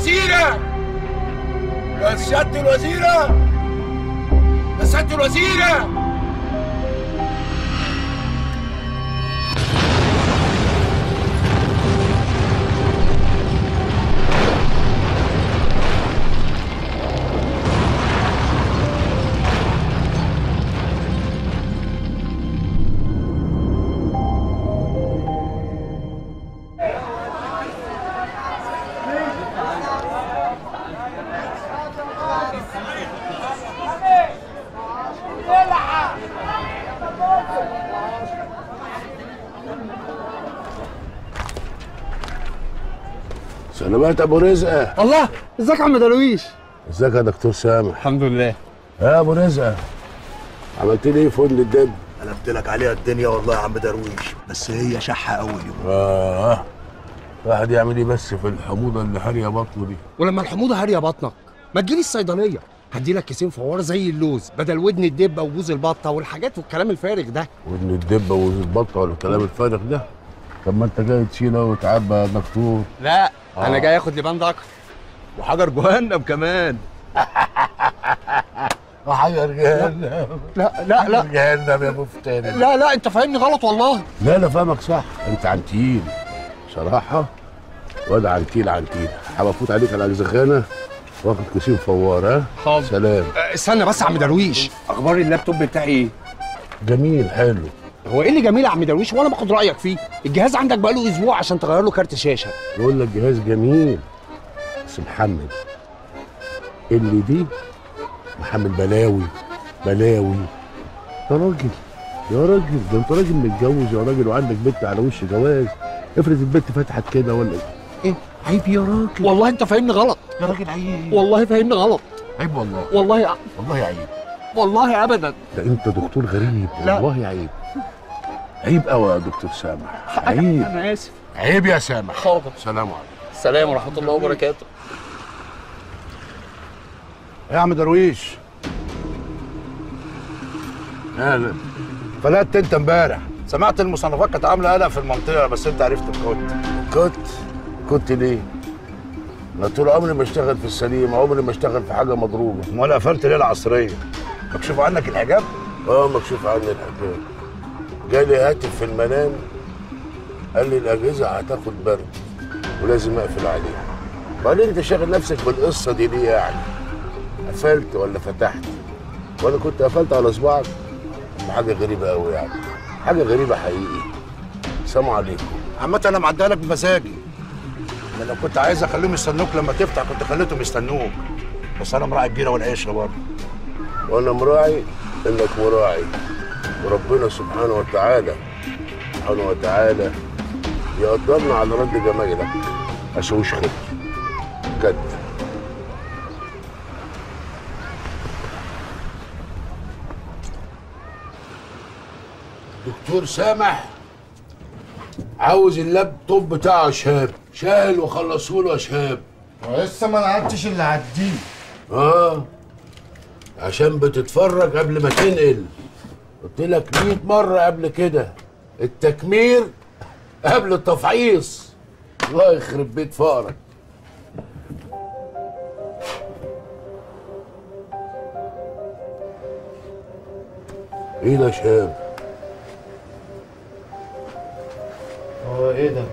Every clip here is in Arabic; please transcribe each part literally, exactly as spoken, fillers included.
الوزيرة يا سيادة الوزيرة يا سيادة الوزيرة. سلامات ابو رزقه. الله، ازيك يا عم درويش؟ ازيك يا دكتور سامح؟ الحمد لله. يا ابو رزقه، عملت لي ايه في ودن الدب؟ قلبت لك عليها الدنيا والله يا عم درويش، بس هي شحه قوي اليوم. اه واحد يعمل ايه بس في الحموضه اللي هاريه بطنه دي؟ ولما الحموضه هاريه بطنك ما تجيلي الصيدليه، هدي لك كيسين فوار زي اللوز بدل ودن الدبه وبوز البطه والحاجات والكلام الفارغ ده. ودن الدبه وبوز البطه والكلام الفارغ ده؟ طب ما انت جاي تشيله وتعبى يا دكتور. لا آه. انا جاي اخد لبان ذكر وحجر جهنم كمان. وحجر جهنم. لا لا لا جهنم يا مفتري. لا لا انت فاهمني غلط والله. لا لا فاهمك صح، انت عنتيل بصراحه، واد عنتيل عنتيل. هبفوت عليك على الزخانه واخد كيسين فوار. ها حاضر سلام. أه استنى بس يا عم درويش، اخبار اللابتوب بتاعي ايه؟ جميل حلو. هو ايه اللي جميل يا عم درويش وانا باخد رايك فيه؟ الجهاز عندك بقاله اسبوع عشان تغير له كارت شاشه. بقول لك جهاز جميل بس محمل. اللي دي محمل بلاوي بلاوي. يا راجل يا راجل، ده انت راجل متجوز يا راجل وعندك بنت على وش جواز. افرض البنت فتحت كده ولا ايه؟ عيب يا راجل. والله انت فاهمني غلط يا راجل، عيب والله فاهمني غلط. عيب والله والله والله عيب والله ابدا. ده انت دكتور غريب. لا. والله عيب عيب قوي يا دكتور سامح. عيب. انا اسف. عيب يا سامح. حاضر. سلام عليكم. السلام ورحمه الله وبركاته. يا عم درويش، اهلا. فلقت انت امبارح، سمعت المصنفات كانت عامله قلق في المنطقه، بس انت عرفت الكود. كنت كنت ليه؟ انا طول عمري بشتغل في السليم، عمري ما اشتغل في حاجه مضروبه. امال قفلت ليه العصريه؟ مكشوف عنك الحجاب؟ اه مكشوف عني الحجاب. جالي هاتف في المنام قال لي الاجهزه هتاخد برد ولازم اقفل عليها. بعدين انت شاغل نفسك بالقصه دي ليه يعني؟ قفلت ولا فتحت؟ وانا كنت قفلت على صباعك؟ حاجه غريبه قوي يعني، حاجه غريبه حقيقي. سلام عليكم. عامة انا معديها لك بمزاجي. انا لو كنت عايز اخليهم يستنوك لما تفتح كنت خليتهم يستنوك، بس انا مراعي الجيره والعيشه برضه. وانا مراعي انك مراعي، وربنا سبحانه وتعالى سبحانه وتعالى يقدرنا على رد جمايلك. اشوش خير بجد. دكتور سامح عاوز اللابتوب بتاعه شهاب. شال وخلصوا له يا شهاب. لسه ما لعبتش اللي عديه. اه عشان بتتفرج قبل ما تنقل. قلت لك مية مرة قبل كده، التكمير قبل التفعيص. الله يخرب بيت فقرك. ايه ده يا شهاب؟ هو ايه ده؟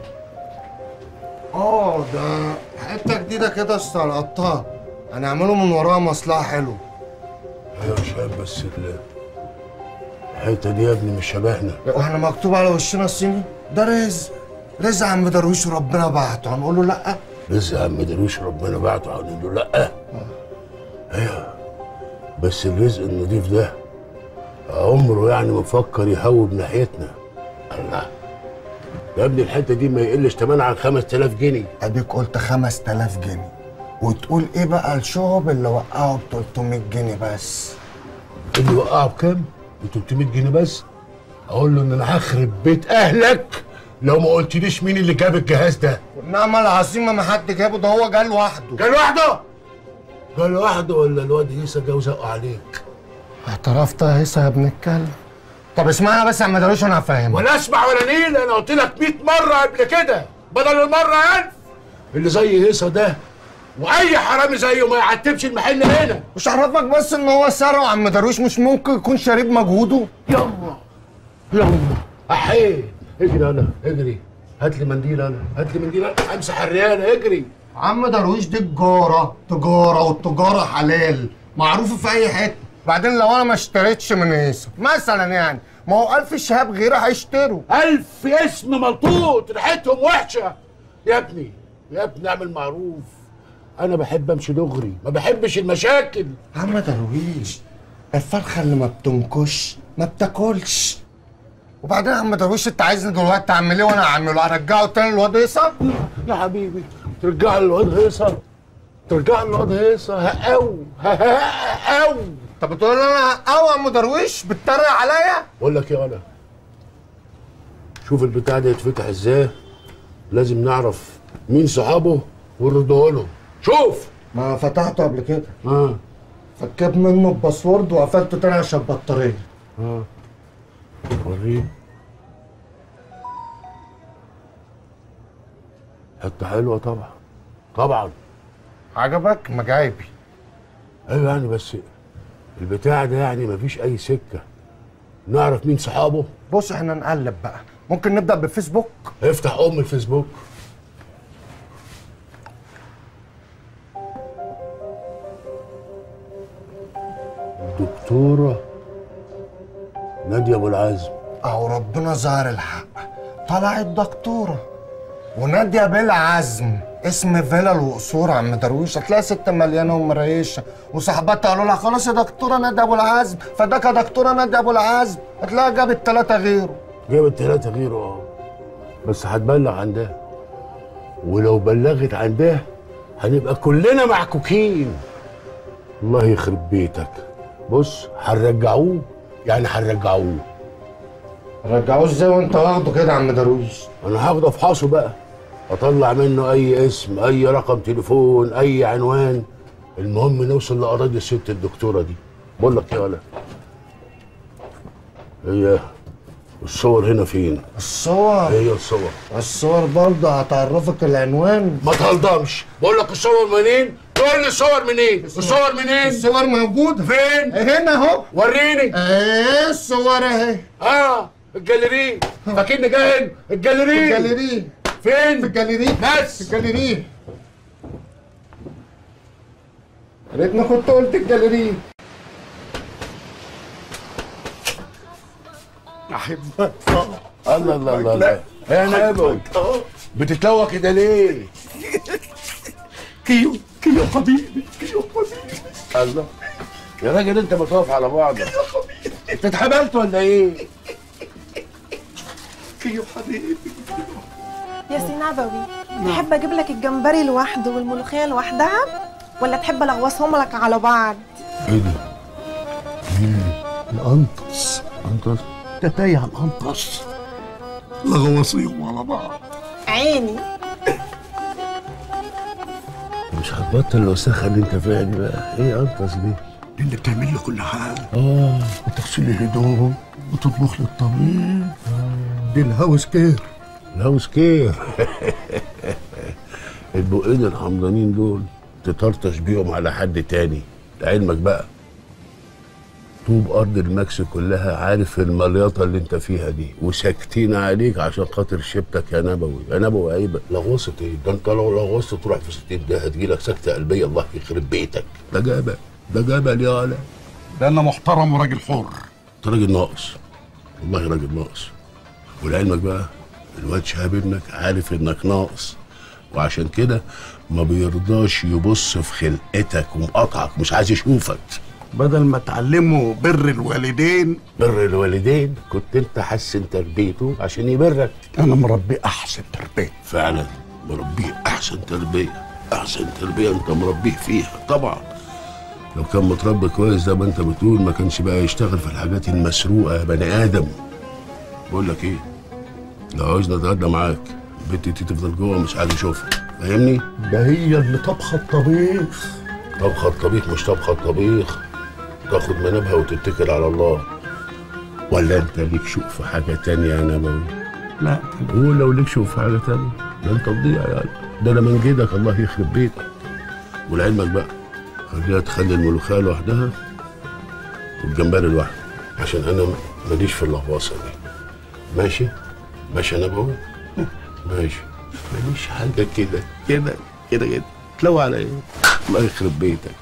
اه ده حته جديده كده استلقطتها، هنعمله من وراها مصلحه حلوه. ايوه يا شهاب، بس الحته دي يا ابني مش شبهنا. واحنا مكتوب على وشنا الصيني؟ ده رزق، رزق عم درويش وربنا بعته، هنقول له لا؟ رزق عم درويش ربنا بعته هنقول له لا؟ ايوه بس الرزق النضيف ده عمره يعني مفكر يهوب ناحيتنا. الله يا ابني، الحته دي ما يقلش تمنها عن خمس تلاف جنيه. اديك قلت خمس تلاف جنيه، وتقول ايه بقى الشهب اللي وقعه ب تلتمية جنيه بس؟ اللي وقعه بكام؟ ب تلتمية جنيه بس؟ اقول له ان انا هخرب بيت اهلك لو ما قلتليش مين اللي جاب الجهاز ده. والنعمه العظيمه ما حد جابه، ده هو جه لوحده. جه لوحده؟ جه لوحده ولا الواد هيثم جه وزقه عليك؟ اعترفت يا هيثم يا ابن الكلب. طب اسمعنا بس يا عم درويش وانا هفهمك. ولا اسمع ولا نيل، انا قلت لك مية مره قبل كده بدل المره ألف. اللي زي هيثم ده واي حرامي زيه ما يعتبش المحل هنا. مش عرفك بس ان هو سرق عم درويش، مش ممكن يكون شريب مجهوده؟ يلا يلا احيه اجري انا اجري، هات لي منديل انا، هات لي منديل انا امسح الريانه، اجري. عم درويش دي تجاره، تجاره والتجاره حلال معروفه في اي حته. بعدين لو انا ما اشتريتش من هيثم مثلا يعني، ما هو ألف شهاب غيره هيشتروا. ألف اسم ملطوط ريحتهم وحشه. يا ابني يا ابني اعمل معروف، انا بحب امشي دغري، ما بحبش المشاكل. عم درويش الفرخه اللي ما بتنكش ما بتاكلش. وبعدين يا عم درويش انت عايزني دلوقتي اعمل ايه وانا اعمله؟ ارجعه تاني للواد هيثم؟ يا حبيبي ترجع للواد هيثم، ترجع للواد هيثم هقاو هقاو. طب بتقول لي انا هقاو يا عم درويش؟ بتتريق عليا؟ بقول لك يا ولد، شوف البتاع ده يتفتح ازاي، لازم نعرف مين صحابه ونرده له. شوف ما فتحته قبل كده. اه فكيت منه الباسورد وقفلته تاني عشان البطاريه. اه وريني. حته حلوه طبعا طبعا. عجبك؟ مجايبي. ايوه يعني، بس البتاع ده يعني مفيش اي سكه نعرف مين صحابه. بص احنا نقلب بقى، ممكن نبدا بالفيسبوك. افتح ام الفيسبوك. دكتوره ناديه ابو العزم. اهو ربنا ظهر الحق، طلعت دكتوره وناديه بالعزم. اسم فيلا وقصور عم درويش. هتلاقي ست مليانه ومريشه وصاحباتها قالوا لها خلاص يا دكتوره ناديه ابو العزم، فداك يا دكتوره ناديه ابو العزم. هتلاقيها جابت ثلاثه غيره. جابت ثلاثه غيره اه، بس هتبلغ عن ده، ولو بلغت عن ده هنبقى كلنا معكوكين. الله يخرب بيتك. بص هنرجعوه، يعني هنرجعوه. رجعوه ازاي وانت واخده كده يا عم درويش؟ انا هاخده افحصه بقى، اطلع منه اي اسم، اي رقم تليفون، اي عنوان، المهم نوصل لقراضي الست الدكتوره دي. بقول لك يا ولد، هي الصور هنا فين؟ الصور؟ هي الصور. الصور برضه هتعرفك العنوان. ما تهلضمش، بقول لك الصور منين؟ تقول لي الصور منين؟ الصور منين؟ الصور موجوده فين؟ هنا اهو. وريني. ايه الصور اهي. اه الجاليري، فاكرني جاهل؟ الجاليري. الجاليري فين؟ في الجاليري بس في الجاليري. يا ريتني كنت قلت الجاليري. احبك. الله الله الله الله يا نبوي، بتتلوى كده ليه؟ كيو كيو حبيبي، كيو حبيبي. الله يا راجل انت متوقف على بعضك. انت اتحبلت ولا ايه؟ كيو حبيبي. يا سي نبوي، تحب اجيب لك الجمبري لوحده والملوخيه لوحدها، ولا تحب الغوصهم لك على بعض؟ ايه ده؟ القنطس. انت تتايه القنطس، لغوصيهم على بعض. عيني. مش هتبطل الوساخه اللي انت فيها دي بقى. ايه انقص دي؟ دي اللي بتعمل لي كل حاجه. اه بتغسل الهدوم وتطبخ لي الطبيخ. دي الهاوس كير. الهاوس كير. البقين الحمضانين دول تطرطش بيهم على حد تاني. لعلمك بقى طوب ارض الماكس كلها عارف المليطه اللي انت فيها دي، وساكتين عليك عشان خاطر شبتك يا نبوي. يا نبوي عيبه. لغوصه ايه؟ ده انت لو لغوصت تروح في ستين ده هتجيلك سكته قلبيه. الله يخرب بيتك. ده جبل، ده جبل يا ولا. ده انا محترم وراجل حر. انت راجل ناقص، والله راجل ناقص. ولعلمك بقى الواد شهاب ابنك عارف انك ناقص، وعشان كده ما بيرضاش يبص في خلقتك ومقاطعك، مش عايز يشوفك. بدل ما تعلمه بر الوالدين. بر الوالدين كنت انت حسن تربيته عشان يبرك. انا مربيه احسن تربيه. فعلا مربيه احسن تربيه. احسن تربيه انت مربيه فيها طبعا. لو كان متربي كويس زي ما انت بتقول ما كانش بقى يشتغل في الحاجات المسروقه يا بني ادم. بقول لك ايه، لو عاوزني اتغدى معاك بنتي تفضل جوه مش عايز اشوفها، فاهمني؟ ده هي اللي طبخه الطبيخ. طبخه الطبيخ مش طبخه الطبيخ، تاخد منابها وتتكل على الله. ولا انت ليك شوق في حاجه تانية يا نبوي؟ لا قول لو ليك شوق في حاجه تانية، ده انت تضيع يعني. ده انا من جيدك الله يخرب بيتك. ولعلمك بقى خليها تخلي الملوخيه لوحدها والجمبري لوحده، عشان انا ماليش في اللغواصه دي. ماشي؟ ماشي انا بقول؟ ماشي. ماليش حاجه كده كده كده كده تلوى على ايه؟ الله يخرب بيتك.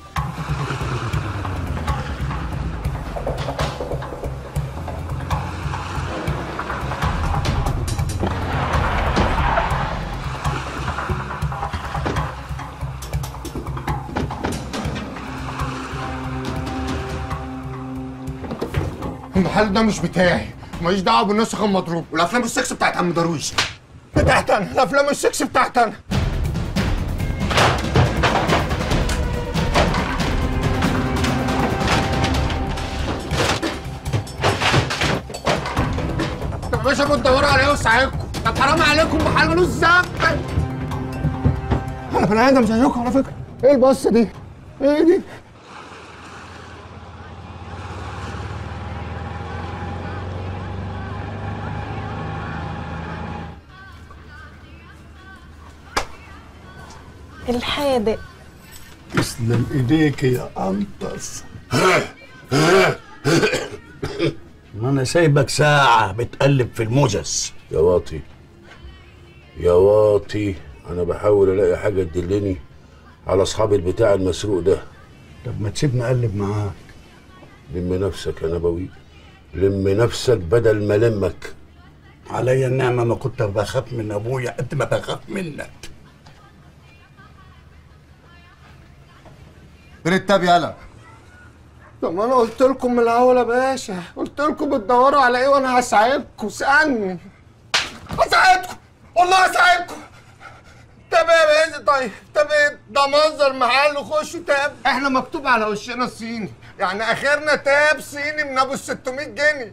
المحل ده مش بتاعي، ماليش دعوه بالنسخ المضروب والافلام السكس بتاعت عم درويش. بتاعت انا، الافلام السكس بتاعت انا. طب يا باشا بتدوروا عليا وساعدكم، طب حرام عليكم، محل ملوش ذنب. انا بني ادم زيكم على فكره. ايه البصه دي؟ ايه دي؟ الحادق. تسلم ايديك يا قنطس. انا سايبك ساعة بتقلب في الموزس. يا واطي يا واطي، انا بحاول الاقي حاجه تدلني على اصحاب البتاع المسروق ده. طب ما تسيبني اقلب معاك. لم نفسك يا نبوي، لم نفسك بدل ما لمك. عليا النعمة ما كنت بخاف من ابويا قد ما بخاف منك. فين التاب يالا؟ طب ما انا قلت لكم من الاول يا باشا، قلت لكم بتدوروا على ايه وانا هساعدكم. اسالني هساعدكم والله هساعدكم. تاب يا باشا. طيب تاب ايه؟ ده منظر محل خشوا تاب. احنا مكتوب على وشنا الصيني، يعني اخرنا تاب صيني من ابو ال ستمية جنيه.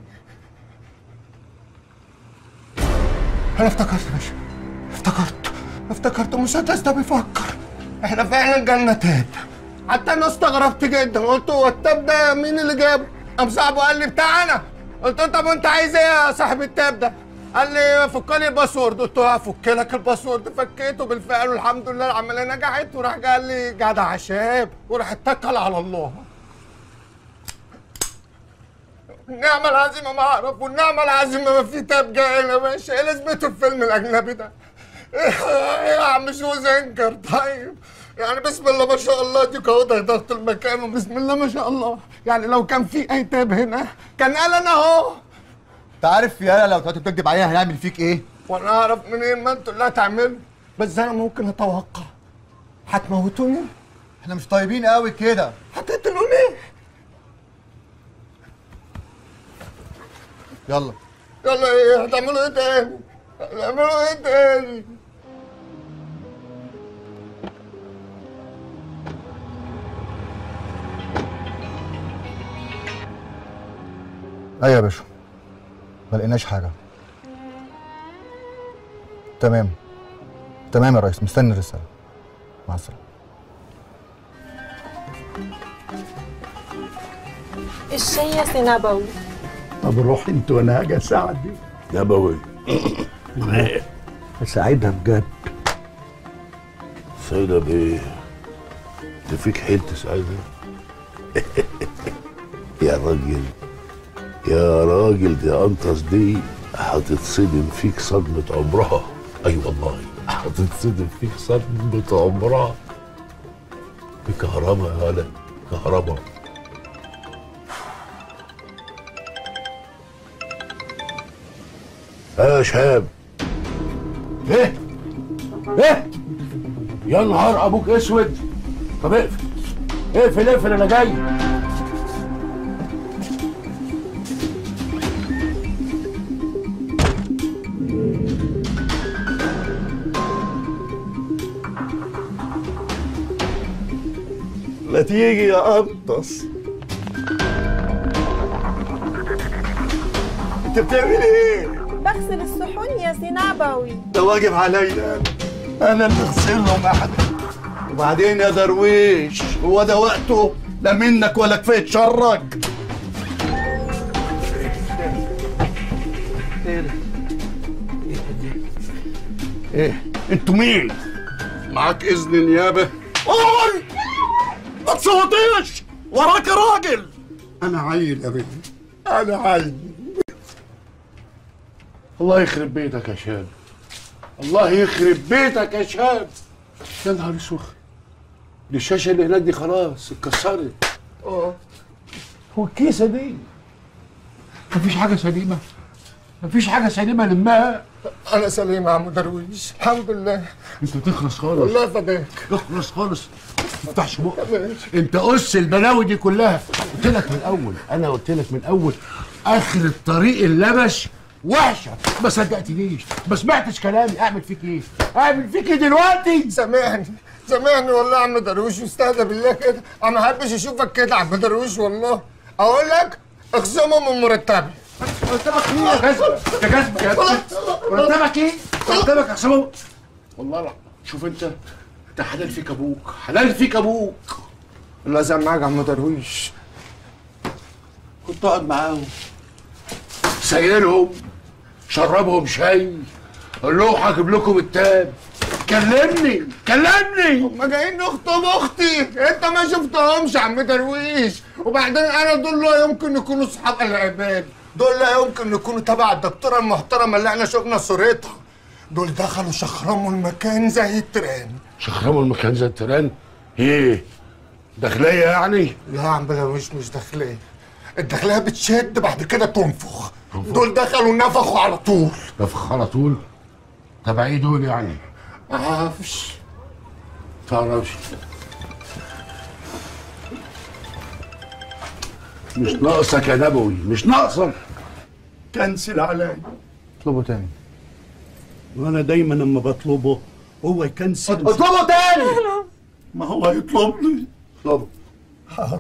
انا افتكرت يا باشا، افتكرت افتكرت المسدس ده بيفكر. احنا فعلا جالنا تاب. حتى انا استغربت جدا، قلت هو التاب ده مين اللي جابه؟ قام صاحبه قال لي بتاعنا. قلت له طب وانت عايز ايه يا صاحب التاب ده؟ قال لي فك لي الباسورد. قلت له هفك لك الباسورد. فكيته بالفعل والحمد لله العمليه نجحت. وراح قال لي جدع شاب، وراح اتكل على الله. النعمة العظيمة ما اعرف، والنعمة العظيمة ما في تاب جاي يا باشا. ايه لازمته الفيلم الاجنبي ده؟ ايه يا عم شو زنكر؟ طيب يعني بسم الله ما شاء الله دي قوة إدارة المكان، وبسم الله ما شاء الله. يعني لو كان في أي تاب هنا كان قال أنا أهو. أنت عارف يالا لو دلوقتي بتكدب علينا هنعمل فيك إيه؟ وأنا أعرف منين ما أنتوا اللي هتعملوا؟ بس أنا ممكن أتوقع. هتموتوني؟ إحنا مش طيبين قوي كده. هتقتلوني؟ يلا يلا إيه؟ هتعملوا إيه تاني؟ هتعملوا إيه تاني؟ ايوه يا باشا، ما لقيناش حاجه. تمام تمام يا ريس، مستني الرساله. مع السلامه. الشاي يا سي نبوي. طب روح انت وانا هاجي اساعدك. نبوي اساعدها بجد. سيدة بيه، انت فيك حيل تساعدها؟ يا راجل يا راجل، دي قنطس دي هتتصدم فيك صدمة عمرها. اي أيوة والله هتتصدم فيك صدمة عمرها. دي كهرباء يا ولد، كهرباء. يا شهاب. ايه؟ ايه؟ يا نهار ابوك اسود. طب اقفل اقفل اقفل انا جاي. ما تيجي يا قنطس. انت بتعمل ايه؟ بغسل الصحون يا سي نبوي. ده واجب عليا انا، انا اللي اغسلهم احد. وبعدين يا درويش، هو ده وقته؟ لا منك ولا كفايه شرك. ايه ده؟ ايه؟ انتوا مين؟ معاك اذن نيابه؟ قول! تصوتيش، وراك راجل. انا عيل يا بنتي، انا عيل. الله يخرب بيتك يا شاب، الله يخرب بيتك يا شاب. يا نهار اسود، دي الشاشه اللي هناك دي خلاص اتكسرت. اه هو الكيسه دي مفيش حاجه سليمه، مفيش حاجه سليمه لمها. انا سليم يا عم درويش الحمد لله. انت تخلص خالص والله فداك. اخلص خالص، ما تفتحش بقك. انت قص البلاوي دي كلها. قلت لك من الاول، انا قلت لك من الاول اخر الطريق اللبش وحشه، ما صدقتنيش، ما سمعتش كلامي. اعمل فيك ايه؟ اعمل فيك ايه دلوقتي؟ سامحني سامحني والله يا عم درويش، واستهدى بالله كده، انا ما احبش اشوفك كده يا عم درويش والله. اقول لك اخصمه من مرتبي. مرتبك ايه يا جزمه؟ يا جزمه يا ابني، مرتبك ايه؟ مرتبك اخصمه. والله لا، شوف انت، انت حلال فيك ابوك، حلال فيك ابوك. الله يزعل معاك يا عم درويش. كنت اقعد معاهم، سايرهم، شربهم شاي، قول لهم هجيب لكم التاب. كلمني كلمني. هما جايين نخطب اختي، انت ما شفتهمش يا عم درويش. وبعدين انا دول لا يمكن يكونوا اصحاب العباد، دول لا يمكن يكونوا تبع الدكتوره المحترمه اللي احنا شفنا صورتها. دول دخلوا شخرموا المكان زي التران. شخرموا المكان زي التران؟ ايه؟ داخليه يعني؟ لا يا عم درويش مش داخليه، الداخليه بتشد بعد كده تنفخ. دول دخلوا نفخوا على طول. نفخ على طول؟ تبع ايه دول يعني؟ معرفش. تعرفش؟ مش ناقصك يا نبوي، مش ناقصك. كنسل عليا. اطلبه تاني. وانا دايما لما بطلبه هو يكنسل. اطلبه تاني. ما هو هيطلبني. اطلبه. حاضر.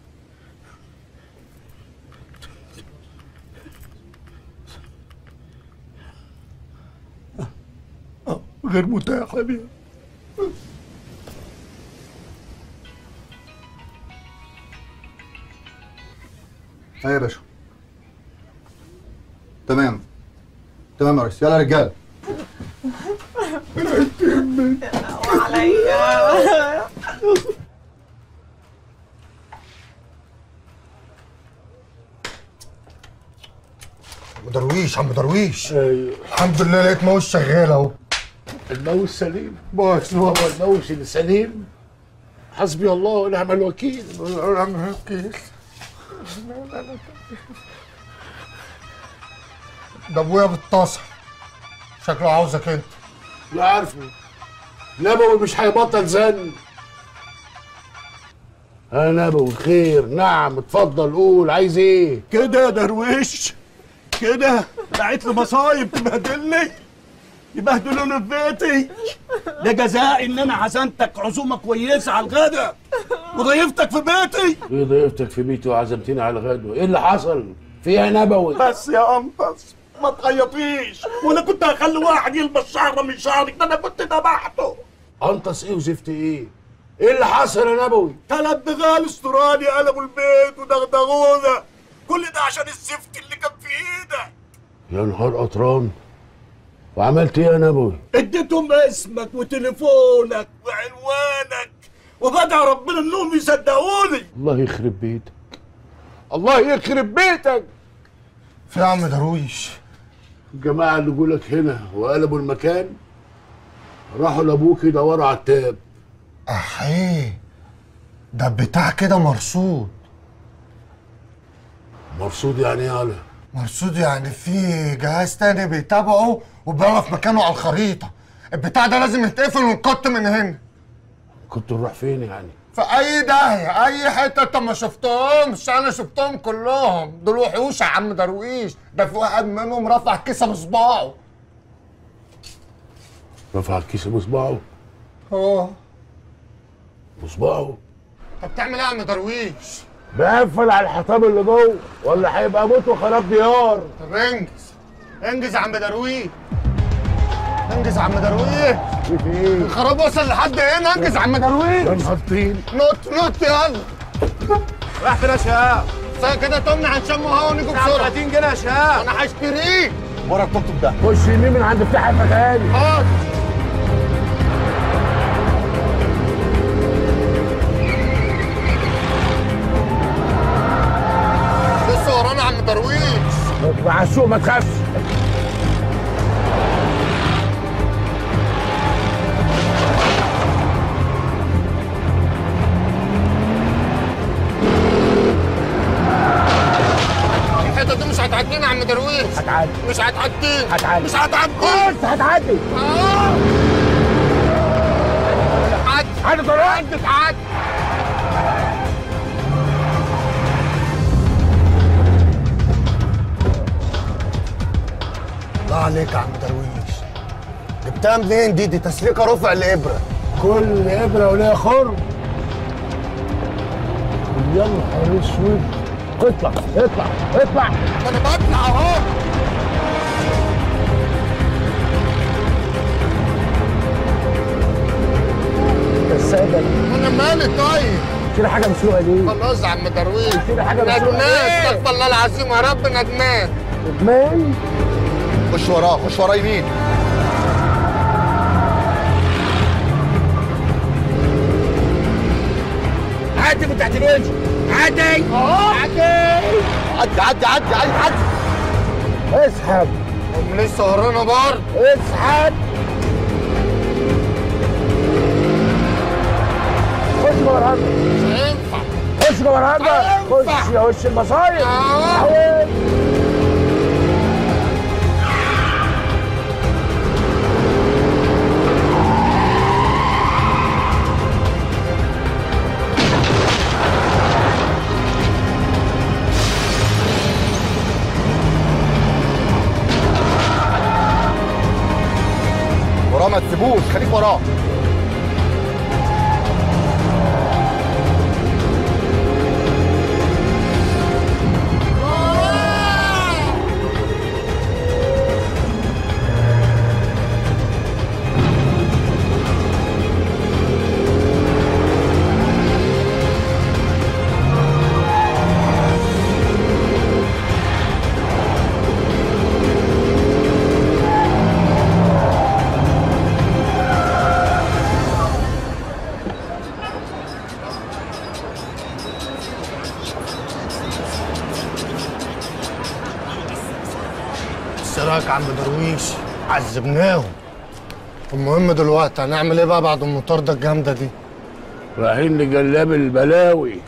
غير متاح يا بيه. ايه يا باشا؟ تمام تمام يا ريس، يلا يا رجاله. عليا. عم درويش عم درويش، ايوه الحمد لله لقيت ماوس شغال اهو. الماوس سليم. بص هو الماوس اللي سليم. حسبي الله ونعم الوكيل. ونعم الوكيل. ده ابويا بالطاسه، شكله عاوزك انت. لا عارفه، نبوي مش هيبطل زن. ها نبوي خير؟ نعم اتفضل قول، عايز ايه؟ كده يا درويش كده بعت له مصايب تبهدلني، يبهدلوني في بيتي. ده جزائي ان انا عزمتك عزومه كويسه على الغدا وضيفتك في بيتي. ايه ضيفتك في بيتي وعزمتني على الغدا؟ ايه اللي حصل؟ في ايه يا نبوي؟ بس يا انقص ما تعيطيش، وانا كنت هخلي واحد يلبس شعره من شعرك، ده انا كنت ذبحته. انقص ايه وزفت ايه؟ ايه اللي حصل يا نبوي؟ ثلاث بغال استرالي قلبوا البيت ودغدغونا، كل ده عشان الزفت اللي كان في ايدك. يا نهار قطران، وعملت ايه يا نبوي؟ اديتهم اسمك وتليفونك وعنوانك، وبدعي ربنا انهم يصدقوني. الله يخرب بيتك، الله يخرب بيتك. في يا عم درويش الجماعه اللي جولك هنا وقلبوا المكان راحوا لابوك يدوروا على التاب. احيه، ده بتاع كده مرصود. مرصود يعني ايه يالا؟ مرصود يعني في جهاز تاني بيتابعه وبيعرف مكانه على الخريطه. البتاع ده لازم يتقفل وينقط من هنا. كنت نروح فين يعني؟ في اي داهيه، اي حته. انت ما شفتهمش؟ انا شفتهم كلهم، دول وحوش يا عم درويش. ده في واحد منهم رفع كيسه بصباعه. رفع الكيسه بصباعه؟ اه بصباعه؟ طب بتعمل ايه يا عم درويش؟ بقفل على الحطام اللي جوه ولا هيبقى موت وخراب ديار. طب انجز انجز يا عم درويش، انجز يا عم درويش. في ايه؟ الخراب وصل لحد هنا، انجز يا عم درويش. يا نهار طين. نط نط يلا. راح فين يا شهاب؟ ساعة كده تمنع هنشمه هوا ونيجوا بسرعه. ثلاثين جنيه يا شهاب. انا هشتريه. ورا التوك توك ده. خش يمين من عند فتح الفتاني. حاضر. لسه ورانا يا عم درويش. اطلع على السوق ما تخافش. الحته دي مش هتعدينا يا عم درويش. هتعدي. مش هتعدينا. هتعدي. مش هتعدي. بص هتعدي. اه عدي. عدي طريق. عدي تعدي. الله عليك يا عم درويش. جبتها منين دي؟ دي تسليكه رفع الابره. كل ابره وليها خرم. يا نهار اسود. اطلع اطلع اطلع. ده انا بطلع اهو. السادة انا مالي طيب؟ كده حاجه مسروقه ليه؟ خلاص يا عم درويش. كده حاجه مسروقه ندمان. ليه؟ استغفر الله العظيم يا رب ندمان. ندمان؟ خش وراه، خش وراه يمين. عدي ما تعتمدش. عدي اهو. عدي عدي عدي عدي عدي عدي. اسحب. هم لسه ورانا برضه. اسحب. خش جوه الهجر. مش هينفع. خش جوه الهجر. خش يا وش المصايب. اه. وراه ما تسيبوش، خليك وراه. رايك يا عم درويش؟ عذبناهم. المهم دلوقتي هنعمل ايه بقى بعد المطارده الجامده دي؟ رايحين لجلاب البلاوي.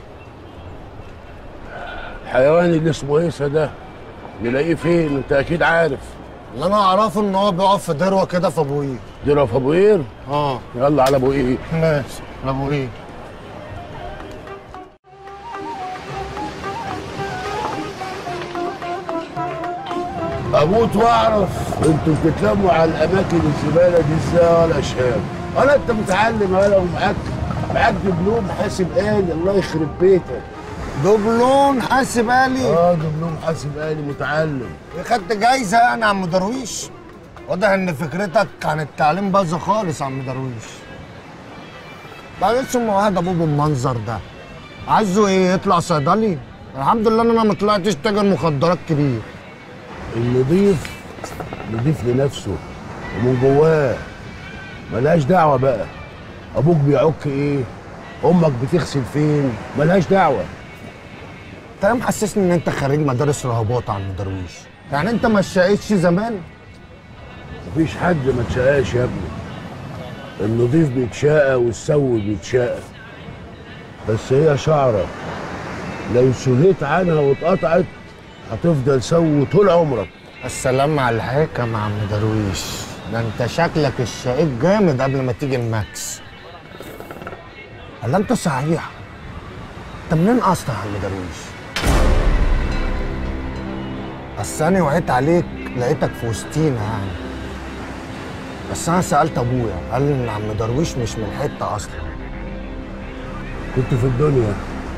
الحيوان اللي اسمه ايه ده؟ نلاقيه فين؟ انت اكيد عارف. اللي انا اعرفه ان هو بيقف في دروه كده في ابو قير. دروه في ابو قير؟ اه يلا على ابو قير. ماشي على ابو قير. اموت واعرف انتوا بتتلموا على الاماكن الزباله دي ازاي ولا شاب؟ ولا انت متعلم ولا ومعاك معاك دبلوم حاسب آلي. الله يخرب بيتك. دبلوم حاسب آلي؟ اه دبلوم حاسب آلي متعلم. خدت جايزه يعني يا عم درويش؟ واضح ان فكرتك عن التعليم باظه خالص يا عم درويش. بعدين ثم واحد ابوه بالمنظر ده عايزه ايه؟ يطلع صيدلي؟ الحمد لله ان انا ما طلعتش تاجر مخدرات كبير. النضيف نضيف لنفسه ومن جواه، ملهاش دعوه بقى ابوك بيعك ايه، امك بتغسل فين، ملهاش دعوه. انت ليه محسسني ان انت خريج مدارس رهبات يا عم درويش؟ يعني انت ما اتشقيتش زمان؟ مفيش حد ما اتشقاش يا ابني. النضيف بيتشقى والسوي بيتشقى، بس هي شعره لو سهيت عنها واتقطعت هتفضل سوي طول عمرك. السلام على الحكم يا عم درويش. ده انت شكلك الشقيق جامد قبل ما تيجي الماكس. هلا انت صحيح انت منين اصلا يا عم درويش؟ بس انا وعيت عليك لقيتك في وسطينا يعني. بس انا سالت ابويا قال لي ان عم درويش مش من الحته اصلا. كنت في الدنيا.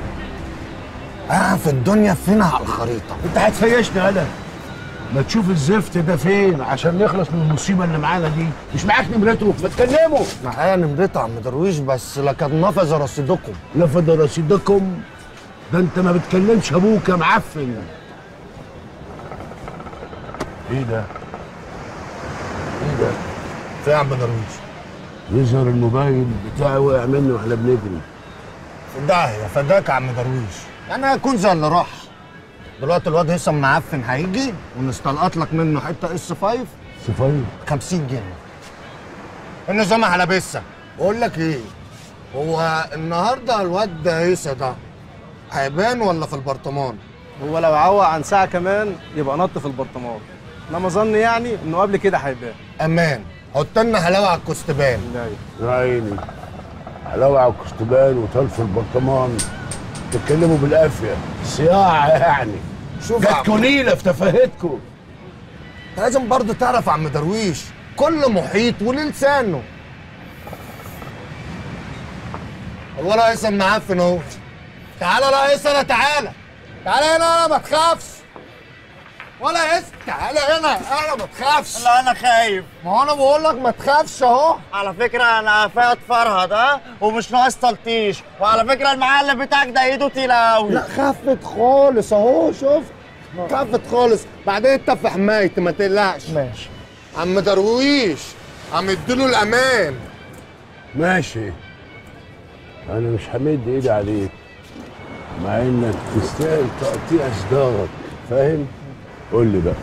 اه في الدنيا فين على الخريطه؟ انت هتفيشني انا. ما تشوف الزفت ده فين عشان نخلص من المصيبه اللي معانا دي. مش معاك نمرته؟ ما تكلمه. معايا نمرته يا عم درويش بس لقد نفذ رصيدكم. نفذ رصيدكم؟ ده انت ما بتكلمش ابوك يا معفن. ايه ده؟ ايه ده؟ في يا عم درويش؟ يظهر الموبايل بتاعي وقع مني واحنا بنجري. في داهيه فداك يا عم درويش. يعني هيكون زي اللي راح. دلوقتي الواد هيثم معفن هيجي ونستلقط لك منه حته اس خمسة صفايف خمسين جنيه. النظام على بسه. بقول لك ايه، هو النهارده الواد هيثم ده هيبان ولا في البرطمان؟ هو لو عوق عن ساعه كمان يبقى نط في البرطمان، انما ظن يعني انه قبل كده هيبان. امان. حط لنا حلاوه على الكستبان. يا عيني، حلاوه على الكستبان وطال في البرطمان، تتكلموا بالقافيه صياعه يعني. شوف جاتكوا نيله في تفاهتكم. لازم برضه تعرف يا عم درويش، كل محيط وليه لسانه. الولد هيثم معفن اهو. تعالى لا هيثم، تعالى تعالى هنا، انا ما تخافش. ولا هيثم تعالى هنا، انا ما تخافش. لا انا خايف. ما هو انا بقول لك ما تخافش اهو. على فكره انا فايت فرهد ها، ومش ناقص تلطيش، وعلى فكره المعلم بتاعك ده ايده تقيله قوي. لا خفت خالص اهو، شوف خفت خالص. بعدين انت في حمايتي ما تقلقش. ماشي عم درويش، عم اديله الامان. ماشي، انا مش همد ايدي عليك مع انك تستاهل تقطيع صدارك، فاهم؟ قول لي بقى،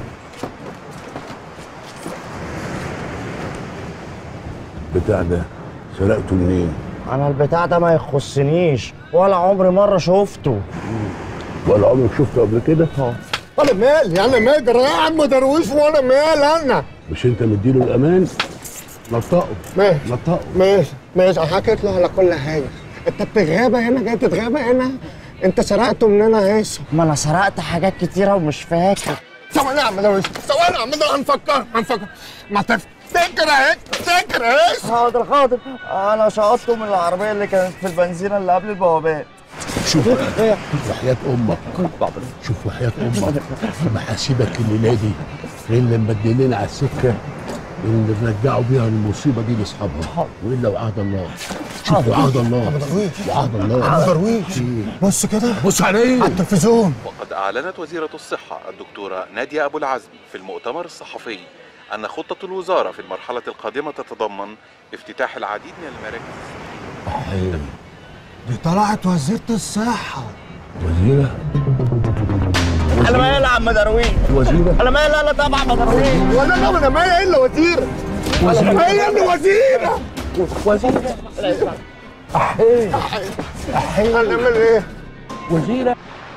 البتاع ده سرقته منين؟ انا البتاع ده ما يخصنيش ولا عمري مره شفته. ولا عمرك شفته قبل كده؟ اه. انا مالي، انا مالي يا عم درويش، وانا مالي انا. مش انت مديله الامان؟ نطقه. ماشي نطقه. ماشي ماشي، حكيت له على كل حاجه. انت بتتغابى هنا، جاي تتغابى هنا. انت سرقته مننا يا هيثم. ما انا سرقت حاجات كتيره ومش فاكر. ثواني يا عم درويش، ثواني يا عم درويش، هنفكر هنفكر. ما تفتكر يا هيثم، تفتكر يا هيثم. حاضر حاضر، انا شقطته من العربيه اللي كانت في البنزينه اللي قبل البوابات. شوف وحياة امك، شوف وحياة امك، ما هسيبك الليله دي غير لما تدلنا على السكه اللي نرجعوا بيها المصيبه دي لاصحابها، والا وعهد الله. شوف وعهد الله، وعهد الله. عم درويش بص كده، بص عليه على التلفزيون. وقد أعلنت وزيرة الصحة الدكتورة نادية أبو العزم في المؤتمر الصحفي أن خطة الوزارة في المرحلة القادمة تتضمن افتتاح العديد من المراكز. دي طلعت وزيرة الصحة. وزيرة؟ انا مالي يا عم درويش. وزيرة؟ انا مالي انا طبعا يا درويش. ولا انا انا مالي الا وزيرة. وزيرة؟ هي اللي وزيرة. وزيرة؟ أحيه أحيه هنعمل إيه؟ وزيرة.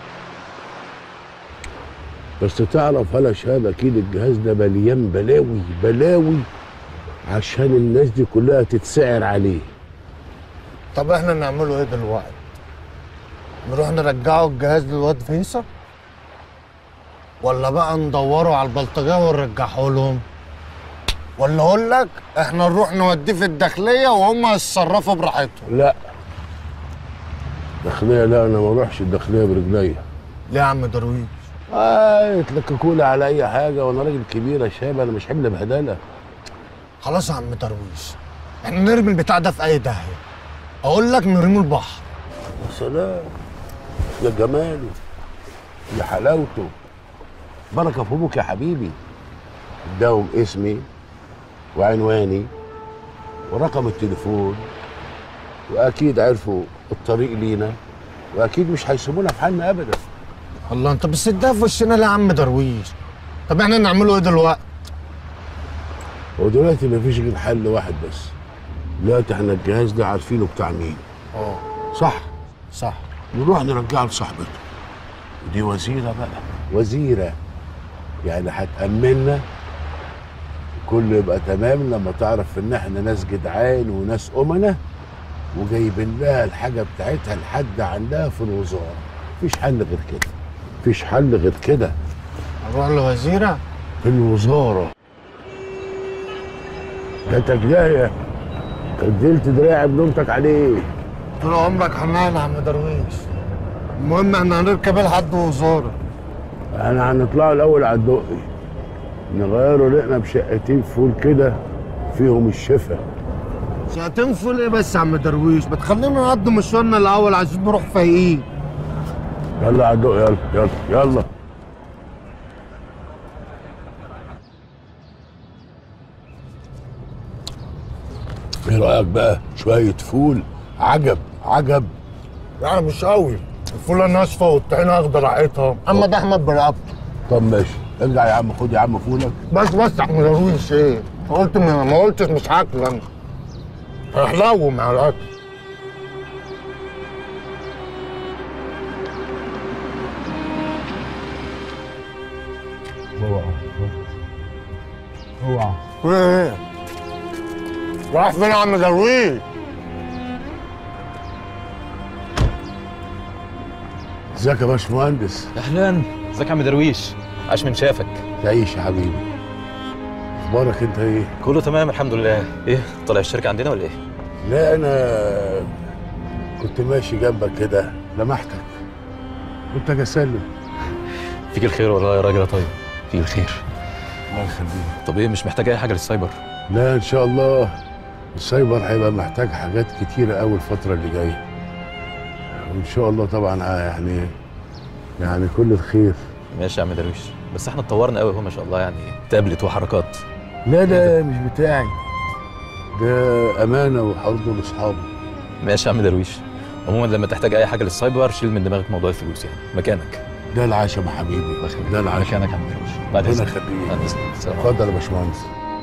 بس تعرف هلا شهاب أكيد الجهاز ده مليان بلاوي بلاوي عشان الناس دي كلها تتسعر عليه. طب احنا نعمله ايه دلوقتي؟ نروح نرجعه الجهاز للواد فيصل؟ ولا بقى ندوروا على البلطجيه ونرجعه لهم؟ ولا اقول لك احنا نروح نوديه في الداخليه وهم يتصرفوا براحتهم؟ لا داخليه، لا انا ما اروحش الداخليه برجليا. ليه يا عم درويش؟ اه يتلككوا على اي حاجه وانا راجل كبير يا شباب، انا مش حمل بهدله. خلاص يا عم درويش، احنا نرمي البتاع ده في اي داهيه. اقول لك نرميه البحر. يا سلام، يا جماله، يا حلاوته، بركه في ابوك يا حبيبي. اداهم اسمي وعنواني ورقم التليفون، واكيد عرفوا الطريق لينا، واكيد مش هيسيبونا في حالنا ابدا. الله، انت بس ده في وشنا ليه يا عم درويش؟ طب احنا نعمله ايه دلوقتي؟ هو دلوقتي مفيش غير حل واحد بس. دلوقتي احنا الجهاز ده عارفينه بتاع مين. اه صح؟ صح. نروح نرجعه لصاحبته. ودي وزيره بقى، وزيره يعني هتأمننا كله يبقى تمام لما تعرف ان احنا ناس جدعان وناس امنه وجايبين لها الحاجه بتاعتها لحد عندها في الوزاره. مفيش حل غير كده، مفيش حل غير كده. نروح لوزيره؟ في الوزاره. جاتك جايه كدلت دراعي بنومتك عليه. طول عمرك حنان يا عم درويش. المهم احنا هنركب لحد وزاره. احنا هنطلعوا الاول على الدقي نغيروا رقنا بشقتين فول كده فيهم الشفا. شقتين فول ايه بس يا عم درويش؟ ما تخلينا نقضي مشوارنا الاول عشان نروح فايقين. يلا على الدقي، يلا يلا يلا. ايه رايك بقى؟ شويه فول عجب عجب. يعني مش قوي. الفوله ناشفه والطحينه اخضر ريحتها، محمد احمد برقبته. طب ماشي، ارجع يا عم، خد يا عم فولك. بس بس يا عم درويش ايه؟ قلت ما, ما قلتش مش هاكل انا. هحلو مع الاكل. اوعى اوعى ايه؟ رايح فين يا عم درويش؟ ازيك يا باشمهندس؟ اهلا، ازيك يا عم درويش؟ عاش من شافك. تعيش يا حبيبي. اخبارك انت ايه؟ كله تمام الحمد لله. ايه طالع الشركه عندنا ولا ايه؟ لا انا كنت ماشي جنبك كده لمحتك، قلت اجي اسلم. فيك الخير والله يا راجل يا طيب، فيك الخير. الله يخليك. طب ايه مش محتاج اي حاجه للسايبر؟ لا ان شاء الله السايبر هيبقى محتاج حاجات كتيره قوي الفتره اللي جايه، وان شاء الله طبعا يعني يعني كل الخير. ماشي يا عم درويش، بس احنا اتطورنا قوي اهو ما شاء الله، يعني تابلت وحركات. لا ده مش بتاعي، ده امانه وحرضه لاصحابي. ماشي يا عم درويش، عموما لما تحتاج اي حاجه للسايبر شيل من دماغك موضوع الفلوس، يعني مكانك. ده العشم يا حبيبي، ده العشم. مكانك يا عم درويش. بعد ربنا اذنك. يخليك. بعد اذنك. السلام عليكم. اتفضل يا باشمهندس.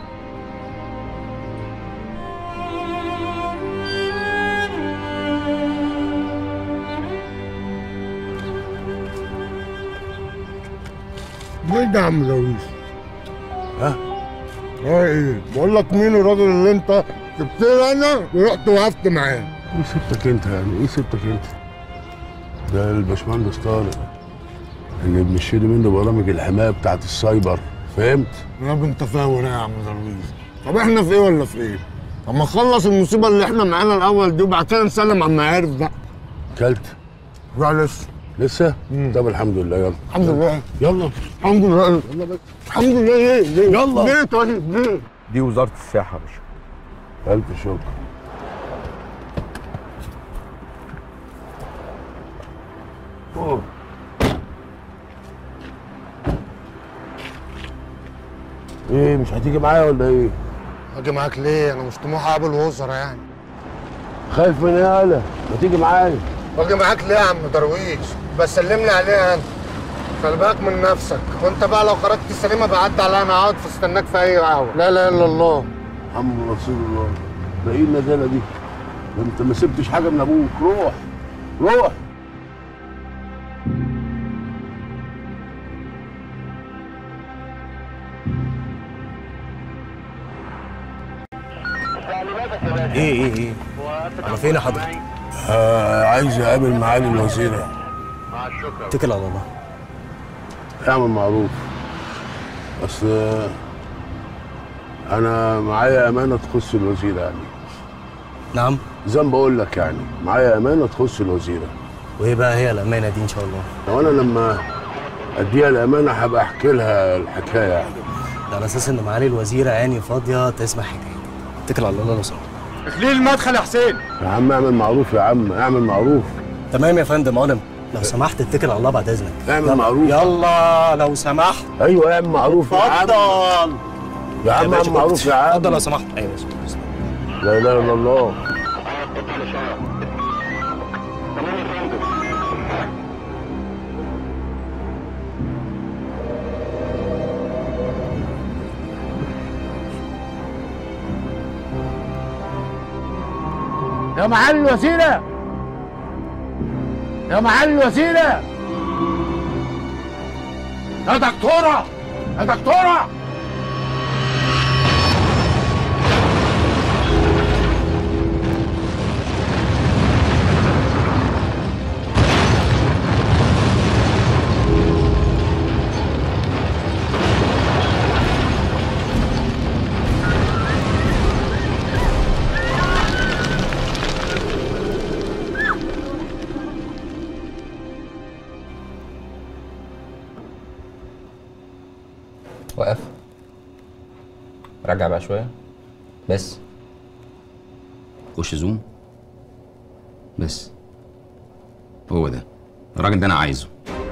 مين ده يا عم درويش؟ ها؟ اه ايه؟ بقول لك مين الراجل اللي انت جبت لي انا ورحت وقفت معاه؟ ايه سبتك انت يعني؟ ايه سبتك انت؟ ده الباشمهندس طارق اللي بنشيل منه برامج الحمايه بتاعت السايبر، فهمت؟ يا ابني انت فاهم يا عم درويش. طب احنا في ايه ولا في ايه؟ طب ما نخلص المصيبه اللي احنا معانا الاول دي وبعد كده نسلم على المعارف بقى. كلت؟ لا لسه. لسه؟ مم. طب الحمد لله. يلا الحمد لله. يلا الحمد لله. يلا بس. الحمد لله. ليه؟ ليه؟ يلا. ليه طيب ليه؟ دي وزاره السياحه يا باشا. الف شكر. أوه. ايه مش هتيجي معايا ولا ايه؟ اجي معاك ليه؟ انا مش طموح اقابل وزراء يعني. خايف من ايه يالا؟ ما تيجي معايا. اجي معاك ليه يا عم درويش؟ بس سلمني عليها انت. خلي بالك من نفسك، وانت بقى لو خرجت سليمه بعدي عليا انا اقعد في استناك في اي قهوه. لا اله الا الله. محمد رسول الله. ده ايه النزاله دي؟ ده انت ما سبتش حاجه من ابوك، روح روح. ايه ايه ايه؟ انا فين يا حضرتك؟ آه عايز اقابل معالي الوزيره. اتكل على الله. اعمل معروف. اصل انا معايا امانه تخص الوزيره يعني. نعم؟ زي ما بقول لك يعني معايا امانه تخص الوزيره. وايه بقى هي الامانه دي ان شاء الله؟ وانا لما اديها الامانه هبقى احكي لها الحكايه يعني. ده على اساس ان معالي الوزيره عيني فاضيه تسمع حكايتي. اتكل على الله لو سمحت. اخليل المدخل يا حسين. يا عم اعمل معروف يا عم، اعمل معروف. تمام يا فندم علم. لو سمحت اتكل على الله بعد اذنك. اعمل معروف. يلا لو سمحت. ايوه اعمل معروف يا عم. اتفضل. يا عم اعمل معروف يا عم. اتفضل لو سمحت. ايوه لا اله الا الله. يا معالي الوزيرة، يا معالي الوزيرة، يا دكتورة، يا دكتورة. وقف. رجع بقى شوية. بس. خش زوم. بس. هو ده الراجل ده انا عايزه.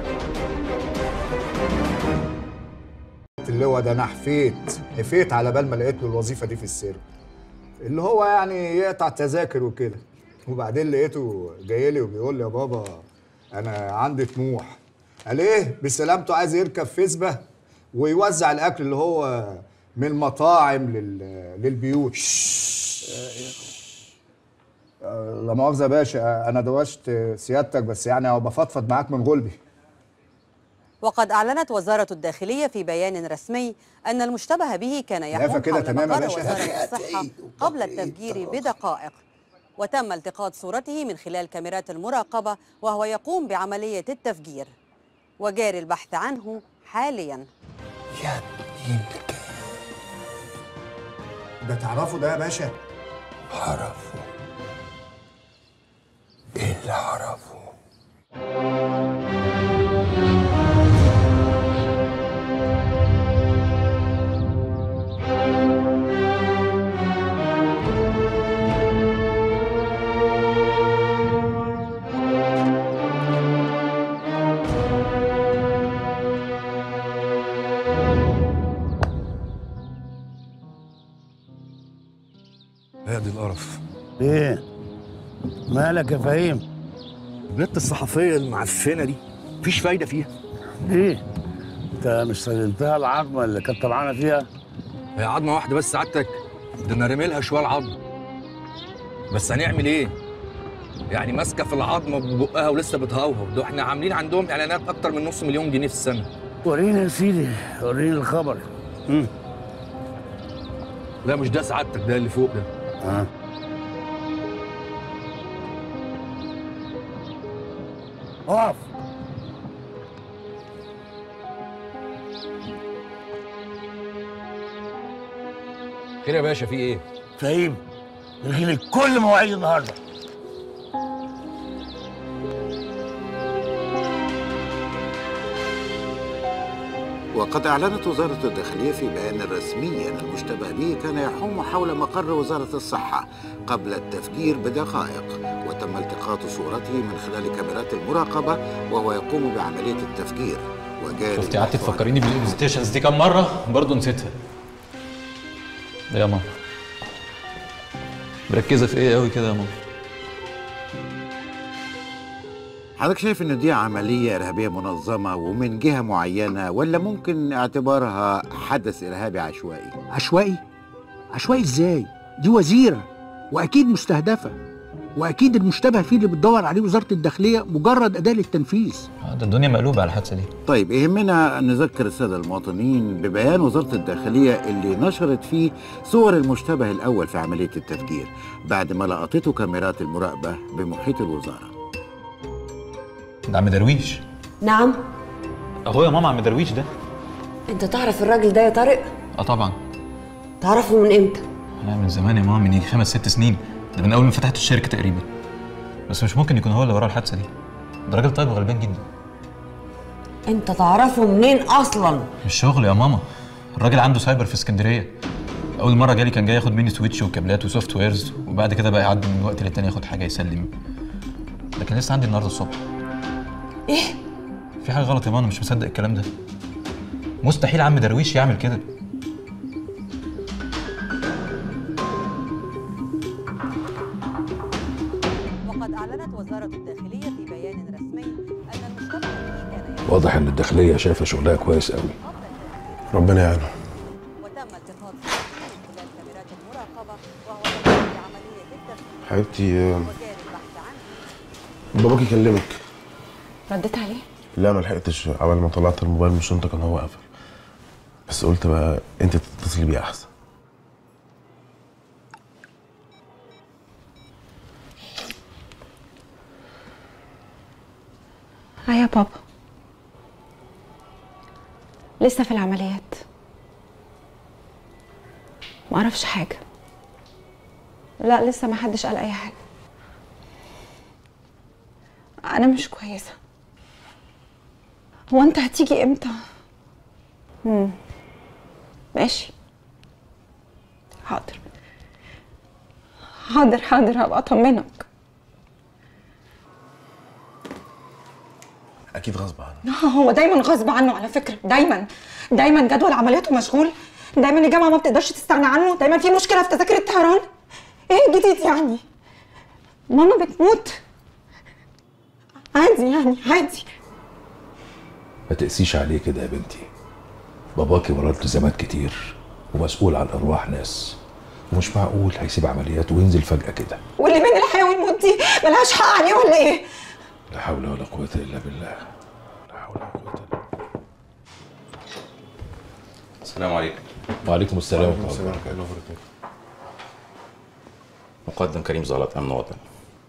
اللي هو ده انا حفيت حفيت على بال ما لقيت له الوظيفه دي في السيرك، اللي هو يعني يقطع تذاكر وكده. وبعدين لقيته جاي لي وبيقول لي يا بابا انا عندي طموح. قال ايه بسلامته عايز يركب فيسبه ويوزع الاكل اللي هو من المطاعم لل... للبيوت. لا مؤاخذه يا باشا، انا دوشت سيادتك بس يعني بفضفض معاك من غلبي. وقد أعلنت وزارة الداخلية في بيان رسمي أن المشتبه به كان يحوم حول مقر وزارة الصحة قبل التفجير بدقائق، وتم التقاط صورته من خلال كاميرات المراقبة وهو يقوم بعملية التفجير، وجاري البحث عنه حاليا. يا دين ده تعرفه ده يا باشا؟ عرفه. ايه اللي عرفه؟ يا دي القرف. ايه مالك يا فهيم؟ البنت الصحفيه المعفنه دي مفيش فايده فيها. ايه انت مش سلمتها العظمه اللي كانت طلعانه فيها؟ هي عظمه واحده بس سعادتك، ده انا رامي لها شويه العظم. بس هنعمل ايه؟ يعني ماسكه في العظمه ببقها ولسه بتهوهو، ده احنا عاملين عندهم اعلانات اكتر من نص مليون جنيه في السنه. وريني يا سيدي، وريني الخبر. امم لا مش ده سعادتك، ده اللي فوق ده. اه اقف. خير يا باشا، في ايه؟ فهيم الغي لي كل مواعيد النهارده. وقد أعلنت وزارة الداخلية في بيان رسمي أن المشتبه به كان يحوم حول مقر وزارة الصحة قبل التفجير بدقائق، وتم التقاط صورته من خلال كاميرات المراقبة وهو يقوم بعملية التفجير. وجاري شفتي قعدتي تفكريني بالانفستيشنز دي كام مرة برضه نسيتها. ايه يا ماما؟ مركزة في ايه قوي كده يا ماما؟ حضرتك شايف ان دي عملية ارهابية منظمة ومن جهة معينة، ولا ممكن اعتبارها حدث ارهابي عشوائي؟ عشوائي؟ عشوائي ازاي؟ دي وزيرة واكيد مستهدفة، واكيد المشتبه فيه اللي بتدور عليه وزارة الداخلية مجرد اداة للتنفيذ. ده الدنيا مقلوبة على الحادثة دي. طيب يهمنا ان نذكر السادة المواطنين ببيان وزارة الداخلية اللي نشرت فيه صور المشتبه الاول في عملية التفجير بعد ما لقطته كاميرات المراقبة بمحيط الوزارة. ده عم درويش. نعم. اهو يا ماما عم درويش ده. انت تعرف الراجل ده يا طارق؟ اه طبعا. تعرفه من امتى؟ لا من زمان يا ماما، من يجي خمس ست سنين، ده من اول ما فتحت الشركه تقريبا. بس مش ممكن يكون هو اللي وراه الحادثه دي، ده راجل طيب وغلبان جدا. انت تعرفه منين اصلا؟ مش شغل يا ماما، الراجل عنده سايبر في اسكندريه. اول مره جالي كان جاي ياخد مني سويتش وكابلات وسوفت ويرز، وبعد كده بقى يعدي من وقت للتاني ياخد حاجه يسلم. لكن لسه عندي النهارده الصبح. ايه؟ في حاجه غلط يا ماما، مش مصدق الكلام ده. مستحيل عم درويش يعمل كده. وقد أعلنت وزارة الداخلية في بيان رسمي أن المشتبه به كان واضح ان الداخليه شايفه شغلها كويس قوي. ربنا يعينهم. وتم التقاط صورته من خلال كاميرات المراقبة وهو يقوم بعملية التفجير. حبيبتي باباكي كلمك. رديت عليه؟ لا ما لحقتش، عمال ما طلعت الموبايل من الشنطه كان هو قافل. بس قلت بقى انت تتصلي بيه احسن. اه يا بابا، لسه في العمليات، ما اعرفش حاجه. لا لسه ما حدش قال اي حاجه. انا مش كويسه. هو انت هتيجي امتى؟ امم ماشي، حاضر حاضر حاضر هبقى اطمنك. اكيد غصب عنه. هو دايما غصب عنه على فكره، دايما دايما جدول عملياته مشغول، دايما الجامعه ما بتقدرش تستغنى عنه، دايما في مشكله في تذاكر الطيران. ايه الجديد يعني؟ ماما بتموت، عادي يعني عادي. ما تقسيش عليه كده يا بنتي. باباكي وراه التزامات كتير ومسؤول عن ارواح ناس، ومش معقول هيسيب عمليات وينزل فجأة كده. واللي بين الحياه والموت دي ملهاش حق عليه ولا ايه؟ لا حول ولا قوة الا بالله. السلام عليكم. وعليكم السلام ورحمة الله وبركاته. مقدم كريم زلط، امن وطني.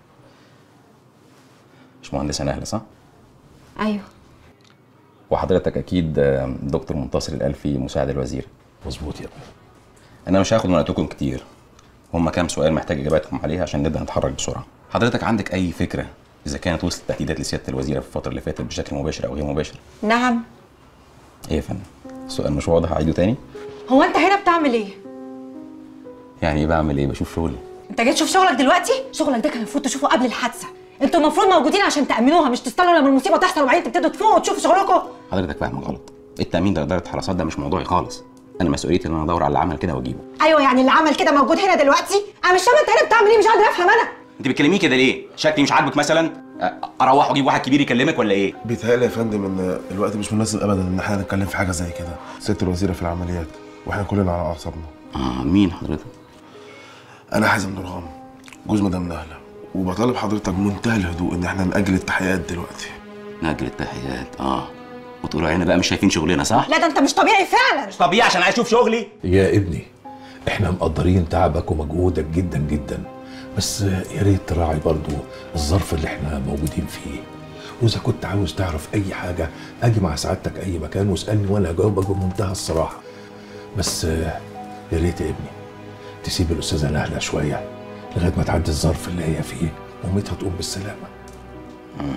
مش مهندسة نهلة صح؟ ايوه. وحضرتك اكيد دكتور منتصر الالفي مساعد الوزير. مظبوط يا ابني. انا مش هاخد من وقتكم كتير، هما كام سؤال محتاج اجاباتكم عليها عشان نبدا نتحرك بسرعه. حضرتك عندك اي فكره اذا كانت وصلت تهديدات لسياده الوزيره في الفتره اللي فاتت بشكل مباشر او غير مباشر؟ نعم. ايه يا فندم؟ السؤال مش واضح، اعيده تاني؟ هو انت هنا بتعمل ايه؟ يعني ايه بعمل ايه؟ بشوف شغلي. انت جاي تشوف شغلك دلوقتي؟ شغلك ده كان المفروض تشوفه قبل الحادثه. انتوا المفروض موجودين عشان تامنوها، مش تستنوا لما المصيبه تحصل وبعدين تبتدوا تفوقوا وتشوفوا شغلكم. حضرتك فاهم غلط. التامين ده اداره حراسات ده مش موضوعي خالص. انا مسؤوليتي ان انا ادور على اللي عمل كده واجيبه. ايوه يعني اللي عمل كده موجود هنا دلوقتي؟ انا مش فاهمه انت هنا بتعمل ايه، مش قادره افهم انا. انت بتكلميه كده ليه؟ شكلي مش عاجبك مثلا؟ اروح واجيب واحد كبير يكلمك ولا ايه؟ بيتهيألي يا فندم ان الوقت مش مناسب ابدا ان احنا نتكلم في حاجه زي كده. سياده الوزيره في العمليات واحنا كلنا على اعصابنا. اه مين حضرتك؟ انا حازم درغام جوز مدام نهله، وبطالب حضرتك بمنتهى الهدوء ان احنا ناجل التحقيقات دلوقتي. ناجل التحقيقات اه وتقولوا علينا بقى مش شايفين شغلنا صح؟ لا ده انت مش طبيعي فعلا. مش طبيعي عشان عايز اشوف شغلي؟ يا ابني احنا مقدرين تعبك ومجهودك جدا جدا، بس يا ريت تراعي برضو الظرف اللي احنا موجودين فيه. واذا كنت عاوز تعرف اي حاجه اجي مع سعادتك اي مكان واسالني وانا هجاوبك بمنتهى الصراحه. بس يا ريت يا ابني تسيب الاستاذه نهله شويه لغايه ما تعدي الظرف اللي هي فيه وميتها تقوم بالسلامه. امم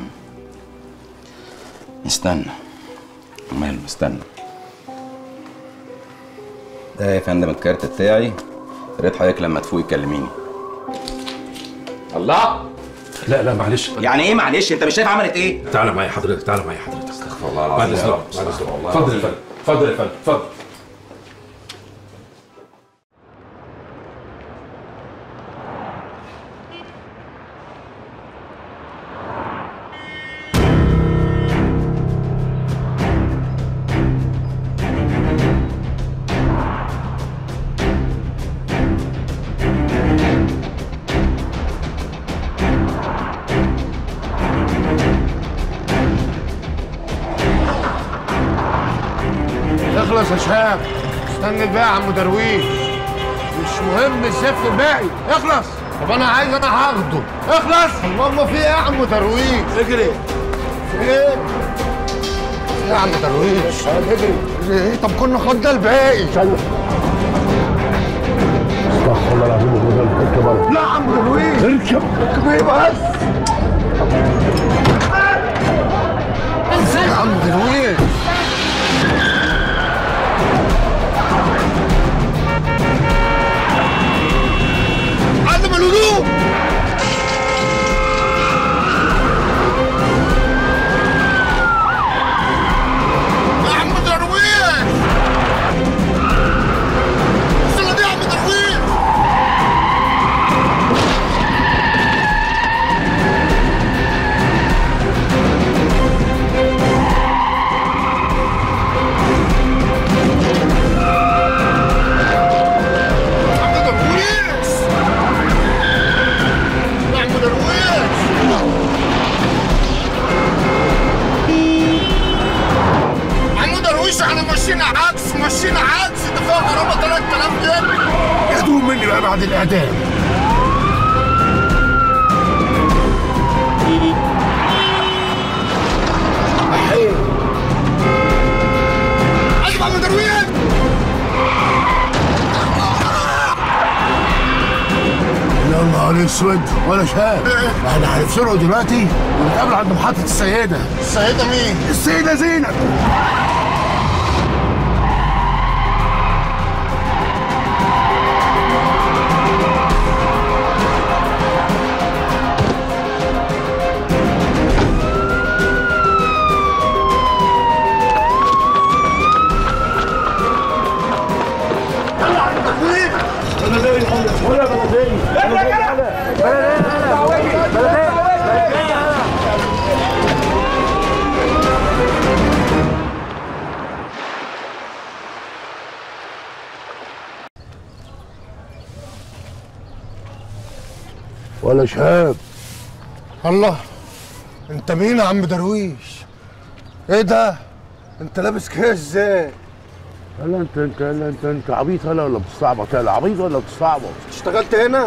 استنى ماله استنى. ده يا فندم الكارت بتاعي، يا ريت حضرتك لما تفوقي تكلميني. الله. لا لا معلش. يعني ايه معلش؟ انت مش شايف عملت ايه؟ تعالى معايا حضرتك، تعالى معايا حضرتك. استغفر الله العظيم. بعد اذنك بعد اذنك. اتفضل يا فندم، اتفضل يا فندم، اتفضل. اخلص يا شاب، استنى الباقي يا عم درويش. مش مهم الزفت الباقي، اخلص. طب انا عايز انا هاخده، اخلص. اللهم في ايه يا عم درويش؟ اجري. في ايه؟ يا عم درويش اجري. ايه؟ طب كنا خدنا الباقي. استنى. استغفر الله العظيم وجود اركب. لا يا عم درويش اركب. اركب ايه بس؟ يا عم درويش عدم الهدوء. يا عم درويش الصلاة دي يا عم درويش. احنا ماشيين عكس ماشيين عكس دفاع غرامه ثلاث آلاف جنيه. يدوم مني بقى بعد الاعدام. احيه اجمع من درويش. يا نهار اسود ولا شاب. احنا هنفصله دلوقتي ونقابل عند محطه السيده. السيده مين؟ السيده زينب. ولا شهاب. الله، انت مين يا عم درويش؟ ايه ده؟ انت لابس كده ازاي؟ هلا انت انت هلا انت انت عبيط هلا ولا بتستعبط؟ هلا عبيط ولا بتستعبط؟ اشتغلت هنا؟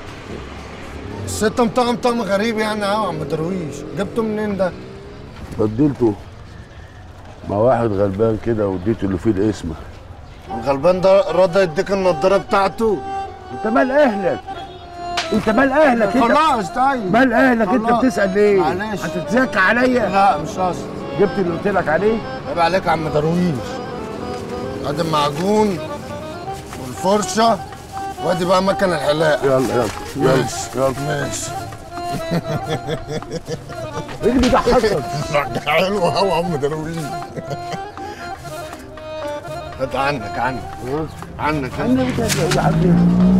الست مطعم طعم غريب يعني اهو يا عم درويش، جبته منين ده؟ بدلته مع واحد غلبان كده واديته اللي فيه الاسم. الغلبان ده رضى يديك النضاره بتاعته؟ انت مال اهلك؟ انت مال اهلك؟ خلاص طيب مال اهلك؟ انت بتسال ليه؟ معلش هتتذاكى عليا؟ لا مش قصدي. جبت اللي قلت لك عليه؟ عيب عليك يا عم درويش. ادي المعجون والفرشه وادي بقى مكن الحلاقه. يلا يلا يلا يلا ماشي. ايه اللي بيضحكك؟ حلو قوي يا عم درويش. هات عنك عنك عنك عنك يا عمي.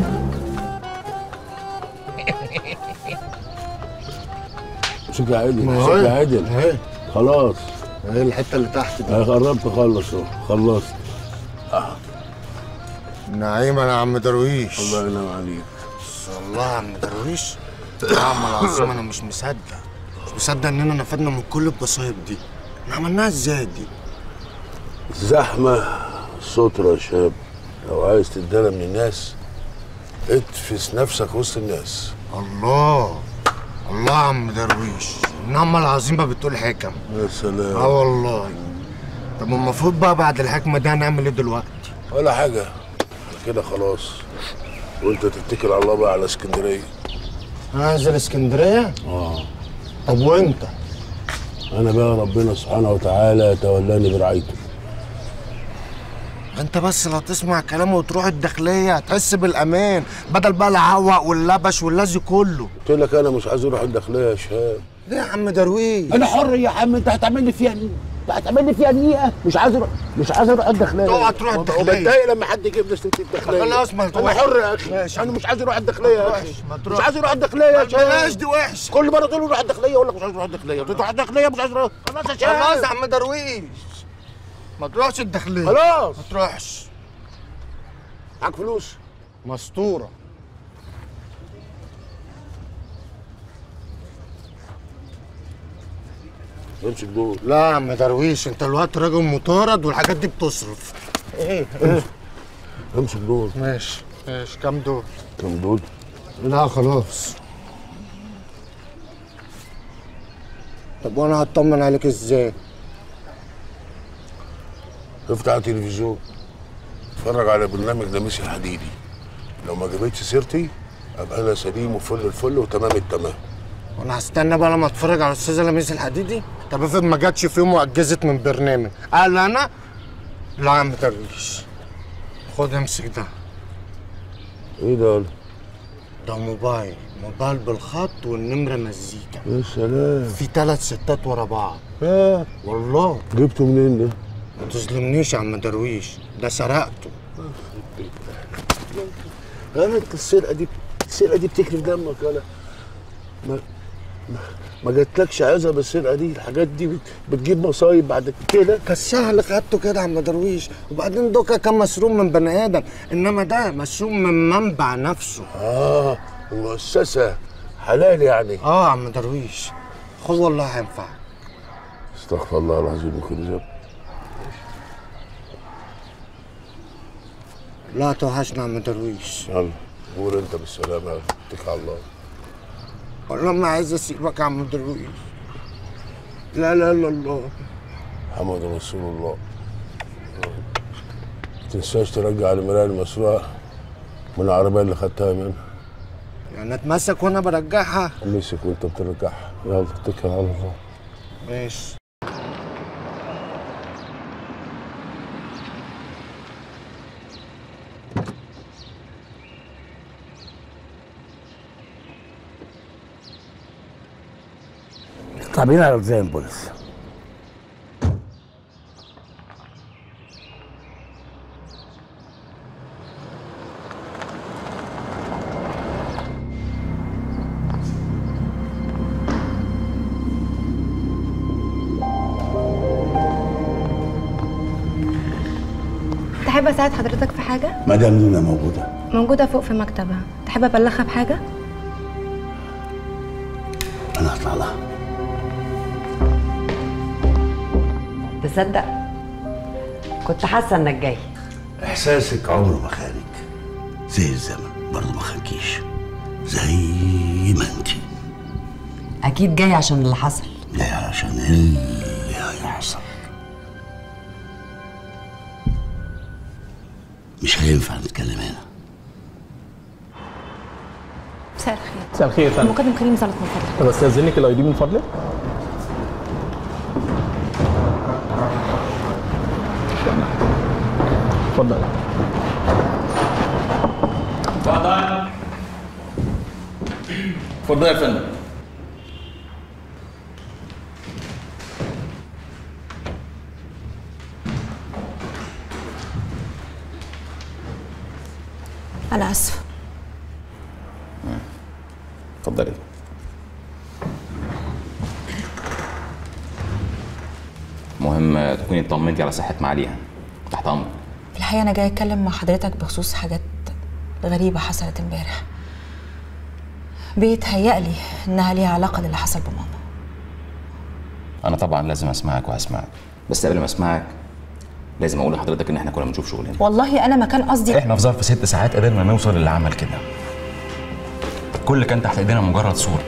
امسك يا عدل، امسك يا عدل. خلاص اهي الحته اللي تحت دي. قربت اخلص اهو، خلصت. اه نعيما يا عم درويش. الله ينعم عليك. الله يا عم درويش. يا عم العظيم انا مش مصدق، مش مصدق اننا نفدنا من كل البصايب دي. احنا عملناها ازاي دي؟ الزحمه سترة يا شاب. لو عايز تتدلى من الناس اتفس نفسك وسط الناس. الله الله يا عم درويش، النعمة العظيم ما بتقول حكم. يا سلام. اه والله. طب المفروض بقى بعد الحكمة دي هنعمل ايه دلوقتي؟ ولا حاجة كده خلاص، وانت تتكل على الله بقى على اسكندرية. هنزل اسكندرية؟ اه. طب وانت؟ انا بقى ربنا سبحانه وتعالى يتولاني برعايته. انت بس لو تسمع كلامه وتروح الداخليه هتحس بالامان بدل بقى العوق واللبش واللازي كله. قلت لك انا مش عايز اروح الداخليه يا شهاب. ليه يا عم درويش؟ انا حر يا عم، انت هتعمل لي فيها انت هتعمل لي فيها نيقه. مش عايز اروح مش عايز اروح الداخليه. اوعى تروح الداخليه. وبتضايق لما حد يجيب لي سيره الداخليه. خلاص ما انا حر يا اخي. ماشي. انا مش عايز اروح الداخليه يا اخي. مش عايز اروح الداخليه يا شهاب. بلاش دي وحش. كل مره تقول لي روح الداخليه اقول لك مش عايز اروح الداخليه. تروح الداخليه مش عايز اروح. خلاص يا شهاب. خلاص يا عم درويش ما تروحش الداخليه. خلاص ما تروحش. معاك فلوس؟ مستوره. امسك دول. لا يا عم درويش انت الوقت راجل مطارد والحاجات دي بتصرف. ايه ايه امسك دول. ماشي ماشي. كام دول؟ كام دول؟ لا خلاص. طب وانا هطمن عليك ازاي؟ افتح التلفزيون اتفرج على برنامج لميس الحديدي. لو ما جابتش سيرتي ابقى انا سليم وفل الفل وتمام التمام. وانا هستنى بقى لما اتفرج على الاستاذه لميس الحديدي؟ طب افرض ما جاتش في يوم واجزت من برنامج، قال انا؟ لا يا عم درويش. خد امسك ده. ايه ده؟ ده موبايل، موبايل بالخط والنمره مزيكا. يا سلام. في ثلاث ستات ورا بعض. اه والله. جبته منين ده؟ ما تظلمنيش يا عم درويش، ده سرقته. انا انت السرقه دي السرقه دي بتكرف دمك. انا ما ما, ما جاتلكش عزة بالسرقه دي. الحاجات دي بت... بتجيب مصايب بعد كده. كالسهل اللي خدته كده يا عم درويش. وبعدين دوكا كان مسروق من بني ادم، انما ده مسروق من منبع نفسه. اه مؤسسه حلال يعني. اه يا عم درويش خد والله هينفعك. استغفر الله العظيم من كل ذنب. لا توحشنا يا عم درويش. يلا قول انت بالسلامه. اتكل على الله. والله ما عايز اسيبك يا عم درويش. لا لا الا الله محمد رسول الله. ما تنساش ترجع المرايه المسروقه من العربيه اللي خدتها منها. يعني اتمسك وانا برجعها؟ امسك وانت بترجعها. يلا اتكل على الله. ماشي. طالعين على زي البوليس. تحب اساعد حضرتك في حاجه؟ مدام نونا موجوده؟ موجوده فوق في مكتبها. تحب ابلغها بحاجه؟ انا هطلع لها. تصدق كنت حاسه انك جاي. احساسك عمره ما خانك، زي الزمن برضه ما خانكيش، زي ما انتي. اكيد جاي عشان اللي حصل. جاي عشان اللي هيحصل. مش هينفع نتكلم هنا. مساء الخير. مساء الخير يا فندم. المقدم كريم زلط من فضلك. طب استاذنك الاي دي من فضلك. اتفضل. اتفضل. اتفضل يا فندم. انا اسفه. اتفضلي. المهم تكوني اطمنتي على صحة معاليها. تحت امرك. الحقيقه انا جاي اتكلم مع حضرتك بخصوص حاجات غريبه حصلت امبارح. بيتهيألي انها ليها علاقه باللي حصل بماما. انا طبعا لازم اسمعك وهسمعك، بس قبل ما اسمعك لازم اقول لحضرتك ان احنا كنا بنشوف شغلنا. والله انا ما كان قصدي. احنا في ظرف ست ساعات قدرنا نوصل للي عمل كده. كل اللي كان تحت ايدينا مجرد صورة.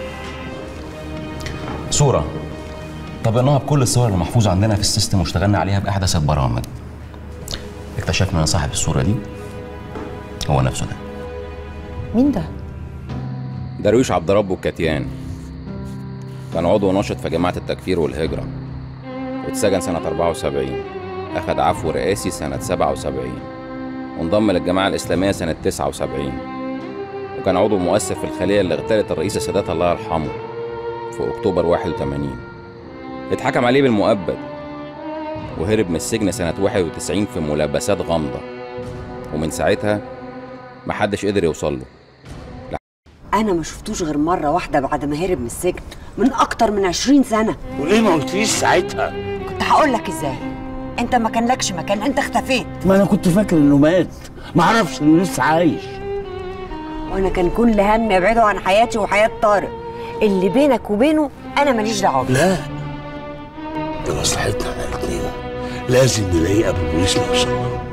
صورة طبقناها بكل الصور اللي محفوظة عندنا في السيستم واشتغلنا عليها بأحدث البرامج. اكتشفنا ان صاحب الصورة دي هو نفسه ده. مين ده؟ درويش عبد ربه الكتيان. كان عضو ناشط في جماعة التكفير والهجرة، واتسجن سنة أربعة وسبعين. أخد عفو رئاسي سنة سبعة وسبعين، وانضم للجماعة الإسلامية سنة تسعة وسبعين، وكان عضو مؤثر في الخلية اللي اغتالت الرئيس السادات الله يرحمه في أكتوبر واحد وثمانين. اتحكم عليه بالمؤبد وهرب من السجن سنة واحد وتسعين في ملابسات غامضة، ومن ساعتها محدش قدر يوصل له. انا ما شفتوش غير مره واحده بعد ما هرب من السجن من اكتر من عشرين سنه. وليه ما قلتليش ساعتها؟ كنت هقول لك ازاي؟ انت ما كان لكش مكان، انت اختفيت. ما انا كنت فاكر انه مات، ما اعرفش انه لسه عايش. وانا كان كل همي ابعده عن حياتي وحياه طارق. اللي بينك وبينه انا ماليش دعوه. لا، ده مصلحتنا احنا الاثنين، لازم نلاقيه قبل ما البوليس ما يوصل له.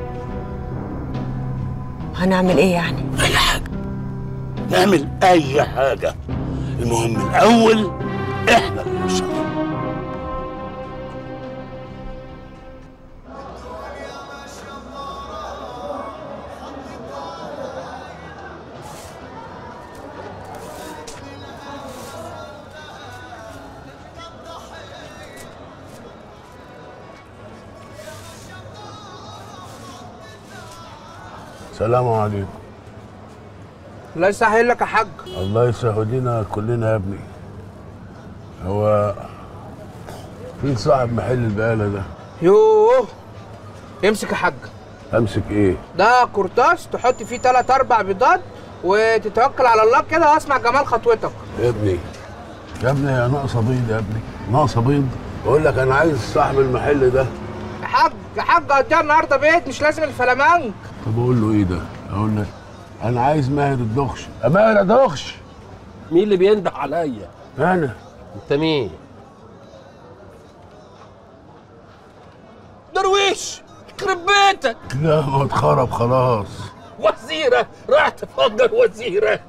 هنعمل ايه يعني؟ اي حاجه، نعمل اي حاجه، المهم الاول احنا اللي نوصل له. السلام عليكم. الله يسهل لك يا حاج. الله يسهل لنا كلنا يا ابني. هو فين صاحب محل البقالة ده؟ يوه، امسك يا حاج. امسك ايه؟ ده قرطاس تحط فيه تلات اربع بيضات وتتوكل على الله كده واسمع جمال خطوتك. يا ابني يا ابني يا ناقصه بيض، يا ابني ناقصه بيض. بقول لك انا عايز صاحب المحل ده. يا حاج يا حاج قضيها النهارده بيت، مش لازم الفلامنك. طب اقول له ايه ده؟ اقول لك انا عايز ماهر الدخش. يا ماهر يا دخش. مين اللي بينده عليا؟ انا. انت مين؟ درويش يخرب بيتك. لا ما اتخرب خلاص. وزيره راح تفجر وزيره.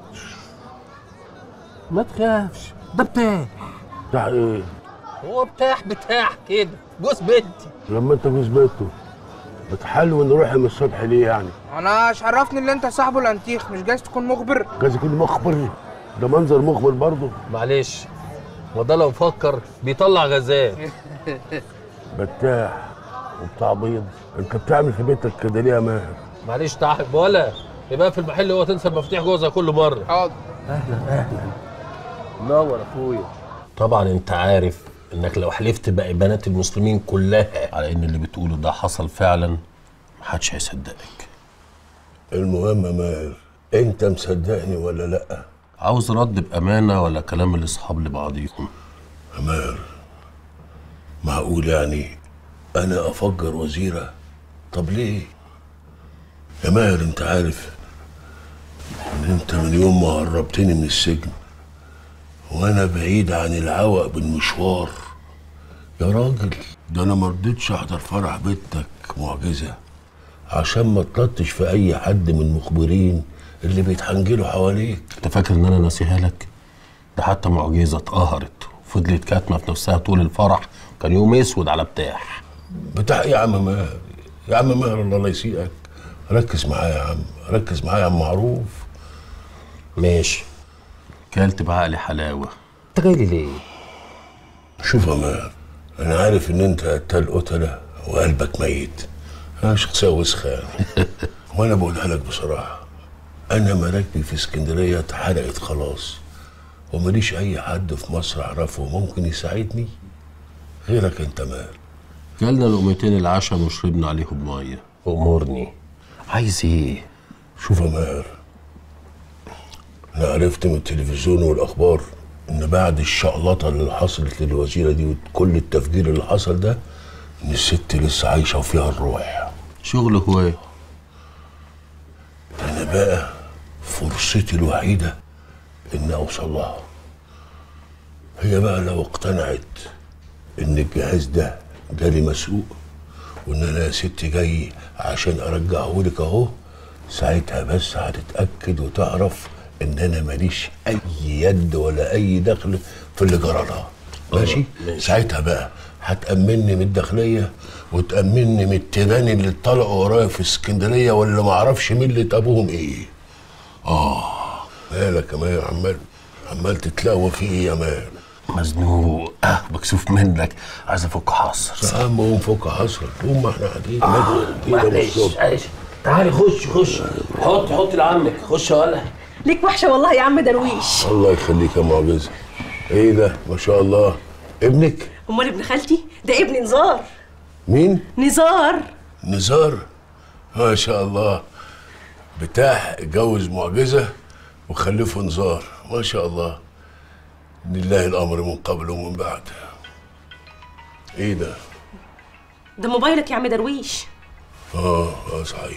ما تخافش، ده بتاع. بتاع ايه؟ هو بتاع بتاع كده، جوز بنتي. لما انت جوز بنته بتحلو نروح من الصبح ليه يعني؟ انا مش عرفني ان انت صاحبه الانتيخ، مش جايز تكون مخبر؟ جايز يكون مخبر، ده منظر مخبر برضه. معلش، هو ده لو فكر بيطلع غازات. بتاع وبتاع بيض، انت بتعمل في بيتك كده ليه يا ماهر؟ معلش تعب ولا يبقى في المحل هو تنسى المفاتيح جوه زي كل مره. حاضر. اهلا اهلا. نور اخويا. طبعا انت عارف انك لو حلفت باقي بنات المسلمين كلها على ان اللي بتقوله ده حصل فعلا محدش هيصدقك. المهم يا ماهر، انت مصدقني ولا لا؟ عاوز رد بامانه ولا كلام الاصحاب لبعضيهم؟ يا ماهر معقول يعني انا افجر وزيره؟ طب ليه؟ يا ماهر انت عارف ان انت من يوم ما هربتني من السجن وانا بعيد عن العوق بالمشوار. يا راجل ده انا مرضتش احضر فرح بنتك معجزه عشان ما تلطش في اي حد من المخبرين اللي بيتحنجلوا حواليك. انت فاكر ان انا ناسيها لك؟ ده حتى معجزه اتقهرت وفضلت كاتمه في نفسها طول الفرح، كان يوم اسود على بتاح. بتاع يا عم ماهر، يا عم ماهر الله لا يسيئك، ركز معايا يا عم، ركز معايا يا عم معروف. ماشي، كلت بعقلي حلاوه. انت جاي لي ليه؟ شوف يا ماهر، انا عارف ان انت قتال قتله وقلبك ميت، انا شخصيه وسخه وانا بقولها لك بصراحه، انا مراكبي في اسكندريه اتحرقت خلاص، وماليش اي حد في مصر اعرفه ممكن يساعدني غيرك انت ماهر. كلنا لقمتين العشاء وشربنا عليهم ميه. امورني، عايز ايه؟ شوف يا ماهر، انا عرفت من التلفزيون والاخبار ان بعد الشقلطه اللي حصلت للوزيره دي وكل التفجير اللي حصل ده، ان الست لسه عايشه وفيها الروح. شغل هوايه. انا بقى فرصتي الوحيده ان اوصل لها. هي بقى لو اقتنعت ان الجهاز ده جالي مسروق وان انا يا ستي جاي عشان ارجعه لك اهو، ساعتها بس هتتاكد وتعرف ان انا ماليش اي يد ولا اي دخل في اللي جرى لها. ماشي؟ ساعتها بقى هتأمني من الداخلية وتأمني من التيران اللي طلعوا ورايا في اسكندرية واللي معرفش مين اللي ابوهم ايه. اه مالك يا ماهر، عمال عمال تتلاوى في ايه يا ماهر؟ مزنوق، اه مكسوف منك، عايز افك حصر. يا عم قوم فك حصرك، قوم ما احنا قاعدين. آه معلش معلش، تعالي خش خش، حط حط لعمك، خش يا ولا. ليك وحشه والله يا عم درويش. الله يخليك يا معجزه. ايه ده ما شاء الله، ابنك؟ امال ابن خالتي ده ابن نزار. مين؟ نزار. نزار ما شاء الله، بتاع اتجوز معجزه وخلفه نزار ما شاء الله. لله الامر من قبل ومن بعد. ايه ده؟ ده موبايلك يا عم درويش. اه اه صحيح.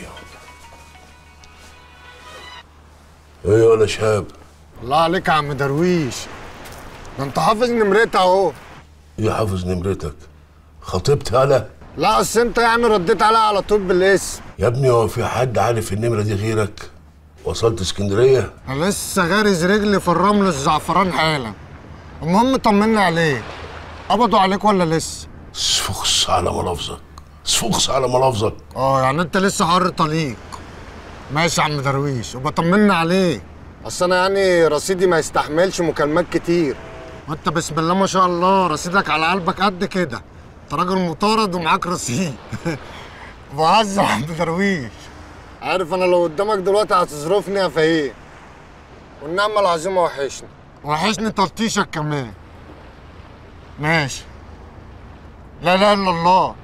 ايه ولا شهاب؟ الله عليك يا عم درويش، ده انت حافظ نمرتها اهو. ايه حافظ نمرتك؟ خطيبتي انا؟ لا اصل انت يعني رديت عليها على طول بالاسم. يا ابني هو في حد عارف النمره دي غيرك؟ وصلت اسكندريه؟ انا لسه غارز رجلي في الرمل الزعفران حالا. المهم طمنا عليك، قبضوا عليك ولا لسه؟ اسفخس على ملافظك، اسفخس على ملافظك. اه يعني انت لسه حر طليق. ماشي يا عم درويش، وبطمنا عليك، اصل انا يعني رصيدي ما يستحملش مكالمات كتير، وانت بسم الله ما شاء الله رصيدك على قلبك قد كده، انت راجل مطارد ومعاك رصيد. بهزر يا عم درويش، عارف انا لو قدامك دلوقتي هتصرفني يا فهيم، والنعمه العظيمه وحشني، وحشني تلطيشك كمان. ماشي، لا لا الا الله.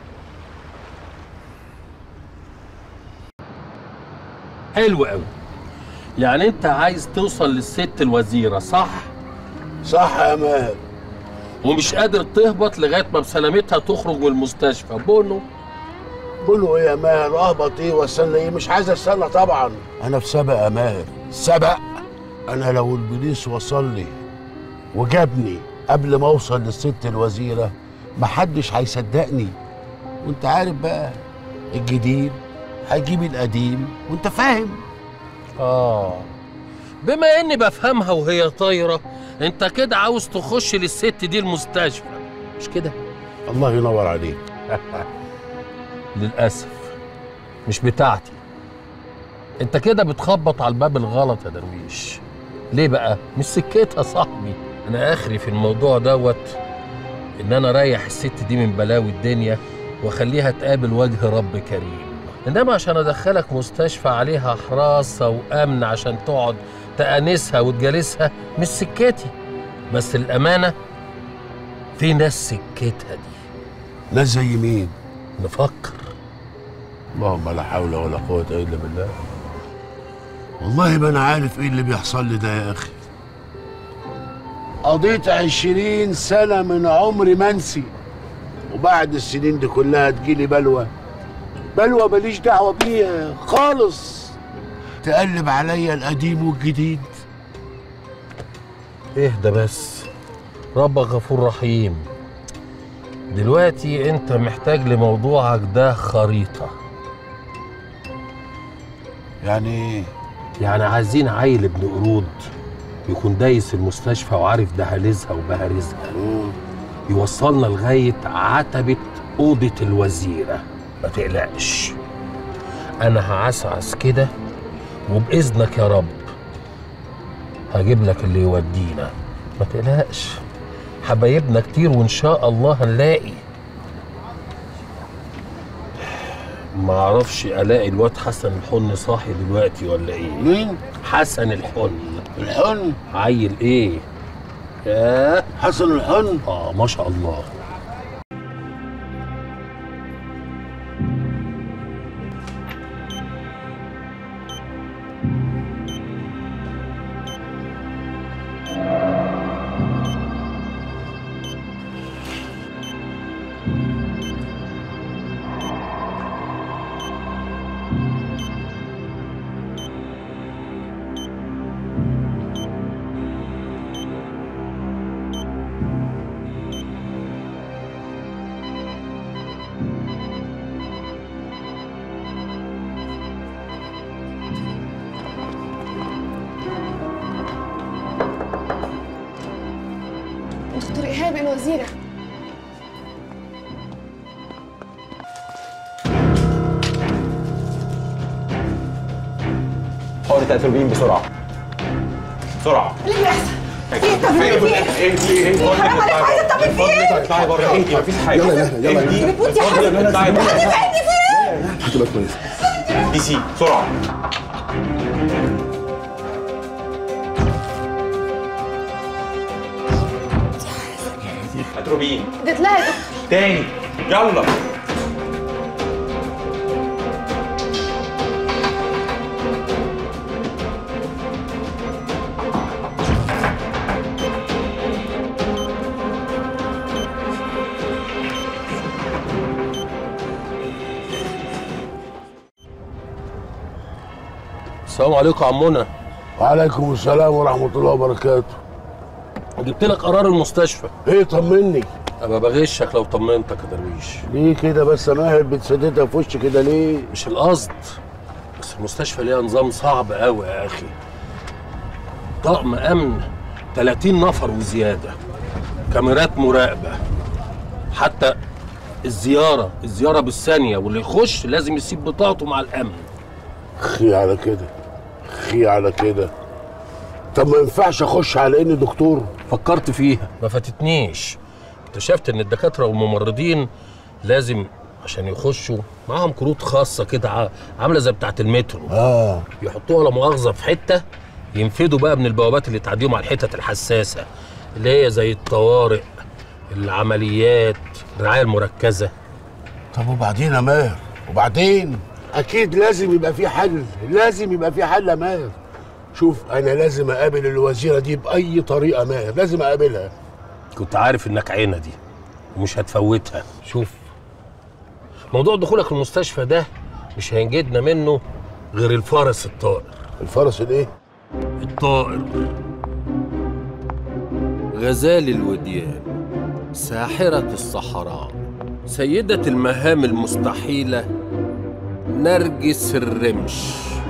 حلو قوي، يعني انت عايز توصل للست الوزيره صح؟ صح يا ماهر. ومش قادر تهبط لغايه ما بسلامتها تخرج من المستشفى. بونو بونو ايه يا ماهر؟ اهبط ايه واستنى ايه؟ مش عايز استنى طبعا، انا في سبق يا ماهر، سبق. انا لو البوليس وصل لي وجابني قبل ما اوصل للست الوزيره محدش هيصدقني، وانت عارف بقى الجديد هيجيب القديم وانت فاهم. اه بما اني بفهمها وهي طايره، انت كده عاوز تخش للست دي المستشفى مش كده؟ الله ينور عليك. للاسف مش بتاعتي. انت كده بتخبط على الباب الغلط يا درويش. ليه بقى؟ مش سكتها صاحبي. انا اخري في الموضوع دوت ان انا اريح الست دي من بلاوي الدنيا واخليها تقابل وجه رب كريم، انما عشان ادخلك مستشفى عليها حراسه وامن عشان تقعد تأنسها وتجالسها مش سكتي. بس الامانه في ناس سكتها دي. ناس زي مين؟ نفكر. اللهم لا حول ولا قوه الا بالله. والله ما انا عارف ايه اللي بيحصل لي ده يا اخي. قضيت عشرين سنه من عمري منسي، وبعد السنين دي كلها تجيلي بلوى، بلوى ماليش دعوه بيها خالص، تقلب عليا القديم والجديد. اهدى بس، ربك غفور رحيم. دلوقتي انت محتاج لموضوعك ده خريطة. يعني ايه؟ يعني عايزين عيل ابن قرود يكون دايس المستشفى وعارف دهاليزها وبهاريزها، يوصلنا لغاية عتبة أوضة الوزيرة. ما تقلقش، أنا هعسعس كده وبإذنك يا رب هجيب لك اللي يودينا. ما تقلقش، حبايبنا كتير وإن شاء الله هنلاقي. ما اعرفش الاقي الواد حسن الحن صاحي دلوقتي ولا ايه؟ مين؟ حسن الحن. الحن؟ عيل ايه؟ ياه حسن الحن؟ اه ما شاء الله. دكتور إيهاب الوزيرة. حقنة اتروبين بسرعة بسرعة. اللي بيحصل؟ ايه التمرين فيه؟ ايه ايه ايه حرام عليك، عايزة التمرين فيه؟ اطلعي بره، اهدي مفيش حاجة. يلا يا نهله، يلا يا نهله. بتموت يا حبيبي. اطلعي بره. هتبعدني فيه؟ هتبقى كويسه. دي سي بسرعة. اتروبين اديت لها يا دكتور. تاني يلا. السلام عليكم يا عمنا. وعليكم السلام ورحمة الله وبركاته. جبت لك قرار المستشفى. ايه طمني. ابقى بغشك لو طمنتك يا درويش. ليه كده بس يا ماهر بتسددها في وشي كده ليه؟ مش القصد، بس المستشفى ليها نظام صعب قوي يا اخي. طقم امن ثلاثين نفر وزياده، كاميرات مراقبه، حتى الزياره الزياره بالثانيه، واللي يخش لازم يسيب بطاقته مع الامن. خي على كده، خي على كده. طب ما ينفعش اخش على اني دكتور؟ فكرت فيها ما فاتتنيش. اكتشفت ان الدكاتره والممرضين لازم عشان يخشوا معاهم كروت خاصه كده عامله زي بتاعه المترو. اه يحطوها لا مؤاخذه في حته، ينفذوا بقى من البوابات اللي تعديهم على الحتت الحساسه اللي هي زي الطوارئ، العمليات، الرعايه المركزه. طب وبعدين يا ماهر؟ وبعدين؟ اكيد لازم يبقى في حل، لازم يبقى في حل يا ماهر. شوف انا لازم اقابل الوزيره دي باي طريقه، ماهر لازم اقابلها. كنت عارف انك عينه دي ومش هتفوتها. شوف موضوع دخولك المستشفى ده مش هينجدنا منه غير الفارس الطائر. الفارس الايه؟ الطائر. غزال الوديان، ساحرة الصحراء، سيدة المهام المستحيلة، نرجس الرمش.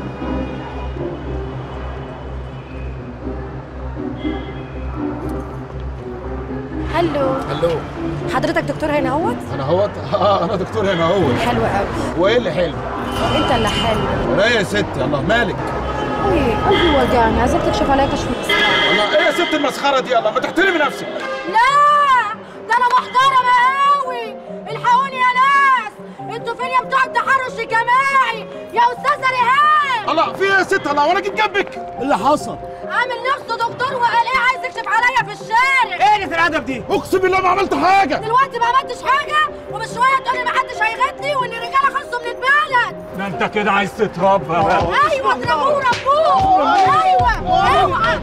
هلو. هلو. حضرتك دكتور هنا اهوت؟ انا اهوت؟ اه انا دكتور هنا اهوت. حلو قوي. وايه اللي حلو؟ انت اللي حلو. لا يا ستي، الله مالك؟ ايه قلبي وجعني، عايزاك تكشف عليا كشف مسخره. الله ايه يا ست المسخره دي؟ الله ما تحترمي نفسك. لا ده انا محترمه قوي. الحقوني يا ناس، انتوا فين يا بتوع التحرش الجماعي يا استاذه ريهام؟ الله في ايه يا ست؟ الله وانا جيت جنبك. ايه اللي حصل؟ عامل نفسه دكتور وقال ايه عايز يكشف عليا في الشارع. ايه اللي في الادب دي؟ اقسم بالله ما عملت حاجه. دلوقتي ما عملتش حاجه ومش شويه تقولي ما حدش هيغتني وان الرجاله خلصوا من البلد. ده انت كده عايز تتربى. ايوه اضربوه وربوه. ايوه اوعى.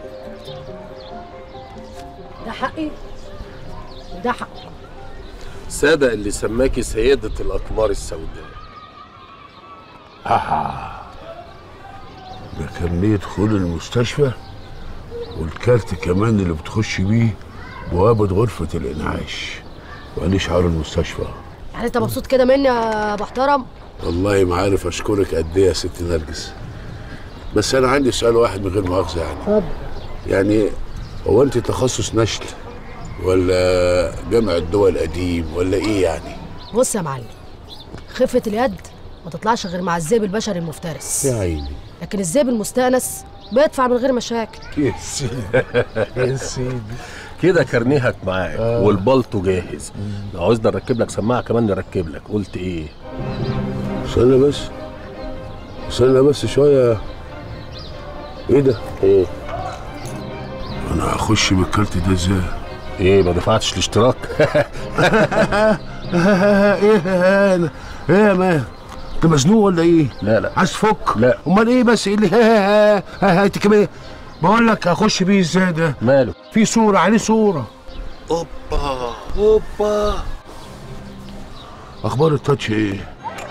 ده حقي وده حقي. صدق اللي سماكي سيدة الأقمار السوداء. آه. ده كمية دخول المستشفى والكارت كمان اللي بتخش بيه بوابة غرفة الإنعاش وأدي شعار المستشفى. يعني انت مبسوط كده مني يا محترم؟ والله ما عارف أشكرك قد إيه يا ست نرجس. بس أنا عندي سؤال واحد من غير مؤاخذة يعني. اتفضل. يعني هو أنت تخصص نشل ولا جامع الدول القديم ولا إيه يعني؟ بص يا معلم، خفة اليد ما تطلعش غير مع الذئب البشري المفترس. يا عيني. لكن الذئب المستأنس بيدفع من غير مشاكل. يا سيدي يا سيدي كده كارنيهك معاك آه. والبلطو جاهز. لو عاوزنا نركب لك سماعه كمان نركب لك. قلت ايه؟ استنى بس استنى بس شويه. ايه ده؟ ايه؟ انا هخش بالكارت ده ازاي؟ ايه ما دفعتش الاشتراك؟ ايه ايه ايه يا مان؟ انت مزنوق ولا ايه؟ لا لا عايز تفك؟ لا. امال ايه بس ايه اللي ها ها ها انت كمان؟ بقول لك هخش بيه ازاي ده؟ ماله؟ في صورة عليه صورة. اوبا اوبا. اخبار التاتش ايه؟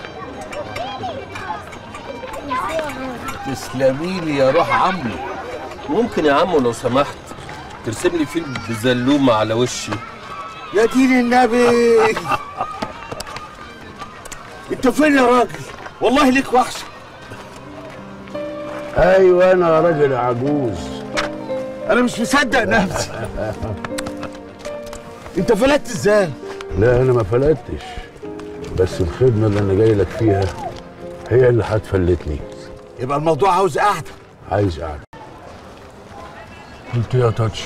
تسلمي لي يا روح عمي. ممكن يا عمو لو سمحت ترسم لي فيلم بزلومه على وشي؟ يا دين النبي. انت فين يا راجل؟ والله ليك وحشه. ايوه انا راجل عجوز. انا مش مصدق نفسي. انت فلتت ازاي؟ لا انا ما فلتش، بس الخدمه اللي انا جاي لك فيها هي اللي هتفلتني. يبقى الموضوع عاوز قعده. عايز قعده. قلت يا تاتش.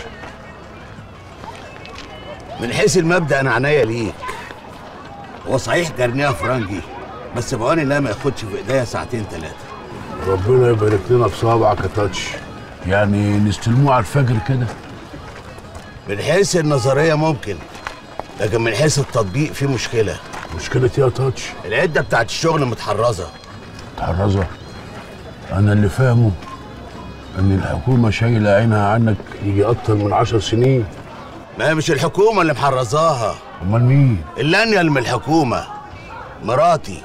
من حيث المبدا انا عناية ليك. هو صحيح جرنيها فرنجي، بس بقاني لا ما ياخدش في ايديا ساعتين ثلاثه. ربنا يبارك لنا في صوابعك يا تاتش. يعني نستلموه على الفجر كده. من حيث النظريه ممكن، لكن من حيث التطبيق في مشكله. مشكله ايه يا تاتش؟ العده بتاعت الشغل متحرزه. متحرزه؟ انا اللي فاهمه ان الحكومه شايله عينها عنك يجي اكتر من عشر سنين. ما هي مش الحكومه اللي محرزاها. امال مين؟ اللانيه اللي من الحكومه مراتي.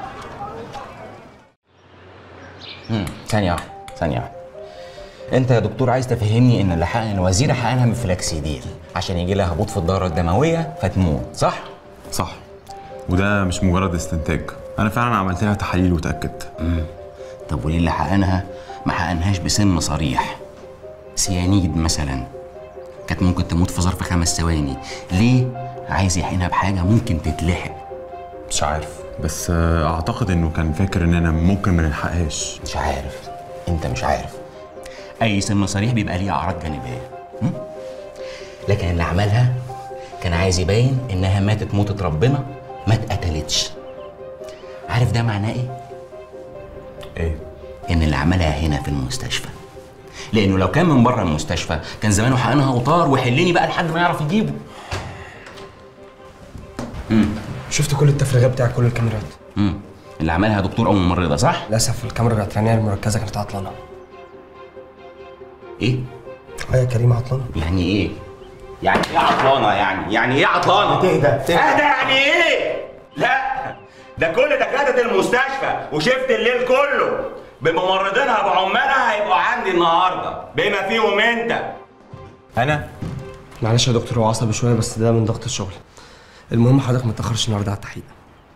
امم ثانيه واحده ثانيه واحده. انت يا دكتور عايز تفهمني ان اللي حقن الوزيره حقنها من فلاكسيديل عشان يجي لها هبوط في الدوره الدمويه فتموت، صح؟ صح. وده مش مجرد استنتاج، انا فعلا عملت لها تحاليل وتاكدت. امم طب وليه اللي حقنها ما حقنهاش بسم صريح؟ سيانيد مثلا كانت ممكن تموت في ظرف خمس ثواني، ليه عايز يحقنها بحاجه ممكن تتلحق؟ مش عارف، بس اعتقد انه كان فاكر اننا ممكن ما نلحقهاش. مش عارف، انت مش عارف. اي سم صريح بيبقى ليه اعراض جانبيه، لكن اللي عملها كان عايز يبين انها ماتت موتة ربنا ما اتقتلتش. عارف ده معناه ايه؟ ايه؟ ان اللي عملها هنا في المستشفى، لانه لو كان من بره المستشفى كان زمانه حقنها وطار وحلني بقى لحد ما يعرف يجيبه. امم شفت كل التفريغات بتاع كل الكاميرات. امم اللي عملها دكتور او ممرضه، صح؟ للاسف الكاميرا الرترانيه المركزه كانت عطلانه. ايه؟ اه يا كريم عطلانه. يعني ايه؟ يعني ايه عطلانه؟ يعني يعني ايه عطلانه؟ تهدى تهدى. اهدى يعني ايه؟ لا ده كل دكاتره المستشفى وشفت الليل كله بممرضينها بعمالها هيبقوا عندي النهارده بما فيهم انت. انا؟ معلش يا دكتور، هو عصبي شويه بس ده من ضغط الشغل. المهم حضرتك ما تاخرش النهارده على التحقيق.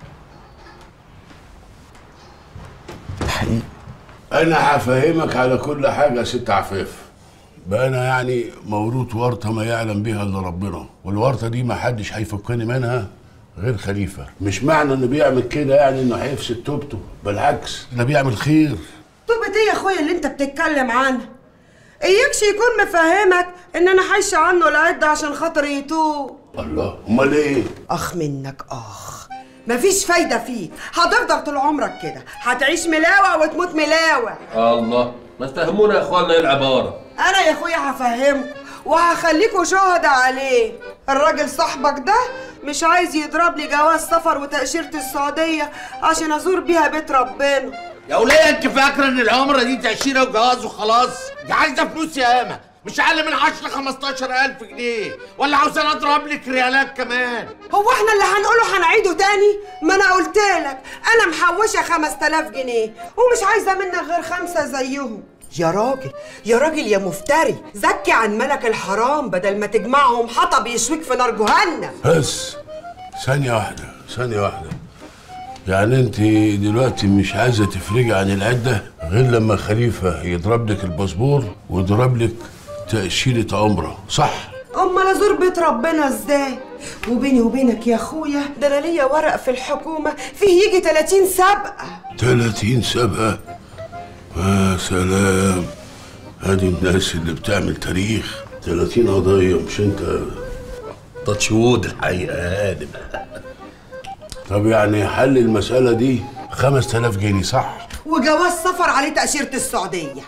تحقيق؟ انا هفهمك على كل حاجه يا ست عفاف. بقى انا يعني موروث ورطه ما يعلم بها الا ربنا، والورطه دي ما حدش هيفكني منها غير خليفه. مش معنى انه بيعمل كده يعني انه هيفسد توبته، بالعكس ده بيعمل خير. توبة ايه يا اخويا اللي انت بتتكلم عنها؟ اياكش يكون مفهمك ان انا حايشه عنه العده عشان خاطر يتوب. الله، امال ايه؟ اخ منك اخ، مفيش فايده فيك، هتفضل طول عمرك كده، هتعيش ملاوع وتموت ملاوع. الله، ما تفهمونا يا اخوانا ايه العباره. انا يا اخويا هفهمكم وهخليكوا شهداء عليه. الراجل صاحبك ده مش عايز يضرب لي جواز سفر وتأشيرة السعودية عشان ازور بيها بيت ربنا. يا وليه انت فاكره ان العمره دي تاشيره وجواز وخلاص؟ دي عايزه فلوس يا اما. مش اقل من عشرة خمستاشر الف جنيه، ولا عاوزان اضرب لك ريالات كمان؟ هو احنا اللي هنقوله هنعيده تاني؟ ما انا قلت لك انا محوشه خمسة آلاف جنيه ومش عايزه منك غير خمسه زيهم. يا راجل يا راجل يا مفتري، زكي عن ملك الحرام بدل ما تجمعهم حطب يشويك في نار جهنم. بس ثانية واحدة ثانية واحدة، يعني انت دلوقتي مش عايزة تفرجي عن العدة غير لما خليفة يضرب لك الباسبور ويضرب لك تأشيرة عمرة، صح؟ امال ازور بيت ربنا ازاي؟ وبيني وبينك يا اخويا ده انا ليا ورق في الحكومة فيه يجي تلاتين سابقة. تلاتين سابقة؟ يا سلام، ادي الناس اللي بتعمل تاريخ. تلاتين قضية، مش انت تاتشود الحقيقة يا ادم. طب يعني حل المسألة دي خمسة آلاف جنيه، صح؟ وجواز سفر عليه تأشيرة السعودية.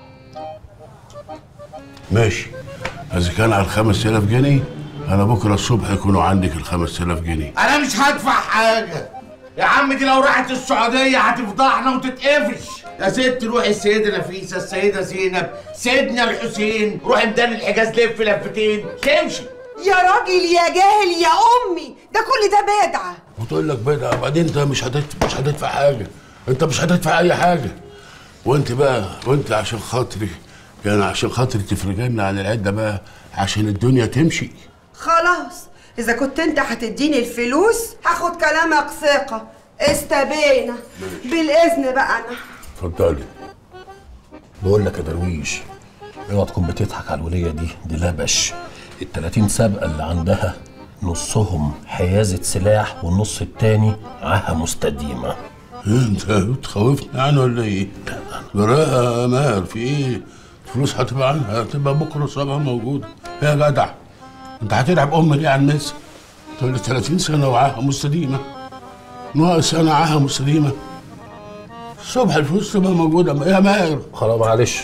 ماشي، إذا كان على الخمس آلاف جنيه أنا بكرة الصبح يكونوا عندك الخمس آلاف جنيه. انا مش هدفع حاجه يا عم، دي لو راحت السعوديه هتفضحنا وتتقفش. يا ست روحي السيده نفيسه، السيده زينب، سيدنا الحسين، روحي ميدان الحجاز لف لفتين تمشي. يا راجل يا جاهل يا امي، ده كل ده بدعه. وتقول لك بدعه، بعدين انت مش هتدفع مش هتدفع حاجه، انت مش هتدفع اي حاجه. وانت بقى وانت عشان خاطري يعني عشان خاطري تفرجنا عن العده بقى عشان الدنيا تمشي. خلاص اذا كنت انت هتديني الفلوس هاخد كلامك ثقه، استبينا بالاذن بقى. انا اتفضلي. بقول لك يا درويش، اوعى تكون بتضحك على الوليه دي، دي لبش. ال تلاتين سابقه اللي عندها نصهم حيازه سلاح والنص التاني عاهه مستديمه. انت بتخوفني يعني ولا ايه؟ براءة يا ماهر، في ايه؟ الفلوس هتبقى عنها، هتبقى بكره الصبح موجوده. يا جدع انت هتلعب ام ليه على الناس؟ تقول لي تلاتين سنه وعاهه مستديمه، ناقص انا عاهه مستديمه. الصبح الفلوس تبقى موجوده يا ماهر. خلاص معلش.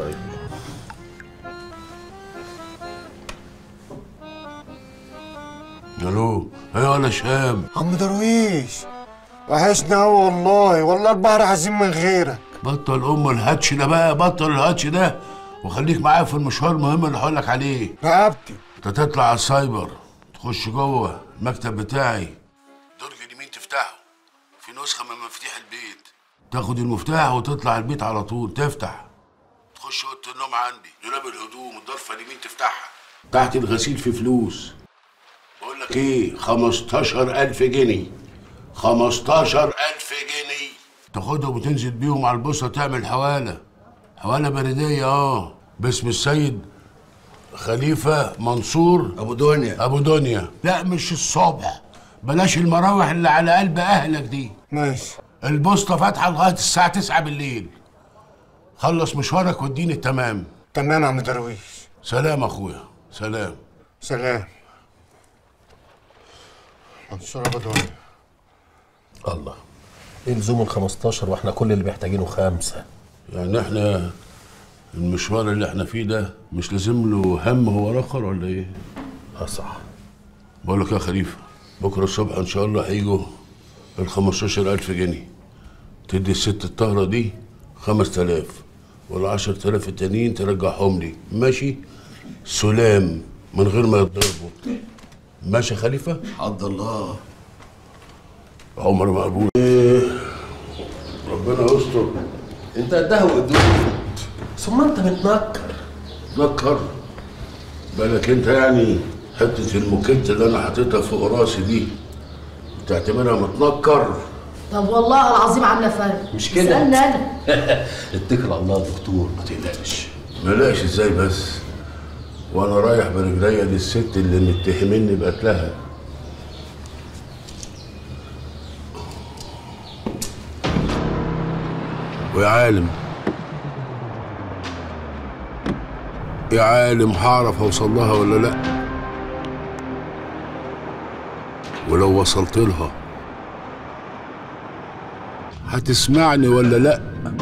الو، ايوه ولا شاب؟ عم درويش وحشنا قوي والله، والله البحر عايزين من غيرك. بطل ام الهاتش ده بقى، بطل الهاتش ده وخليك معايا في المشوار المهم اللي هقول لك عليه. رقبتي. انت تطلع على السايبر، تخش جوه المكتب بتاعي، درج اليمين تفتحه، في نسخه من مفاتيح البيت، تاخد المفتاح وتطلع البيت على طول، تفتح تخش اوضه النوم عندي، دولاب الهدوم الضرفه اليمين تفتحها، تحت الغسيل في فلوس. بقول لك ايه، خمستاشر ألف جنيه، خمستاشر ألف جنيه تاخدهم وتنزل بيهم على البوسطه، تعمل حواله، حواله بريديه اه باسم السيد خليفه منصور ابو دنيا. ابو دنيا. لا مش الصبح، بلاش المراوح اللي على قلب اهلك دي. ماشي. البوسطه فاتحه لغايه الساعه تسعة بالليل. خلص مشوارك واديني التمام. تمام يا عم درويش. سلام اخويا، سلام. سلام. منصور ابو دنيا. الله، ايه لزوم ال خمستاشر واحنا كل اللي محتاجينه خمسه؟ يعني احنا المشوار اللي احنا فيه ده مش لازم له هم هو اخر ولا ايه؟ اه صح. بقول لك يا خليفه، بكره الصبح ان شاء الله هيجوا ال خمستاشر ألف جنيه، تدي الست الطاهره دي خمسة آلاف وال عشرة آلاف التانيين ترجعهم لي، ماشي؟ سلام من غير ما يتضربوا. ماشي يا خليفه؟ حد الله. عمر مقبول. ايه ربنا يستر. انت قدها وقدود، ثم انت بتنكر. نكر؟ بالك انت يعني حته الموكيت اللي انا حاططها فوق راسي دي بتعتبرها متنكر؟ طب والله العظيم عامله فرق. مش كده؟ اسالني انا. اتكل على الله يا دكتور، ما تقلقش. ما اقلقش ازاي بس؟ وانا رايح برجليا للست اللي متهمني بقتلها. ويا عالم يا عالم هعرف اوصل لها ولا لا، ولو وصلت لها هتسمعني ولا لا،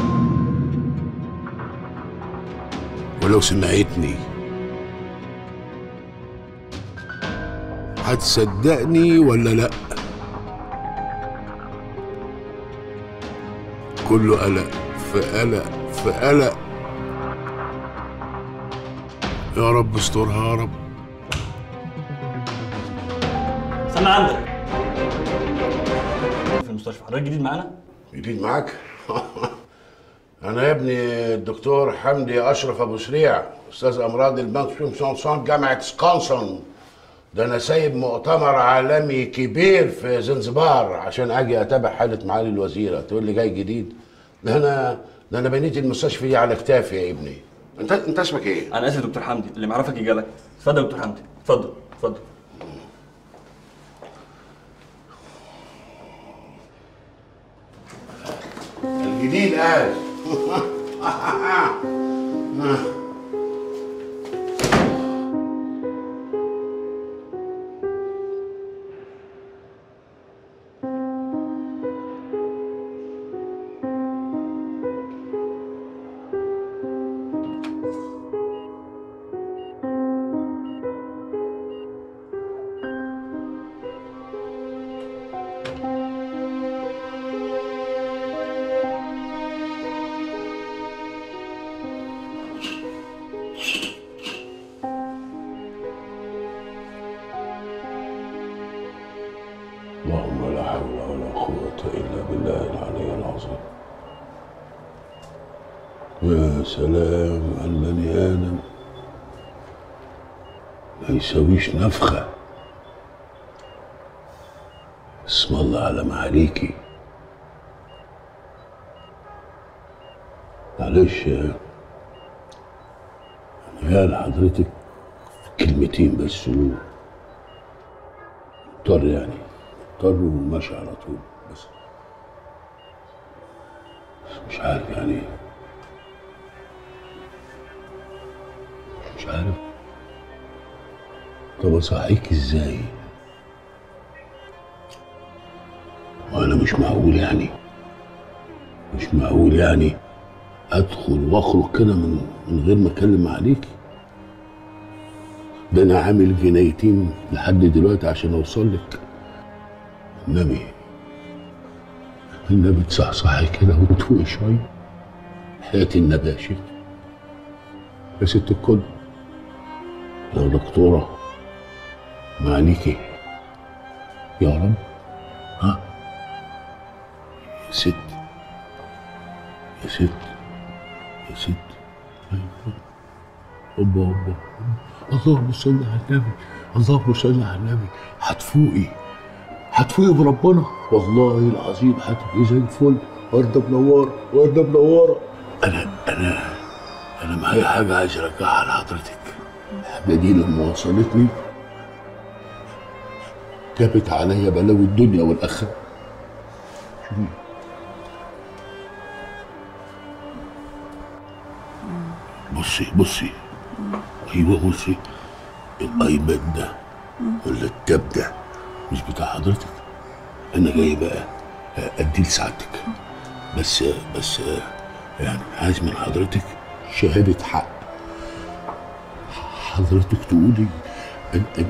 ولو سمعتني هتصدقني ولا لا. كله قلق في قلق في قلق، يا رب استرها يا رب. استنى عندك في المستشفى. حضرتك جديد معانا؟ جديد معاك؟ انا يا ابني الدكتور حمدي اشرف ابو سريع، استاذ امراض البنك جامعه سكونسون. ده انا سايب مؤتمر عالمي كبير في زنزبار عشان اجي اتابع حاله معالي الوزيره. تقول لي جاي جديد؟ ده انا ده انا بنيت المستشفى دي على كتافي يا ابني. انت انت اسمك ايه؟ انا اسف دكتور حمدي، اللي معرفك يجالك. اتفضل يا دكتور حمدي، اتفضل اتفضل. الجديد قال. اللهم لا حول ولا قوة إلا بالله العلي العظيم. يا سلام على البني آدم، ما يساويش نفخة. اسم الله على معاليكي. معلش أنا جاي لحضرتك كلمتين بس، مضطر يعني مضطر وماشي على طول، بس بس مش عارف يعني مش عارف طب اصحيك ازاي؟ وانا مش معقول يعني مش معقول يعني ادخل واخرج كده من من غير ما اكلم عليكي. ده انا عامل جنايتين لحد دلوقتي عشان اوصل لك. النبي النبي تصحصحي كده وتفوقي شويه. حياة النبي يا شيخ، يا ست الكل، يا دكتوره، ما عليكي يا رب. ها يا ست يا ست يا ست اوبا اوبا، اللهم صل على النبي، اللهم صل على النبي. هتفوقي هتفوقي بربنا والله العظيم، هتبقي زي الفل، ورده منوره ورده منوره. انا انا انا معايا حاجه عايز ارجعها لحضرتك. الحاجه دي لما وصلتني جابت عليا بلاوي الدنيا والاخره. بصي بصي ايوه بصي، الايباد ده ولا التاب ده مش بتاع حضرتك. انا جاي بقى اديه لسعادتك، بس بس يعني عايز من حضرتك شهاده حق. حضرتك تقولي انت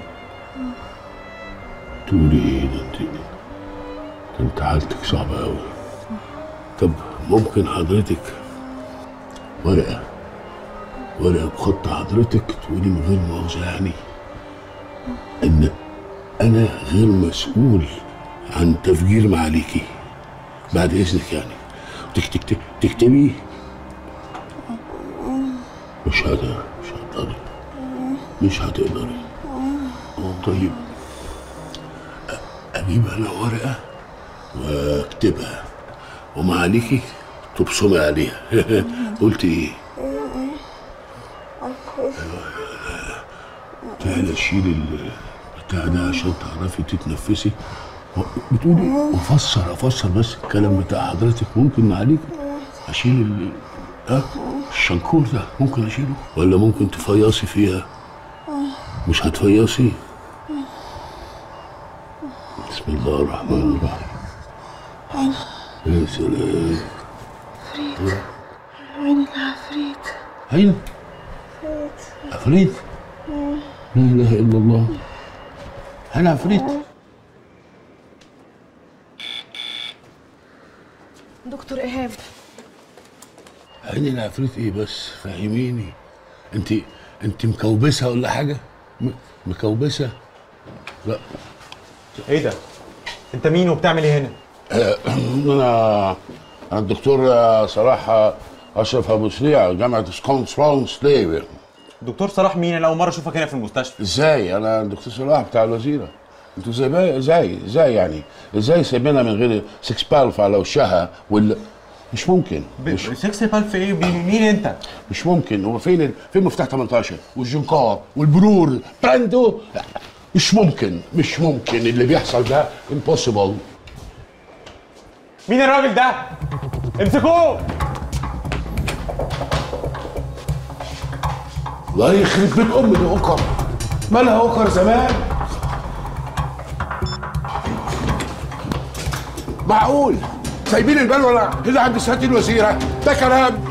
تقولي ايه؟ ده انت انت حالتك صعبه قوي. طب ممكن حضرتك ورقه ورقه بخط حضرتك تقولي من غير مؤاخذه يعني ان انا غير مسؤول عن تفجير معاليكي، بعد اذنك يعني. تكتب تكتبي مش هقدر مش هتقدري مش هتقدري. طيب اجيب انا ورقه واكتبها ومعاليكي تبصمي عليها. قلت ايه؟ تعالى شيل البتاع ده عشان تعرفي تتنفسي. بتقولي افسر افسر بس الكلام بتاع حضرتك. ممكن معاليك اشيل ال ها الشنكور ده، ممكن اشيله ولا ممكن تفيصي فيها؟ مش هتفيصي؟ بسم الله الرحمن الرحيم. يا سلام. عفريت، عين العفريت. عين عفريت؟ لا اله الا الله. عين عفريت. دكتور ايهاب، عين العفريت ايه بس؟ فهميني. انت انت مكوبسه ولا حاجه؟ م... مكوبسه؟ لا. ايه ده؟ انت مين وبتعمل ايه هنا؟ آه، انا انا الدكتور صلاح اشرف ابو سريع، جامعه سكونسرونس ليبي. دكتور صلاح مين؟ انا اول مره اشوفك هنا في المستشفى. ازاي؟ انا الدكتور صلاح بتاع الوزيره. انتوا ازاي ازاي ازاي يعني؟ ازاي سايبينها من غير سكس بالف على وشها وال مش ممكن. مش سكس بالف ايه؟ مين انت؟ مش ممكن. هو فين فين مفتاح تمنتاشر والجنكار والبرور براندو؟ مش ممكن مش ممكن اللي بيحصل ده امبوسيبل. مين الراجل ده؟ امسكوه! الله يخرب بيت ام دي اوكر. مالها اوكر زمان؟ معقول سايبين البلوه اللي عند سياده الوزيره؟ ده كلام.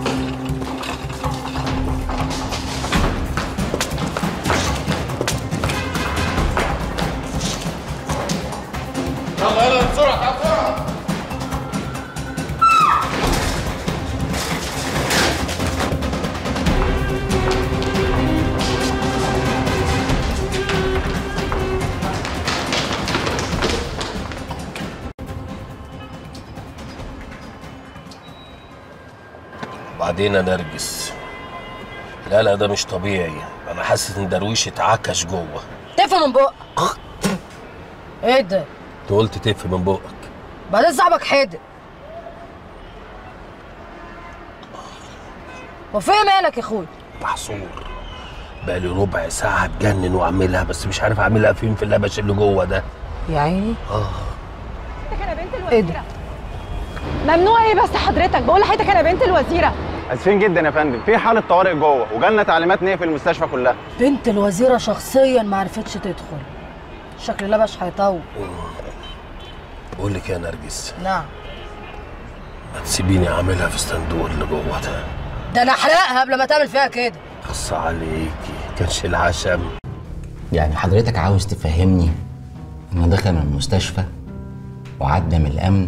يلا يلا بسرعه بسرعه. بعدين يا نرجس، لا لا ده مش طبيعي. انا حاسس ان درويش اتعكش جوه. تف من بقك. ايه ده؟ انت قلت تف من بقك. بعدين صاحبك حادق. وفين مالك يا اخويا؟ محصور بقالي ربع ساعه اتجنن واعملها، بس مش عارف اعملها فين في اللبش اللي جوه ده. يا عيني. اه انا بنت الوزيره. ايه ده؟ ممنوع ايه بس حضرتك؟ بقول لحضرتك انا بنت الوزيره. اسفين جدا يا فندم، في حاله طوارئ جوه وجالنا تعليمات نقفل المستشفى كلها. بنت الوزيره شخصيا ما عرفتش تدخل. شكل لبش هيطول. بقول لك يا نرجس. نعم. ما تسيبيني اعملها في الصندوق اللي جوه ده. ده انا احرقها قبل ما تعمل فيها كده. خص عليكي كانش العشم. يعني حضرتك عاوز تفهمني انه دخل من المستشفى وعدى من الامن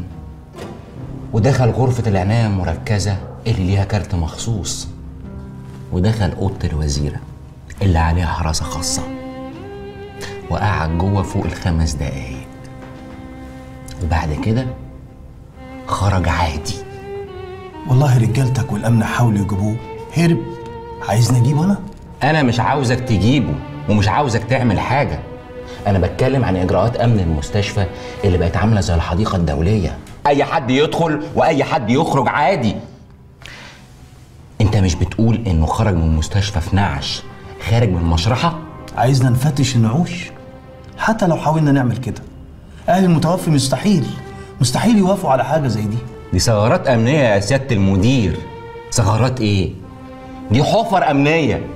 ودخل غرفة العناية المركزة اللي ليها كارت مخصوص ودخل أوضة الوزيرة اللي عليها حراسة خاصة وقعد جوه فوق الخمس دقايق وبعد كده خرج عادي. والله رجالتك والأمن حاولوا يجيبوه هرب. عايزني أجيبه أنا؟ أنا مش عاوزك تجيبه ومش عاوزك تعمل حاجة. أنا بتكلم عن إجراءات أمن المستشفى اللي بقت عاملة زي الحديقة الدولية، أي حد يدخل وأي حد يخرج عادي. أنت مش بتقول إنه خرج من المستشفى في نعش خارج من المشرحة؟ عايزنا نفتش النعوش؟ حتى لو حاولنا نعمل كده أهل المتوفي مستحيل مستحيل يوافقوا على حاجة زي دي. دي ثغرات أمنية يا سيادة المدير. ثغرات إيه؟ دي حفر أمنية.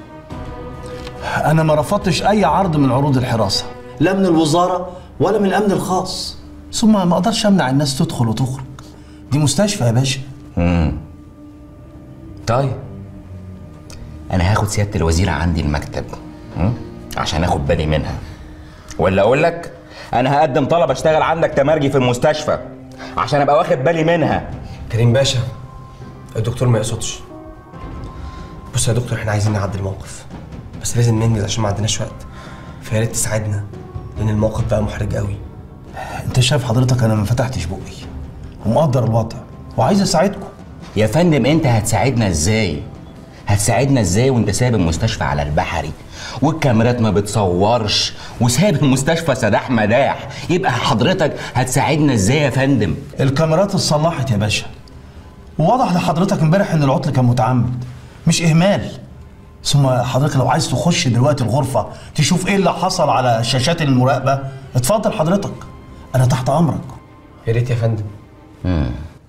أنا ما رفضتش أي عرض من عروض الحراسة، لا من الوزارة ولا من الأمن الخاص. ثم ما أقدرش أمنع الناس تدخل وتخرج. دي مستشفى يا باشا. امم طيب أنا هاخد سيادة الوزيرة عندي المكتب مم؟ عشان آخد بالي منها، ولا أقول لك أنا هقدم طلب أشتغل عندك تمرجي في المستشفى عشان أبقى واخد بالي منها. كريم باشا، الدكتور ما يقصدش. بص يا دكتور، احنا عايزين نعدي الموقف بس لازم ننجز عشان ما عندناش وقت، فيا ريت تساعدنا لان الموقف بقى محرج قوي. انت شايف حضرتك انا ما فتحتش بقي ومقدر الوضع وعايز اساعدكم. يا فندم انت هتساعدنا ازاي؟ هتساعدنا ازاي وانت سايب المستشفى على البحري والكاميرات ما بتصورش وسايب المستشفى سداح مداح؟ يبقى حضرتك هتساعدنا ازاي يا فندم؟ الكاميرات اتصلحت يا باشا، وواضح لحضرتك امبارح ان العطل كان متعمد مش اهمال. ثم حضرتك لو عايز تخش دلوقتي الغرفه تشوف ايه اللي حصل على شاشات المراقبه اتفضل حضرتك، انا تحت امرك. يا ريت يا فندم. امم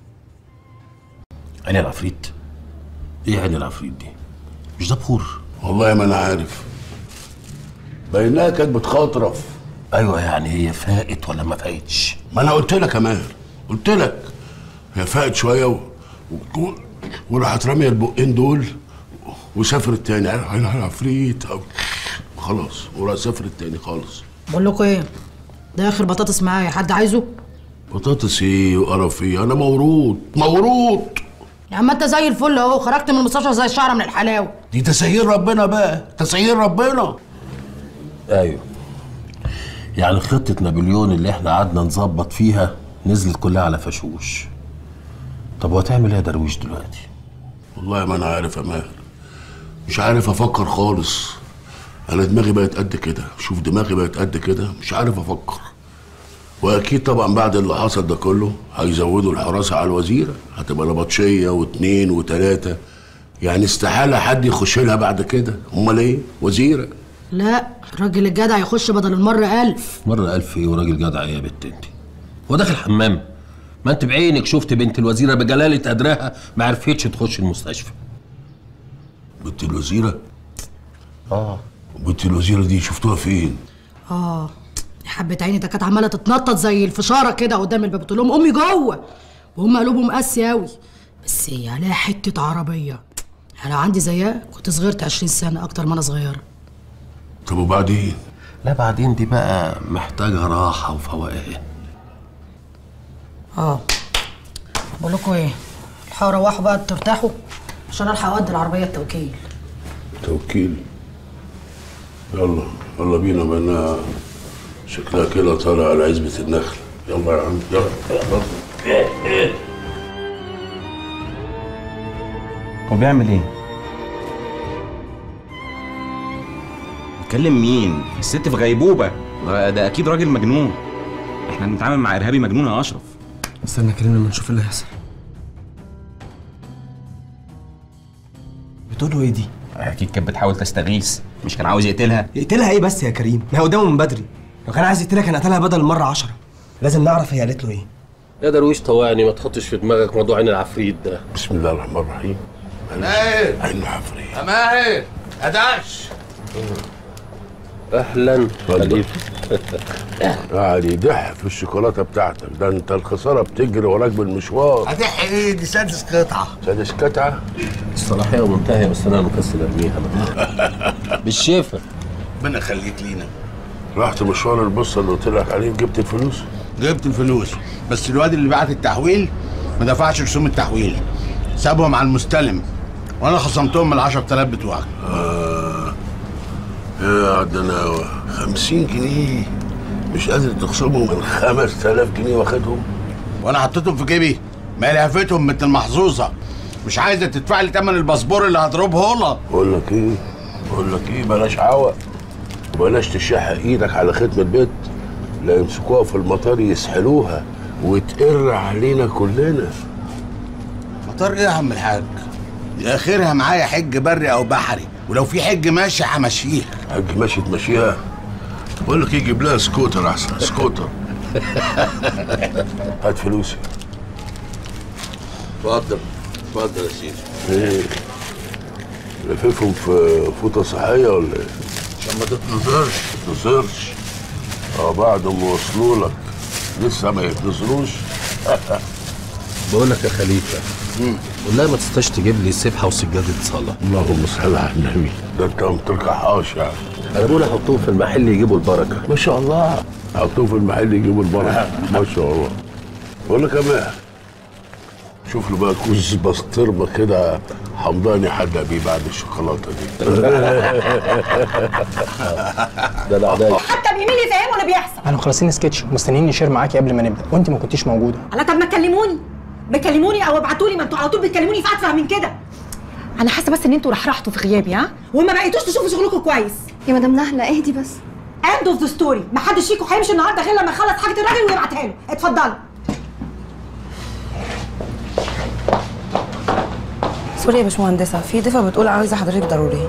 عين العفريت؟ ايه عين العفريت دي؟ مش ده بخور؟ والله ما انا عارف، باينها كانت بتخاطرف. ايوه يعني هي فاقت ولا ما فاقتش؟ ما انا قلت لك يا ماهر، قلت لك هي فاقت شويه و... و... وراحت راميه البقين دول وسافرت تاني. عين العفريت خلاص وراح سافرت تاني خالص. بقول لكم ايه؟ ده اخر بطاطس معايا، حد عايزه؟ بطاطس ايه وقرف ايه؟ انا مورود مورود. يا عم انت زي الفل اهو، خرجت من المستشفى زي الشعره من الحلاوه. دي تسهيل ربنا بقى، تسهيل ربنا. ايوه، يعني خطه نابليون اللي احنا قعدنا نظبط فيها نزلت كلها على فشوش. طب وهتعمل ايه يا درويش دلوقتي؟ والله ما انا عارف يا ماهر، مش عارف افكر خالص. انا دماغي بقت قد كده، شوف دماغي بقت قد كده، مش عارف افكر. واكيد طبعا بعد اللي حصل ده كله هيزودوا الحراسه على الوزيره، هتبقى نبطشيه واثنين وثلاثه، يعني استحاله حد يخش لها بعد كده. امال ايه؟ وزيره. لا، الراجل الجدع يخش بدل المره ألف. مره ألف ايه وراجل جدع ايه يا بنت انت؟ هو داخل حمام؟ ما انت بعينك شفت بنت الوزيره بجلاله قدرها ما عرفتش تخش المستشفى. بنت الوزيره؟ اه. بنت الوزيره دي شفتوها فين؟ اه، يا حبه عيني ده كانت عماله تتنطط زي الفشاره كده قدام الباب، بتقول لهم امي جوه، وهم قلوبهم قاسيه قوي. بس هي عليها حته عربيه، انا لو عندي زيها كنت صغرت عشرين سنه اكتر ما انا صغيره. طب وبعدين؟ لا بعدين دي بقى محتاجه راحه وفوقان. اه، بقول لكم ايه، الحقوا روحوا بقى ترتاحوا عشان الحق اودي العربيه التوكيل. توكيل؟ يلا يلا بينا، بقى شكلها كده طالع على عزبة النخل. يلا يا عم يلا يلا. هو بيعمل ايه؟ بيكلم مين؟ الست في غيبوبة، ده, ده أكيد راجل مجنون. احنا بنتعامل مع إرهابي مجنون يا أشرف. استنى كلمنا لما نشوف اللي هيحصل. بتقول له ايه دي؟ أكيد كانت بتحاول تستغيث، مش كان عاوز يقتلها؟ يقتلها ايه بس يا كريم؟ ما هي قدامه من بدري. لو كان عايز يقتلها كان قتلها بدل المره عشرة. لازم نعرف هي قالت له ايه. يا درويش طوعني، ما تحطش في دماغك موضوع عين العفريت ده. بسم الله الرحمن الرحيم. ماهر عين العفريت يا ماهر يا داش. اهلا خليفه. يعني دح في الشوكولاته بتاعتك، ده انت الخساره بتجري وراك بالمشوار. هتح ايه؟ دي سادس قطعه. سادس قطعه؟ الصلاحيه منتهيه بس انا مكسل ارميها بقى. بالشفا. ربنا يخليك لينا. رحت مشوار البصه اللي قلت لك عليه، جبت الفلوس؟ جبت الفلوس، بس الواد اللي بعت التحويل ما دفعش رسوم التحويل، سابهم على المستلم وانا خصمتهم من العشرة آلاف بتوعك. اه يا عدناوة، خمسين جنيه مش قادر تخصمهم من خمس آلاف جنيه واخدهم؟ وانا حطيتهم في جيبي، ما لهفتهم مثل المحظوظه، مش عايزه تدفع لي ثمن الباسبور اللي هضربه لك. بقول لك ايه؟ بقول لك ايه، بلاش عوق وبلاش تشح ايدك على ختم البيت، لا يمسكوها في المطار يسحلوها وتقر علينا كلنا. مطار ايه يا عم الحاج؟ دي اخرها معايا حج بري او بحري، ولو في حج ماشي همشيها. حج ماشي تمشيها؟ بقول لك ايه، جيب لها سكوتر احسن، سكوتر. هات فلوسي. اتفضل اتفضل يا سيدي. ايه؟ لففهم في فوطه صحيه ولا ايه؟ عشان ما تتنظرش. ما تتنظرش. اه بعد ما وصلوا لك لسه ما يتنظروش. بقول لك يا خليفه، والله ما تستاش تجيب لي سبحه وسجاده صلاه. اللهم صل على النبي، ده انت ما بتركحهاش يعني. انا بقول احطوهم في المحل يجيبوا البركه. ما شاء الله. حطوهم في المحل يجيبوا البركه. ما شاء الله. بقول لك يا ماهر، شوف له بقى كوز بسطرمه كده حمضاني حدق بيه بعد الشوكولاته دي. ده العدايه. حتى بيمين يفهموا اللي بيحصل. احنا مخلصين سكتش ومستنيين نشير معاكي قبل ما نبدا، وانت ما كنتيش موجوده. الله، طب ما تكلموني بكلموني او ابعتوا لي، ما انتوا على طول بتكلموني في اتفه من كده. انا حاسه بس ان انتوا رحرحتوا في غيابي، ها، وما بقيتوش تشوفوا شغلكم كويس. يا مدام نهله اهدي بس. اند اوف ذا ستوري، ما حدش فيكم هيمشي النهارده غير لما يخلص حاجه الراجل ويبعتها له. اتفضلوا. سوري يا باشمهندسه، في ضيفه بتقول عايزه حضرتك ضروري.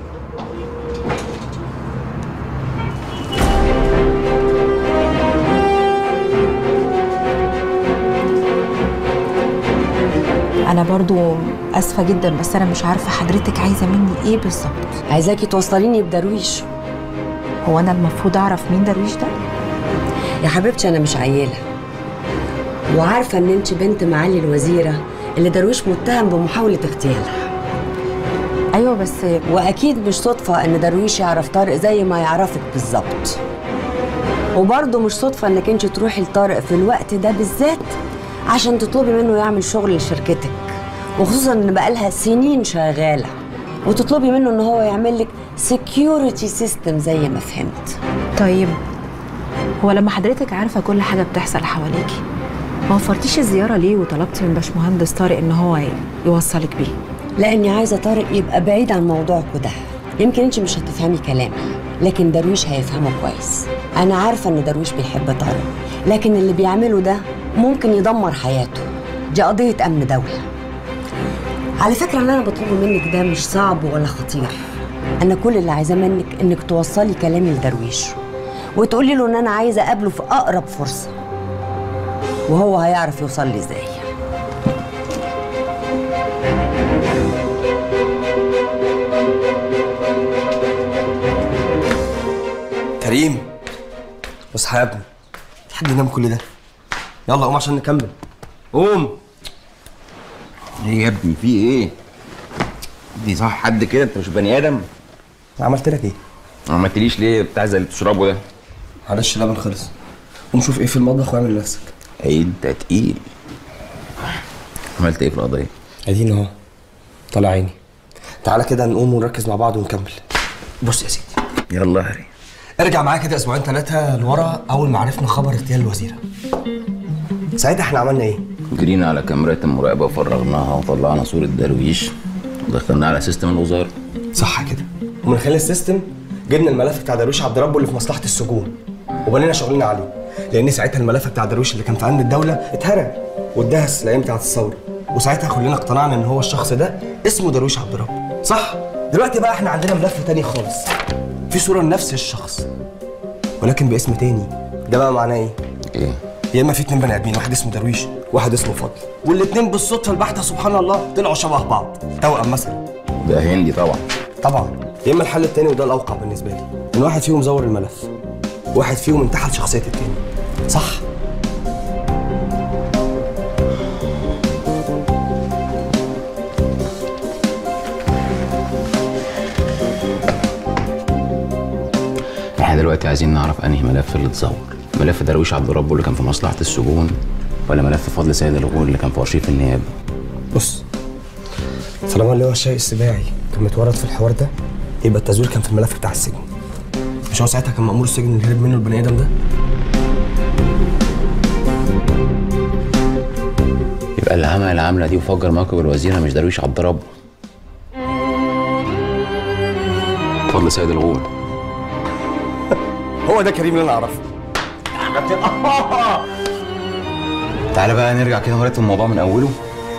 انا برضو اسفه جدا، بس انا مش عارفه حضرتك عايزه مني ايه بالظبط. عايزاكي توصليني بدرويش. هو انا المفروض اعرف مين درويش ده؟ يا حبيبتي انا مش عيله، وعارفه ان انت بنت معالي الوزيره اللي درويش متهم بمحاوله اغتيالها. ايوه بس واكيد مش صدفه ان درويش يعرف طارق زي ما يعرفك بالظبط، وبرضه مش صدفه انك انت تروحي لطارق في الوقت ده بالذات عشان تطلبي منه يعمل شغل لشركتك، وخصوصا ان بقالها سنين شغاله، وتطلبي منه ان هو يعمل لك سكيورتي سيستم زي ما فهمت. طيب هو لما حضرتك عارفه كل حاجه بتحصل حواليكي ما وفرتيش الزياره ليه وطلبتي من باشمهندس طارق ان هو يوصلك بيه؟ لاني عايزه طارق يبقى بعيد عن موضوعكوا ده. يمكن انت مش هتفهمي كلامي لكن درويش هيفهمه كويس. انا عارفه ان درويش بيحب طارق، لكن اللي بيعمله ده ممكن يدمر حياته. دي قضيه امن دوله. على فكره اللي انا بطلبه منك ده مش صعب ولا خطير. انا كل اللي عايزاه منك انك توصلي كلامي لدرويش وتقولي له ان انا عايزه اقابله في اقرب فرصه، وهو هيعرف يوصل لي ازاي. كريم اصحى يا ابني، حد ينام كل ده؟ يلا قوم عشان نكمل. قوم. ايه يا ابني في ايه؟ دي صح حد كده؟ انت مش بني ادم. عملت لك ايه؟ ما عملتليش ليه بتاع زي اللي بتشربه ده؟ معلش اللبن خلص. قوم شوف ايه في المطبخ واعمل لنفسك. ايه انت تقيل. عملت ايه في القضيه؟ ادينا اهو طالع عيني. تعالى كده نقوم ونركز مع بعض ونكمل. بص يا سيدي، يلا هري. ارجع معايا كده اسبوعين ثلاثه لورا اول ما عرفنا خبر اغتيال الوزيره. ساعتها احنا عملنا ايه؟ جرينا على كاميرات المراقبه وفرغناها وطلعنا صوره درويش ودخلناها على سيستم الوزاره. صح كده. ومن خلال السيستم جبنا الملف بتاع درويش عبد ربه اللي في مصلحه السجون وبنينا شغلنا عليه، لان ساعتها الملف بتاع درويش اللي كان في امن الدوله اتهرب واتدهس الايام بتاعه الثوره، وساعتها كلنا اقتنعنا ان هو الشخص ده اسمه درويش عبد ربه. صح؟ دلوقتي بقى احنا عندنا ملف تاني خالص، في صوره لنفس الشخص ولكن باسم تاني. ده بقى معناه ايه؟ ايه؟ يا اما في اتنين بني ادمين، واحد اسمه درويش واحد اسمه فضل، والاتنين بالصدفه البحته سبحان الله طلعوا شبه بعض، توأم مثلا. ده هندي طبعا. طبعا. يا اما الحل التاني وده الاوقع بالنسبه لي، ان واحد فيهم زور الملف، واحد فيهم انتحل شخصيه التاني. صح؟ احنا دلوقتي عايزين نعرف انهي ملف اللي اتزور، ملف درويش عبد ربه اللي كان في مصلحه السجون ولا ملف فضل سيد الغول اللي كان في ارشيف النيابه. بص، طالما اللي هو الشاي السباعي كان متورط في الحوار ده يبقى التزوير كان في الملف بتاع السجن. مش هو ساعتها كان مأمور السجن اللي هرب منه البني ادم ده؟ يبقى اللي عمل العمله دي وفجر موكب الوزيره مش درويش عبد ربه، فضل سيد الغول. هو ده كريم اللي انا اعرفه. تعالى بقى نرجع كده ونرتب الموضوع من اوله.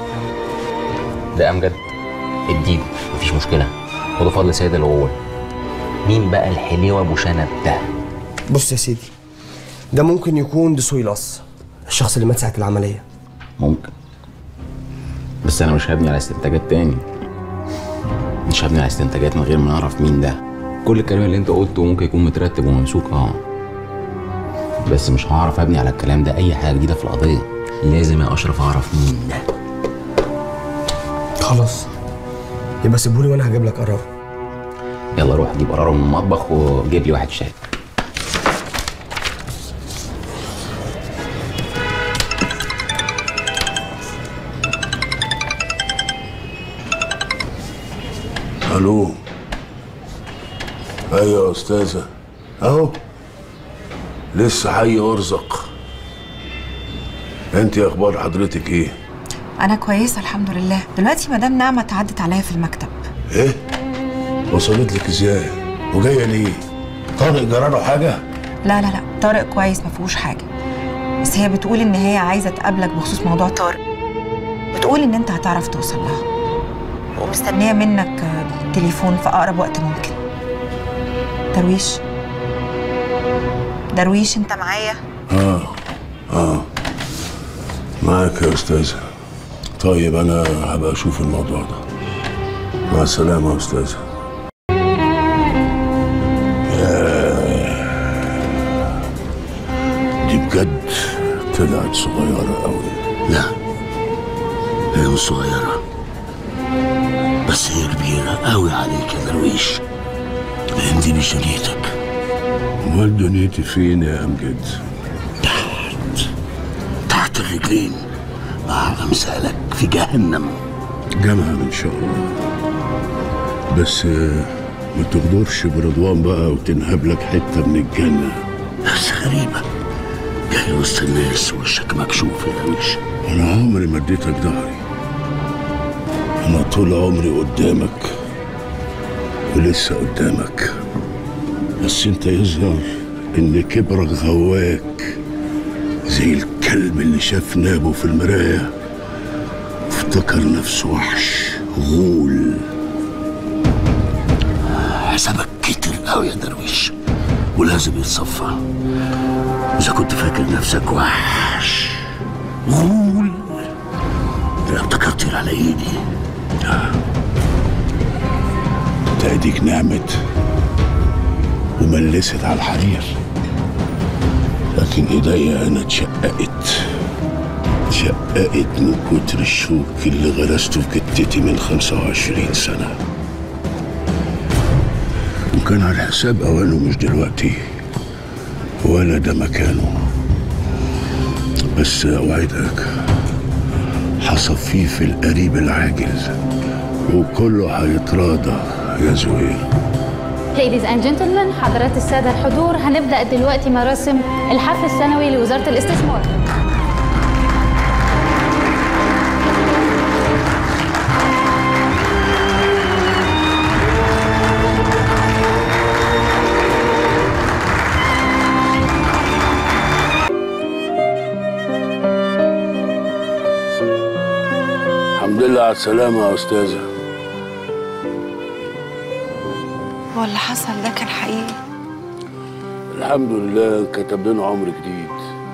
ده امجد اديله مفيش مشكله، وده فضل سيد الغول. مين بقى الحليوه ابو شنب ده؟ بص يا سيدي، ده ممكن يكون دسويلاس الشخص اللي مات ساعه العمليه. ممكن، بس انا مش هبني على استنتاجات تاني، مش هبني على استنتاجات من غير ما نعرف مين ده. كل الكلام اللي انت قلته ممكن يكون مترتب وممسوك اه، بس مش هعرف ابني على الكلام ده اي حاجه جديده في القضيه. لازم يا اشرف اعرف مين ده. خلاص يبقى سيبهولي وانا هجيب لك قرار. يلا روح جيب قراره من المطبخ وجيب لي واحد شاي. الو. ايوه يا استاذه، اهو لسه حي ارزق. انت اخبار حضرتك ايه؟ انا كويسه الحمد لله. دلوقتي مدام نعمه اتعدت عليا في المكتب. ايه؟ وصلت لك ازاي؟ وجايه ليه؟ طارق جراله حاجه؟ لا لا لا، طارق كويس ما فيهوش حاجه، بس هي بتقول ان هي عايزه تقابلك بخصوص موضوع طارق. بتقول ان انت هتعرف توصل لها ومستنيه منك تليفون في اقرب وقت ممكن. درويش درويش انت معايا؟ اه اه معاك يا استاذه. طيب انا هبقى اشوف الموضوع ده. مع السلامه يا استاذه. دي بجد طلعت صغيره قوي. لا هي مش صغيره، بس هي كبيره قوي عليك يا درويش، لان دي مش دنيتك. امال دنيتي فين يا امجد؟ تحت تحت الرجلين مع امثالك في جهنم. جامعة ان شاء الله، بس ما تغدرش برضوان بقى وتنهب لك حتة من الجنة. بس غريبة جاي وسط الناس وشك مكشوف يا درويش. انا عمري ما اديتك ظهري، انا طول عمري قدامك ولسه قدامك، بس انت يظهر ان كبرك غواك زي الكلب اللي شاف نابه في المراية افتكر نفسه وحش غول. حسابك كتر قوي يا درويش ولازم يتصفى. اذا كنت فاكر نفسك وحش غول ده افتكرت على ايدي. انت ايديك نعمت وملست على الحرير، لكن ايديا انا اتشققت اتشققت من كتر الشوك اللي غرسته في جتتي من خمسة وعشرين سنة. وكان على حساب اوانه مش دلوقتي ولا ده مكانه، بس اوعدك هصفيه في القريب العاجل وكله هيتراضى يا زهير. Ladies and gentlemen، حضرات السادة الحضور، هنبدأ دلوقتي مراسم الحفل السنوي لوزارة الاستثمار. الحمد لله على السلامة يا أستاذة. هو اللي حصل ده كان حقيقي؟ الحمد لله كتب لنا عمر جديد.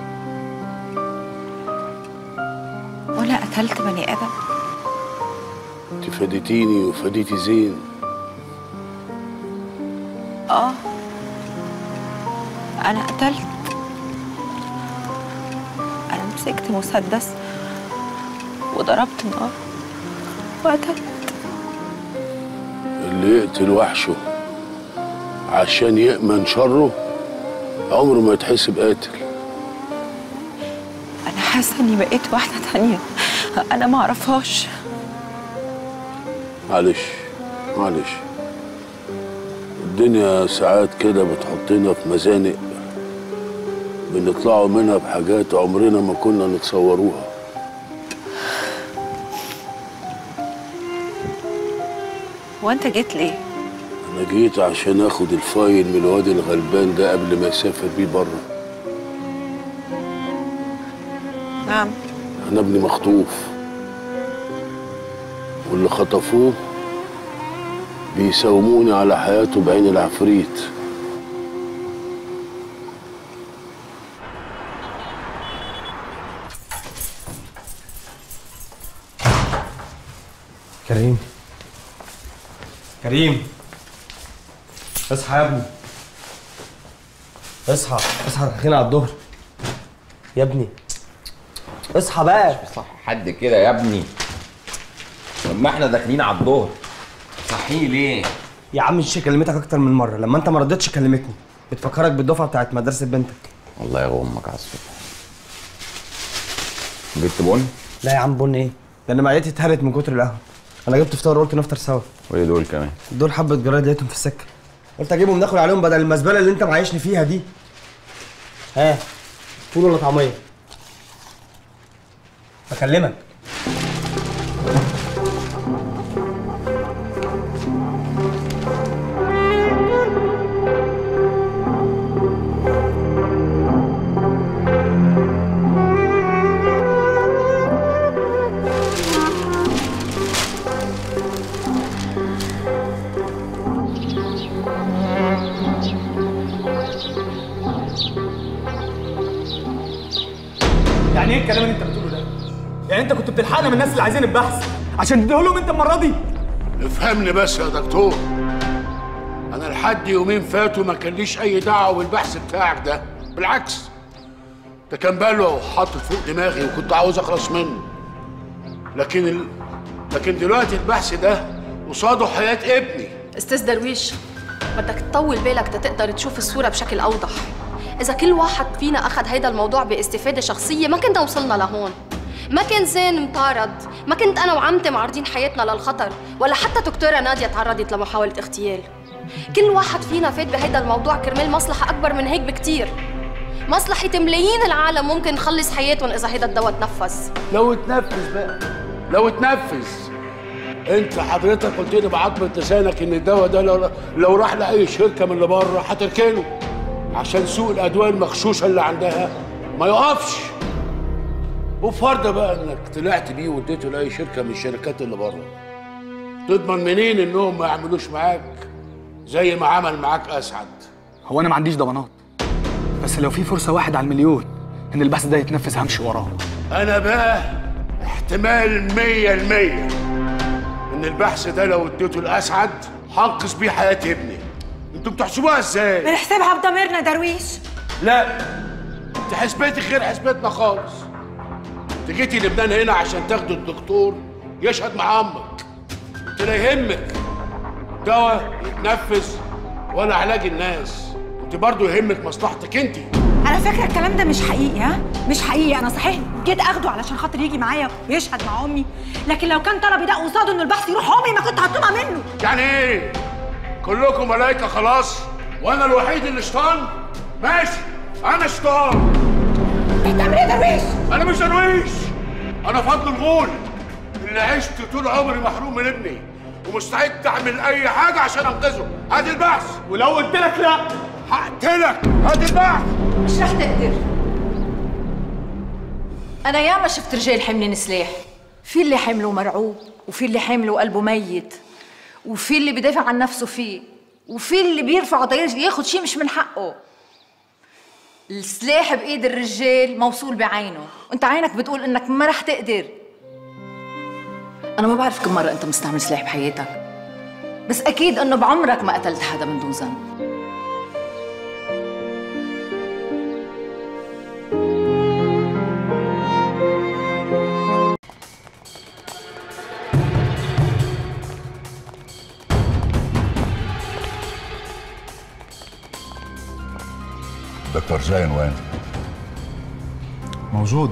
وأنا قتلت بني آدم؟ انت فاديتيني وفاديتي زين. آه أنا قتلت. أنا مسكت مسدس وضربت نار وقتلت. اللي يقتل وحشه عشان يأمن شره عمره ما يتحسب قاتل. أنا حاسة إني بقيت واحدة تانية أنا ما أعرفهاش. معلش معلش، الدنيا ساعات كده بتحطنا في مزانق بنطلعوا منها بحاجات عمرنا ما كنا نتصوروها. وأنت جيت ليه؟ أنا جيت عشان آخد الفايل من الواد الغلبان ده قبل ما يسافر بيه بره. نعم. أنا ابني مخطوف، واللي خطفوه بيساوموني على حياته بعين العفريت. كريم كريم اصحى يا ابني، اصحى اصحى داخلين على الظهر يا ابني، اصحى بقى. صح حد كده يا ابني، لما احنا داخلين على الظهر صحيه ليه؟ يا عم مش كلمتك اكتر من مره، لما انت ما رضيتش كلمتني. بتفكرك بالدفعه بتاعت مدرسه بنتك. الله يغمك على الصبح. جبت بن؟ لا يا عم بن ايه؟ ده انا معدتي اتهرت من كتر القهوه. انا جبت فطار وقلت نفطر سوا. وايه دول كمان؟ دول حبه جرايد لقيتهم في السكه، قلت اجيبهم ناكل عليهم بدل المزبله اللي انت معايشني فيها دي. ها فول ولا طعميه؟ بكلمك. يعني ايه الكلام اللي انت بتقوله ده؟ يعني انت كنت بتلحقنا من الناس اللي عايزين البحث عشان تديه لهم انت المره دي؟ افهمني بس يا دكتور، انا لحد يومين فاتوا ما كان ليش اي دعوه بالبحث بتاعك ده، بالعكس ده كان باله حاطط فوق دماغي وكنت عاوز اخلص منه. لكن ال... لكن دلوقتي البحث ده قصاده حياه ابني. استاذ درويش، بدك تطول بالك تقدر تشوف الصوره بشكل اوضح. اذا كل واحد فينا اخذ هيدا الموضوع باستفاده شخصيه ما كنا وصلنا لهون. ما كان زين مطارد، ما كنت أنا وعمتي معرضين حياتنا للخطر، ولا حتى دكتورة نادية تعرضت لمحاولة اغتيال. كل واحد فينا فات بهيدا الموضوع كرمال مصلحة أكبر من هيك بكتير. مصلحة ملايين العالم ممكن نخلص حياتهم إذا هيدا الدواء تنفذ. لو اتنفذ بقى، لو اتنفذ. انت حضرتك قلت لي بعضمة لسانك ان الدواء ده لو, لو راح لاي شركه من اللي بره هتركنه عشان سوق الادويه المغشوشه اللي عندها ما يقفش. وفرض بقى انك طلعت بيه واديته لاي شركه من الشركات اللي بره، تضمن منين انهم ما يعملوش معاك زي ما عمل معاك اسعد؟ هو انا ما عنديش ضمانات، بس لو في فرصه واحد على المليون ان البحث ده يتنفذ همشي وراه. انا بقى احتمال مية المية ان البحث ده لو اديته لاسعد هنقذ بيه حياه ابني. انتوا بتحسبوها ازاي؟ بنحسبها بضميرنا درويش. لا، انت حسبتك غير حسبتنا خالص. انت جيتي لبنان هنا عشان تاخدوا الدكتور يشهد مع امك. انت لا يهمك دواء يتنفذ ولا علاج الناس، انت برضه يهمك مصلحتك انت. على فكره الكلام ده مش حقيقي، ها؟ مش حقيقي. انا صحيح جيت اخده علشان خاطر يجي معايا ويشهد مع امي، لكن لو كان طلبي ده قصاده ان البحث يروح عمري ما كنت هطلبها منه. يعني ايه؟ كلكم ملايكه خلاص وانا الوحيد اللي شيطان؟ ماشي، انا شيطان. انت بتعمل ايه درويش؟ انا مش درويش، انا فضل الغول اللي عشت طول عمري محروم من ابني ومستعد اعمل اي حاجه عشان انقذه. هات البحث. ولو قلت لك لا هقتلك. هات البحث. مش رح تقدر. أنا ياما شفت رجال حاملين سلاح، في اللي حمله مرعوب، وفي اللي حمله قلبه ميت، وفي اللي بيدافع عن نفسه فيه، وفي اللي بيرفع ضياج ياخد شيء مش من حقه. السلاح بإيد الرجال موصول بعينه، وأنت عينك بتقول إنك ما رح تقدر. أنا ما بعرف كم مرة أنت مستعمل سلاح بحياتك، بس أكيد إنه بعمرك ما قتلت حدا من دون ذنب. دكتور زين وين؟ موجود.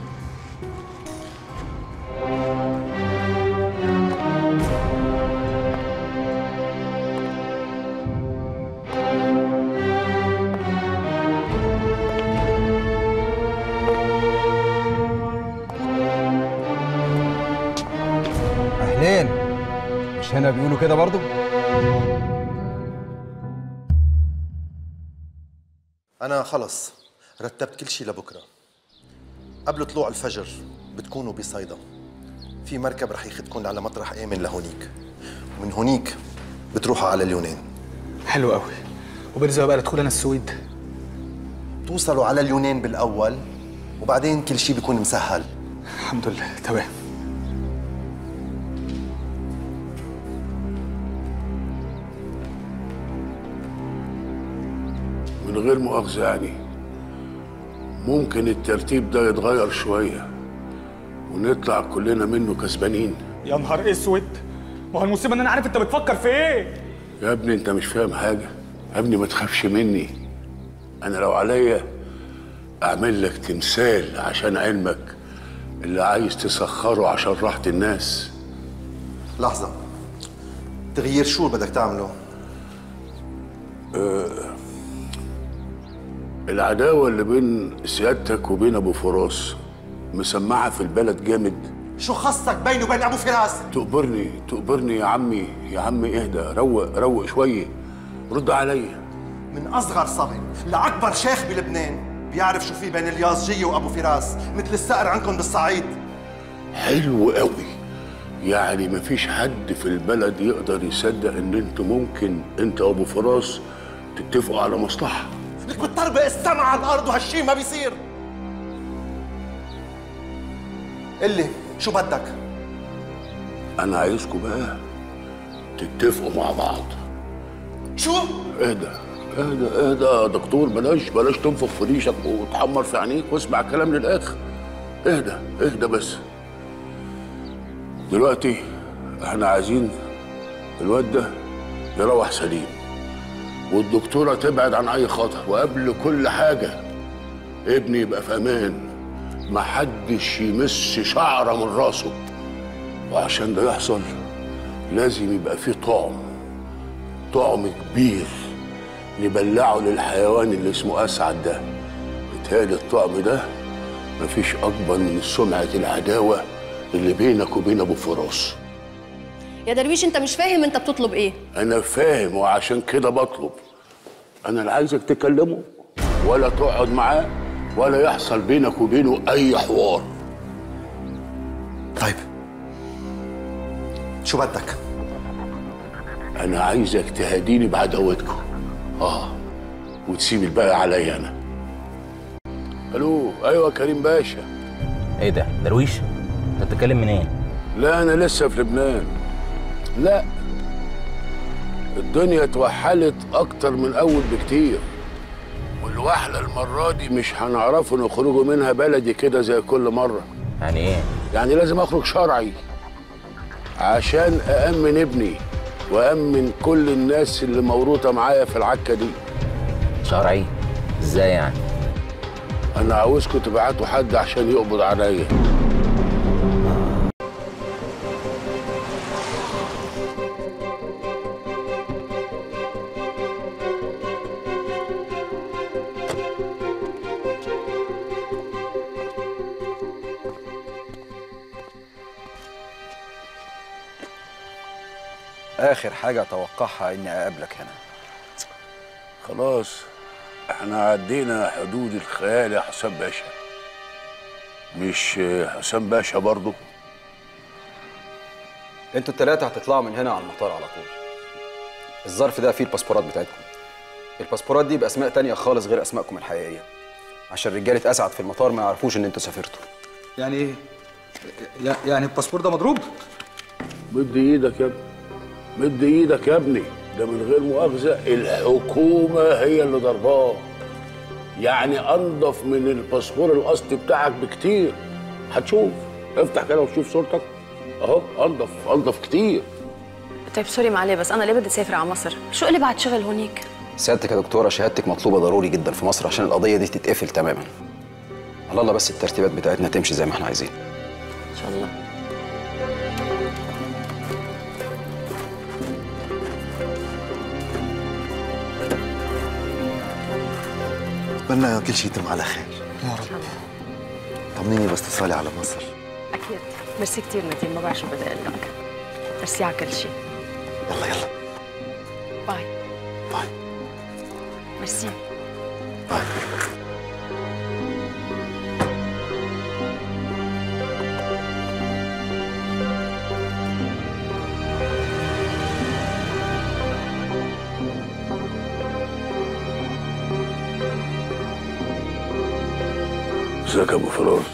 أهلين. مش هنا بيقولوا كده برضو؟ أنا خلص رتبت كل شيء لبكرة. قبل طلوع الفجر بتكونوا بصيدا، في مركب رح ياخدكم على مطرح آمن لهونيك، ومن هونيك بتروحوا على اليونان. حلو قوي. وبرزق بقى لدخول أنا السويد. توصلوا على اليونان بالأول وبعدين كل شيء بيكون مسهل. الحمد لله تمام. من غير مؤاخذة يعني ممكن الترتيب ده يتغير شوية ونطلع كلنا منه كسبانين. يا نهار اسود، ما هو المصيبة ان انا عارف انت بتفكر في ايه. يا ابني انت مش فاهم حاجة. يا ابني ما تخافش مني، انا لو عليا اعمل لك تمثال عشان علمك اللي عايز تسخره عشان راحة الناس. لحظة، تغيير شو بدك تعمله؟ أه العداوة اللي بين سيادتك وبين أبو فراس مسمعة في البلد جامد. شو خصك بيني وبين أبو فراس؟ تقبرني تقبرني يا عمي، يا عمي اهدى، روق روق شوية، رد عليا. من أصغر صبي لأكبر شيخ بلبنان بيعرف شو في بين اليازجية وأبو فراس، مثل السقر عندكم بالصعيد. حلو قوي، يعني مفيش حد في البلد يقدر يصدق إن أنتوا ممكن أنت وأبو فراس تتفقوا على مصلحة. لك بتطربق السما على الارض وهالشي ما بيصير. قلي شو بدك؟ انا عايزكم بقى تتفقوا مع بعض. شو؟ اهدى اهدى اهدى يا دكتور، بلاش بلاش تنفخ في ريشك وتحمر في عينيك واسمع الكلام للاخر. اهدى اهدى بس. دلوقتي احنا عايزين الواد ده يروح سليم والدكتورة تبعد عن أي خطر، وقبل كل حاجة ابني يبقى في أمان. محدش يمس شعره من راسه، وعشان ده يحصل لازم يبقى فيه طعم طعم كبير نبلعه للحيوان اللي اسمه اسعد ده. بالتالي الطعم ده مفيش اكبر من سمعه العداوه اللي بينك وبين ابو فراس. يا درويش انت مش فاهم انت بتطلب ايه؟ انا فاهم وعشان كده بطلب. انا لا عايزك تكلمه ولا تقعد معاه ولا يحصل بينك وبينه اي حوار. طيب شو بدك؟ انا عايزك تهديني بعداوتكم اه وتسيب الباقي عليا انا. الو ايوه كريم باشا. ايه ده درويش؟ انت بتتكلم منين؟ لا انا لسه في لبنان. لا الدنيا اتوحلت اكتر من اول بكتير، والوحله المره دي مش هنعرفوا نخرجوا منها بلدي كده زي كل مره. يعني ايه؟ يعني لازم اخرج شرعي عشان أأمن ابني وأأمن كل الناس اللي موروثة معايا في العكة دي. شرعي؟ ازاي يعني؟ أنا عاوزكم تبعتوا حد عشان يقبض عليا. آخر حاجة أتوقعها إني أقابلك هنا. خلاص احنا عدينا حدود الخيال يا حسام باشا. مش حسام باشا برضه؟ انتوا التلاتة هتطلعوا من هنا على المطار على طول. الظرف ده فيه الباسبورات بتاعتكم. الباسبورات دي بأسماء تانية خالص غير أسمائكم الحقيقية، عشان رجالة أسعد في المطار ما يعرفوش إن انتوا سافرتوا. يعني إيه؟ يعني الباسبور ده مضروب؟ مد إيدك يا ابني، مد إيدك يا ابني، ده من غير مؤاخذة الحكومة هي اللي ضرباه. يعني أنضف من الباسبور الأصلي بتاعك بكتير. هتشوف، افتح كده وشوف صورتك أهو، أنضف أنضف كتير. طيب سوري معلش، بس انا ليه بدي اسافر على مصر؟ شو اللي بعد شغل هونيك؟ سيادتك يا دكتورة شهادتك مطلوبة ضروري جدا في مصر عشان القضية دي تتقفل تماما. على الله بس الترتيبات بتاعتنا تمشي زي ما احنا عايزين. إن شاء الله. اتمنى كل شيء يتم على خير يا رب. طمنيني بس تصالي على مصر. اكيد. ميرسي كثير نديم، ما بعرف شو بدي اقول لك. ميرسي على كل شيء. يلا يلا باي. باي. ميرسي. باي. ازيك يا ابو فراس؟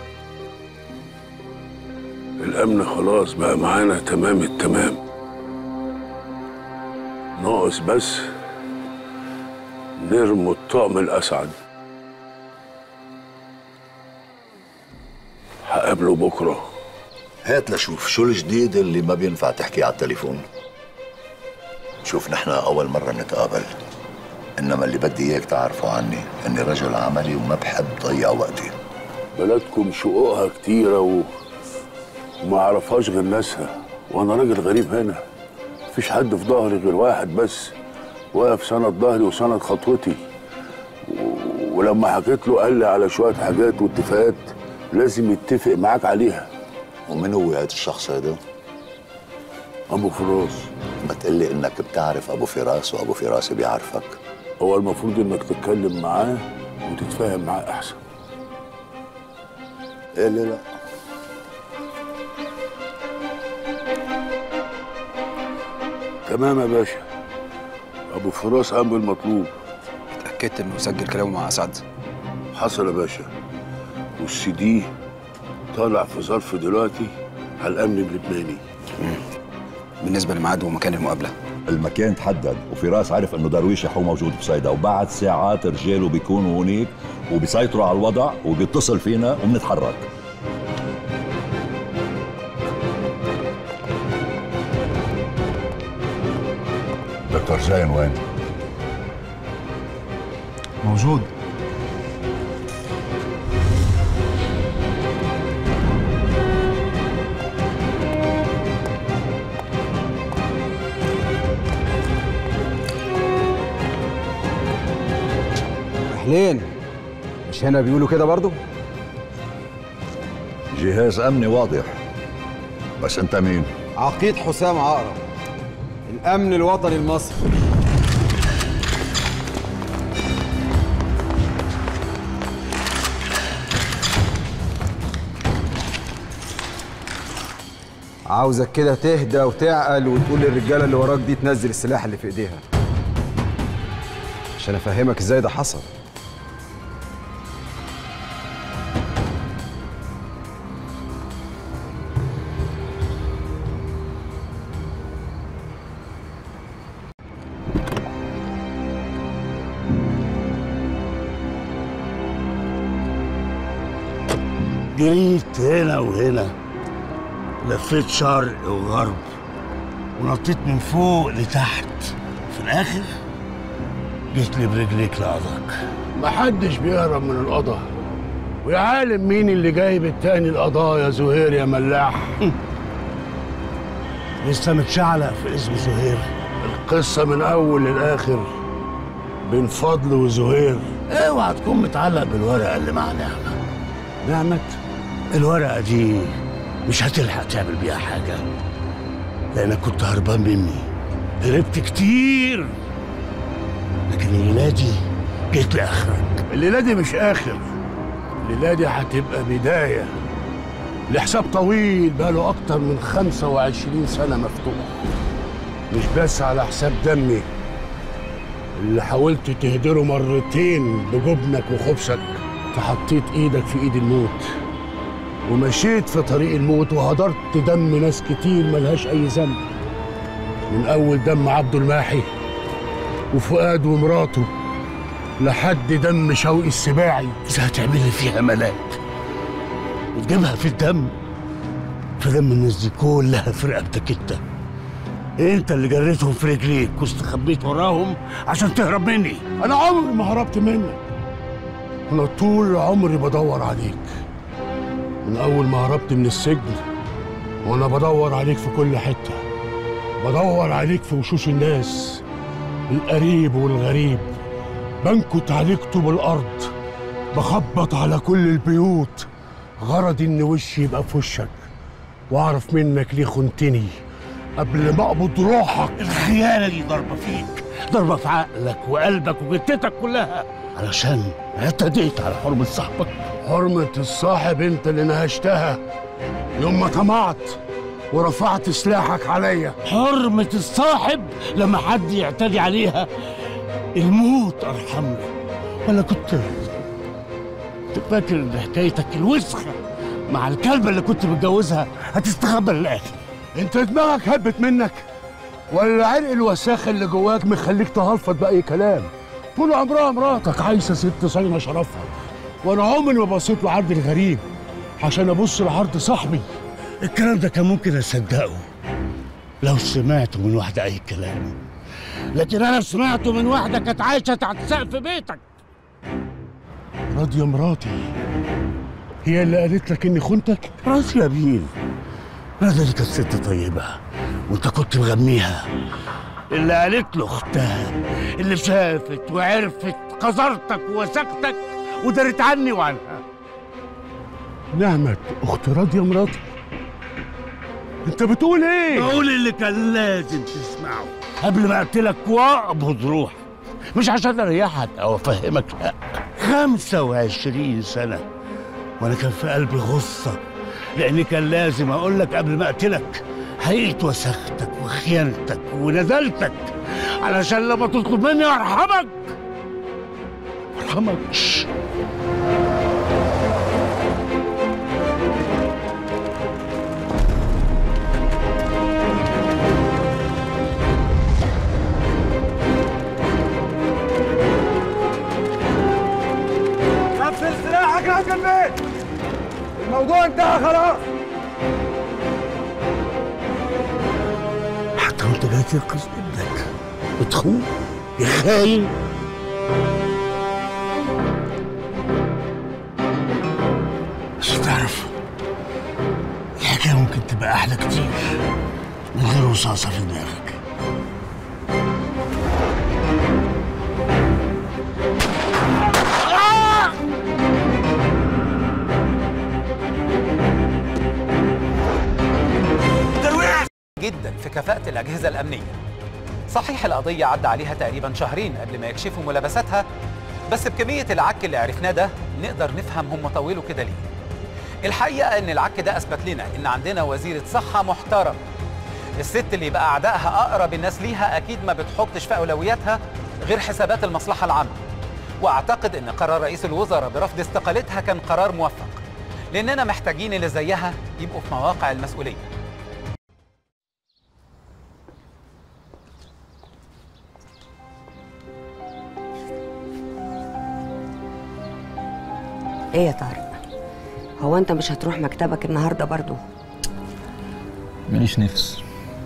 الامن خلاص بقى معانا تمام التمام، ناقص بس نرموا الطعم الاسعد. هقابله بكره. هات لشوف شو الجديد اللي ما بينفع تحكي على التليفون. شوف نحن اول مره نتقابل، انما اللي بدي اياك تعرفه عني اني رجل عملي وما بحب ضيع وقتي. بلدكم شقوقها كتيره و... وما اعرفهاش غير ناسها، وانا راجل غريب هنا، مفيش حد في ظهري غير واحد بس واقف سند ظهري وسند خطوتي. و... ولما حكيت له قال لي على شويه حاجات واتفاقات لازم يتفق معاك عليها. ومن هو هذا الشخص هذا؟ ابو فراس. ما تقلي انك بتعرف ابو فراس وابو فراس بيعرفك. هو المفروض انك تتكلم معاه وتتفاهم معاه احسن. ايه لا لا تمام يا باشا. ابو فراس قام بالمطلوب. اتاكدت انه سجل كلامه مع اسعد؟ حصل يا باشا، والسي دي طالع في ظرف دلوقتي على الامن اللبناني. بالنسبه لميعاد ومكان المقابله؟ المكان تحدد، وفراس عرف انه درويش يحو موجود بصيدا، وبعد ساعات رجاله بيكونوا هونيك وبيسيطروا على الوضع وبيتصل فينا وبنتحرك. دكتور زين وين؟ موجود. اهلين. مش هنا بيقولوا كده برضو؟ جهاز امني واضح. بس انت مين؟ عقيد حسام عقرب، الامن الوطني المصري. عاوزك كده تهدى وتعقل وتقول للرجاله اللي وراك دي تنزل السلاح اللي في ايديها عشان افهمك ازاي ده حصل. جريت هنا وهنا، لفيت شرق وغرب، ونطيت من فوق لتحت، في الاخر جيت لي برجليك لقضاك. محدش بيهرب من القضا، ويا عالم مين اللي جايب التاني القضاء يا زهير يا ملاح. لسه متشعلق في اسم زهير. القصه من اول للاخر بين فضل وزهير. اوعى تكون متعلق بالورقه اللي مع نعمه. نعمه الورقه دي مش هتلحق تعمل بيها حاجه، لانك كنت هربان مني، هربت كتير، لكن الليله دي جيت لاخرك. الليله دي مش اخر، الليله دي هتبقى بدايه لحساب طويل بقاله اكتر من خمسة وعشرين سنه مفتوح، مش بس على حساب دمي اللي حاولت تهدره مرتين بجبنك وخبثك. فحطيت ايدك في ايد الموت ومشيت في طريق الموت، وهدرت دم ناس كتير ملهاش اي ذنب، من اول دم عبد الماحي وفؤاد ومراته لحد دم شوقي السباعي. اذا هتعمل لي فيها ملاك وتجيبها في الدم، في دم الناس دي كلها في رقبتك انت. انت اللي جريتهم في رجليك واستخبيت وراهم عشان تهرب مني. انا عمري ما هربت منك، انا طول عمري بدور عليك، من اول ما هربت من السجن وانا بدور عليك في كل حته، بدور عليك في وشوش الناس، القريب والغريب، بنكت عليك طوب الارض، بخبط على كل البيوت، غرضي ان وشي يبقى في وشك واعرف منك ليه خنتني قبل ما اقبض روحك. الخيانه دي ضربه فيك، ضربه في عقلك وقلبك وجتتك كلها، علشان اعتديت على حرمه صاحبك. حرمه الصاحب انت اللي نهشتها يوم ما طمعت ورفعت سلاحك عليا. حرمه الصاحب لما حد يعتدي عليها الموت ارحم له. ولا كنت كنت فاكر ان حكايتك الوسخه مع الكلبه اللي كنت متجوزها هتستخبى للاخر؟ انت دماغك هبت منك، ولا عرق الوساخه اللي جواك مخليك تهلفط باي كلام؟ طول عمرها مراتك عايشه ست صايمه شرفها، وانا عمري ما بصيت له عرض الغريب عشان ابص لعرض صاحبي. الكلام ده كان ممكن اصدقه لو سمعته من واحده اي كلام، لكن انا سمعته من واحده كانت عايشه تحت سقف بيتك. راضيه مراتي هي اللي قالت لك اني خنتك؟ راضيه مين؟ راضيه دي كانت ست طيبه وانت كنت مغميها، اللي قالت له اختها، اللي شافت وعرفت قذرتك ووسختك ودارت عني وعنها. نعمت اخت راضيه مراتي. انت بتقول ايه؟ بقول اللي كان لازم تسمعه قبل ما اقتلك واقبض روحك، مش عشان اريحك او افهمك، لا. خمسة وعشرين سنة وانا كان في قلبي غصة، لاني كان لازم اقول لك قبل ما اقتلك حقيقة وسختك وخيانتك ونزلتك، علشان لما تطلب مني ارحمك ارحمكش. قفل سلاحك يا راجل البيت، الموضوع انتهى خلاص. حتى وانت جاي تنقذ ابنك بتخون يا خاين. بس تعرف الحكايه ممكن تبقى احلى كتير من غير رصاصه في دماغك. جدا في كفاءة الأجهزة الأمنية. صحيح القضية عدى عليها تقريبا شهرين قبل ما يكشفوا ملابساتها، بس بكمية العك اللي عرفناه ده نقدر نفهم هم طولوا كده ليه. الحقيقة إن العك ده أثبت لنا إن عندنا وزيرة صحة محترم. الست اللي يبقى أعدائها أقرب الناس ليها أكيد ما بتحطش في أولوياتها غير حسابات المصلحة العامة. وأعتقد إن قرار رئيس الوزراء برفض استقالتها كان قرار موفق، لأننا محتاجين اللي زيها يبقوا في مواقع المسؤولية. ايه يا طارق؟ هو انت مش هتروح مكتبك النهارده برضو؟ ماليش نفس.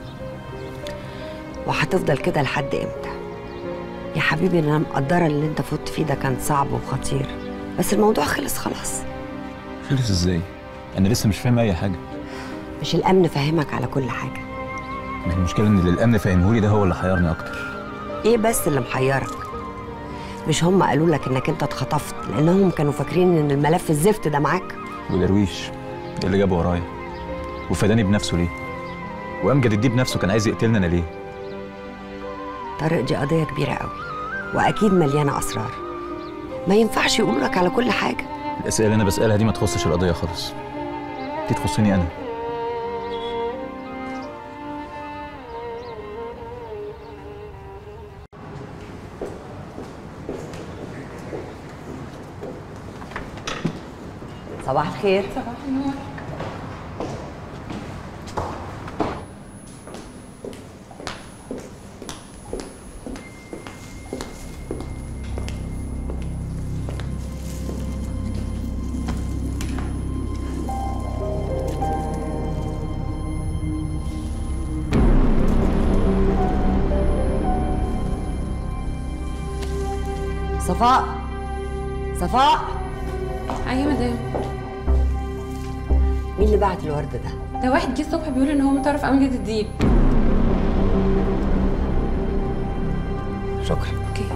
وهتفضل كده لحد امتى؟ يا حبيبي انا مقدره اللي انت فوت فيه ده كان صعب وخطير، بس الموضوع خلص خلاص. خلص ازاي؟ انا لسه مش فاهم اي حاجه. مش الامن فاهمك على كل حاجه؟ ما هي المشكله ان اللي الامن فاهمهولي ده هو اللي حيرني اكتر. ايه بس اللي محيرك؟ مش هم قالوا لك انك انت اتخطفت لانهم كانوا فاكرين ان الملف الزفت ده معاك؟ ودرويش اللي جابه ورايا وفداني بنفسه ليه؟ وامجد الديب بنفسه كان عايز يقتلنا انا ليه؟ طارق دي قضيه كبيره قوي واكيد مليانه اسرار، ما ينفعش يقولوا لك على كل حاجه. الاسئله اللي انا بسالها دي ما تخصش القضيه خالص، دي تخصني انا. صباح الخير. صباح النور. صفاء صفاء. ايوه مدام. مين اللي بعت الورد ده؟ ده واحد جه الصبح بيقول ان هو متعرف امجد الديب. شكرا. اوكي.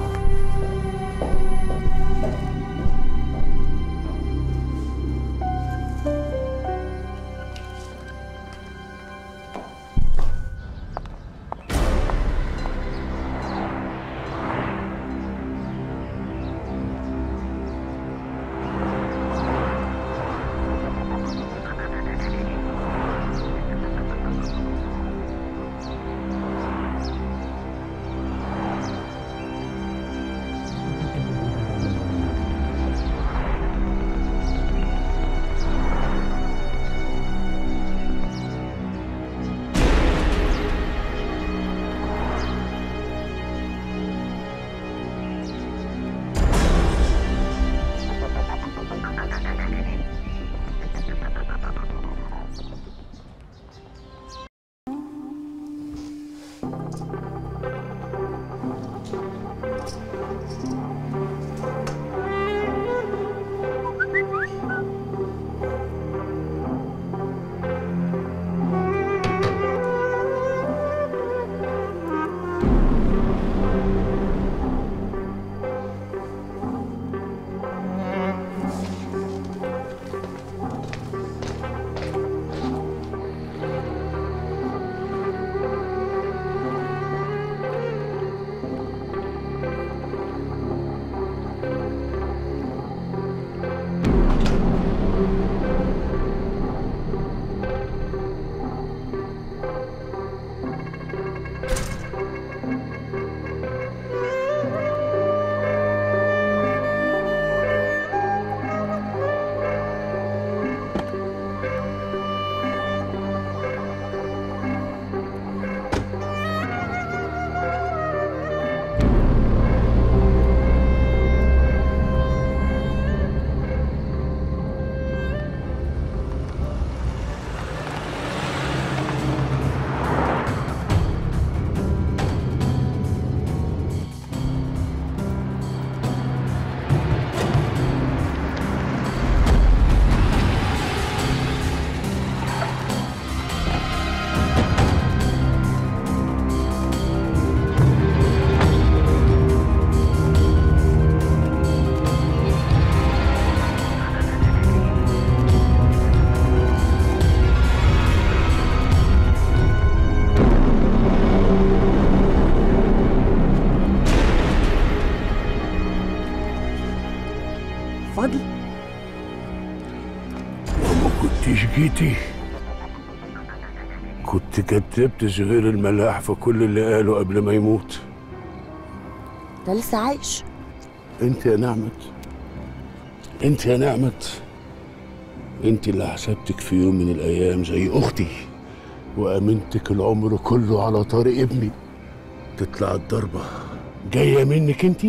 كنتيش جيتي كنت كتبت زهير الملاح في كل اللي قاله قبل ما يموت. ده لسه عايش. انت يا نعمت، انت يا نعمت، انت اللي حسبتك في يوم من الايام زي اختي وامنتك العمر كله على طارق ابني. تطلع الضربه جايه منك انت.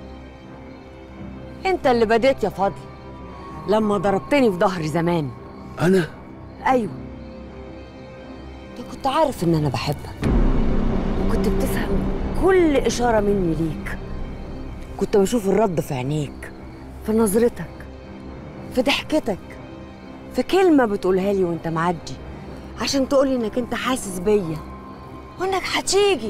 انت اللي بديت يا فضل لما ضربتني في ظهري زمان. انا؟ ايوه، انت كنت عارف ان انا بحبك وكنت بتفهم كل اشاره مني ليك. كنت بشوف الرد في عينيك، في نظرتك، في ضحكتك، في كلمه بتقولها لي وانت معدي عشان تقولي انك انت حاسس بيا وانك هتيجي.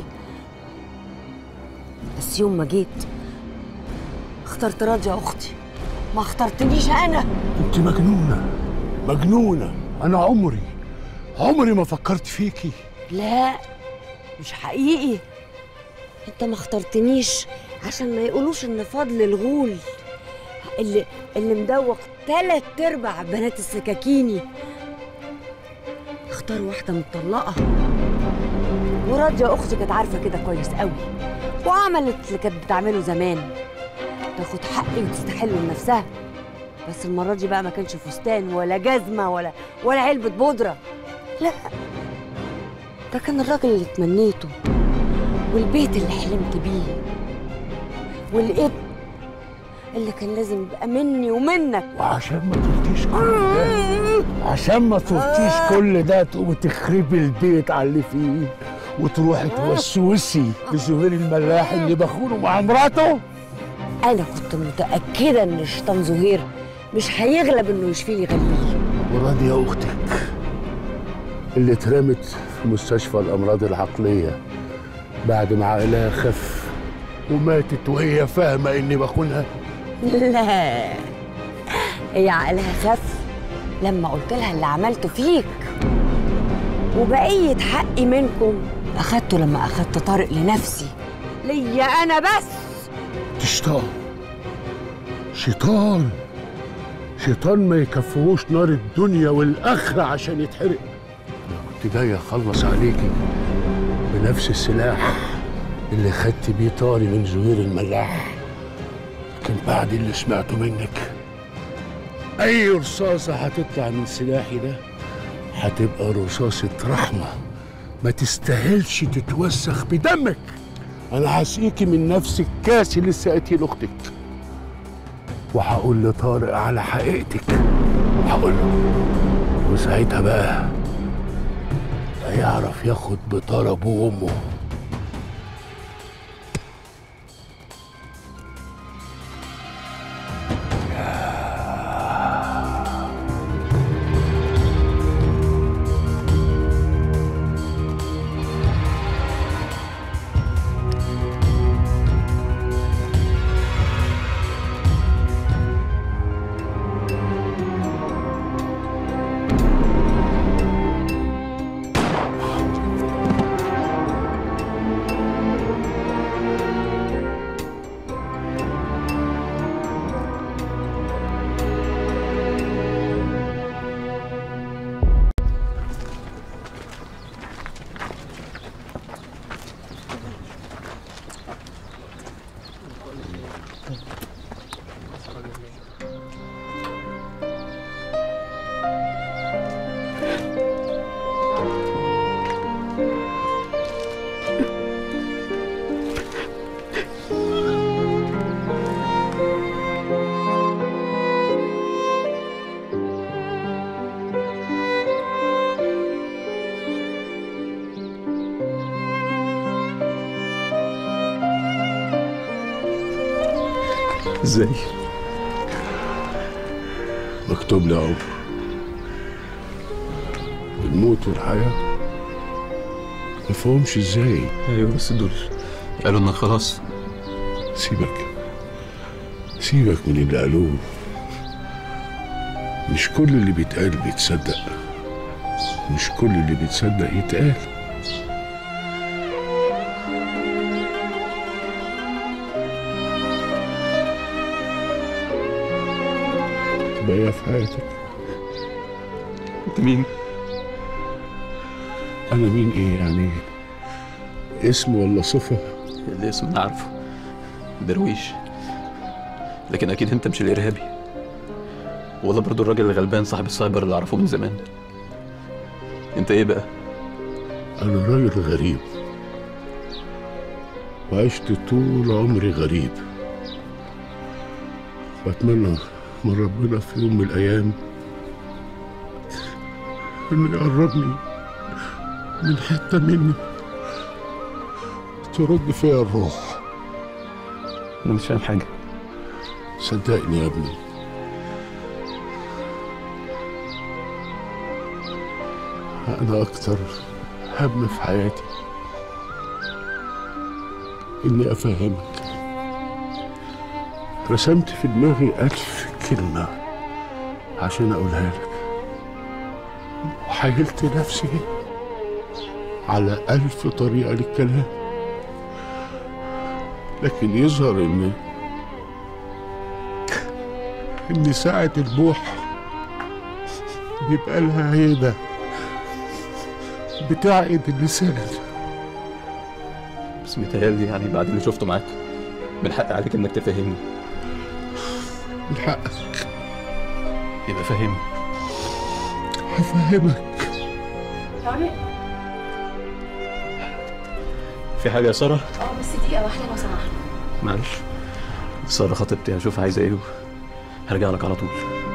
بس يوم ما جيت اخترت راضية اختي، ما اخترتنيش انا. انت مجنونه مجنونه. انا عمري عمري ما فكرت فيكي. لا مش حقيقي، انت ما اخترتنيش عشان ما يقولوش ان فضل الغول اللي اللي مدوق تلات ارباع بنات السكاكيني اختار واحده مطلقه. وراضية اختي كانت عارفه كده كويس قوي وعملت اللي كانت بتعمله زمان، تاخد حقي وتستحله لنفسها. بس المره دي بقى ما كانش فستان ولا جزمه ولا ولا علبه بودره، لا، ده كان الراجل اللي تمنيته والبيت اللي حلمت بيه والابن اللي كان لازم يبقى مني ومنك. وعشان ما تفوتيش كل ده عشان ما تفوتيش كل ده تقومي تخربي البيت على اللي فيه وتروحي توسوسي لزهير الملاح اللي بخونه مع مراته. انا كنت متاكده ان الشيطان زهير مش هيغلب انه يشفي لي غليل. وراضية اختك اللي اترمت في مستشفى الامراض العقليه بعد ما عقلها خف وماتت وهي فاهمه اني بخونها. لا، هي عقلها خف لما قلت لها اللي عملته فيك، وبقيه حقي منكم اخدته لما اخدت طارق لنفسي ليا انا بس. شيطان شيطان شيطان ما يكفوش نار الدنيا والاخره عشان يتحرق. انا كنت جاي اخلص عليكي بنفس السلاح اللي خدت بيه طاري من زهير الملاح، لكن بعد اللي سمعته منك اي رصاصه هتطلع من سلاحي ده هتبقى رصاصه رحمه ما تستاهلش تتوسخ بدمك. انا هسقيكي من نفس الكاس اللي سقيتيه لاختك، وهقول لطارق على حقيقتك، هقول له، وساعتها بقى هيعرف ياخد بطار ابوه وامه. ازاي؟ مكتوب لي اهو، الموت والحياة مفهومش ازاي. ايوه بس دول قالوا انك خلاص. سيبك سيبك من اللي قالوه، مش كل اللي بيتقال بيتصدق، مش كل اللي بيتصدق يتقال. باقية في حياتك انت مين؟ انا مين ايه يعني؟ اسم ولا صفة؟ الاسم انا عارفه، درويش. لكن اكيد انت مش الارهابي، ولا برضو الراجل الغلبان صاحب السايبر اللي اعرفه من زمان. انت ايه بقى؟ انا راجل غريب، وعشت طول عمري غريب. بتمنى من ربنا في يوم من الايام انه يقربني من حته مني ترد فيها الروح. انا مش فاهم حاجه. صدقني يا ابني، انا اكتر هم في حياتي اني افهمك. رسمت في دماغي الف كلمه عشان اقولها لك، وحايلت نفسي على الف طريقه للكلام، لكن يظهر ان ان ساعه البوح بيبقى لها هيبه بتعقد اللسان. بس متهيألي يعني بعد اللي شفته معاك من حق عليك انك تفهمني. من حقك. يبقى فهمني. هفهمك. طارق؟ في حاجة يا سارة؟ اه بس دقيقة واحدة لو سمحت. معلش، سارة خطيبتي، هشوف عايزة ايه وهرجع لك على طول.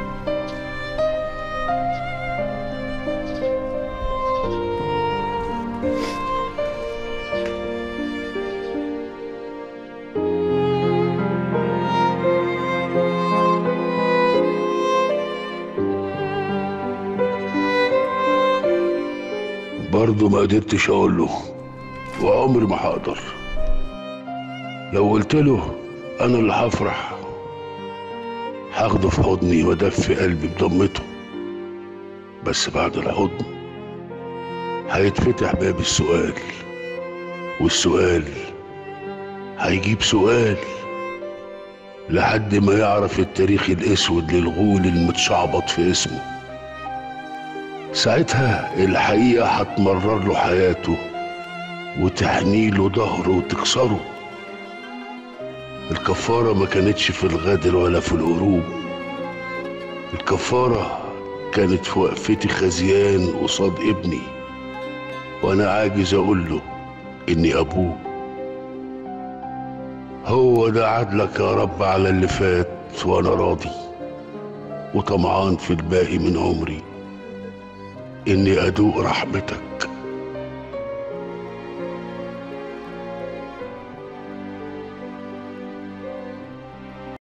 برضه ما قدرتش اقول له، وعمري ما هقدر. لو قلت له انا اللي هفرح هاخده في حضني وادفي قلبي بضمته، بس بعد الحضن هيتفتح باب السؤال، والسؤال هيجيب سؤال لحد ما يعرف التاريخ الاسود للغول المتشعبط في اسمه. ساعتها الحقيقة هتمرر له حياته وتحنيله ظهره وتكسره. الكفارة ما كانتش في الغدر ولا في الهروب، الكفارة كانت في وقفتي خزيان قصاد ابني وانا عاجز اقول له اني ابوه. هو ده عدلك يا رب على اللي فات، وانا راضي وطمعان في الباقي من عمري اني ادوق رحمتك.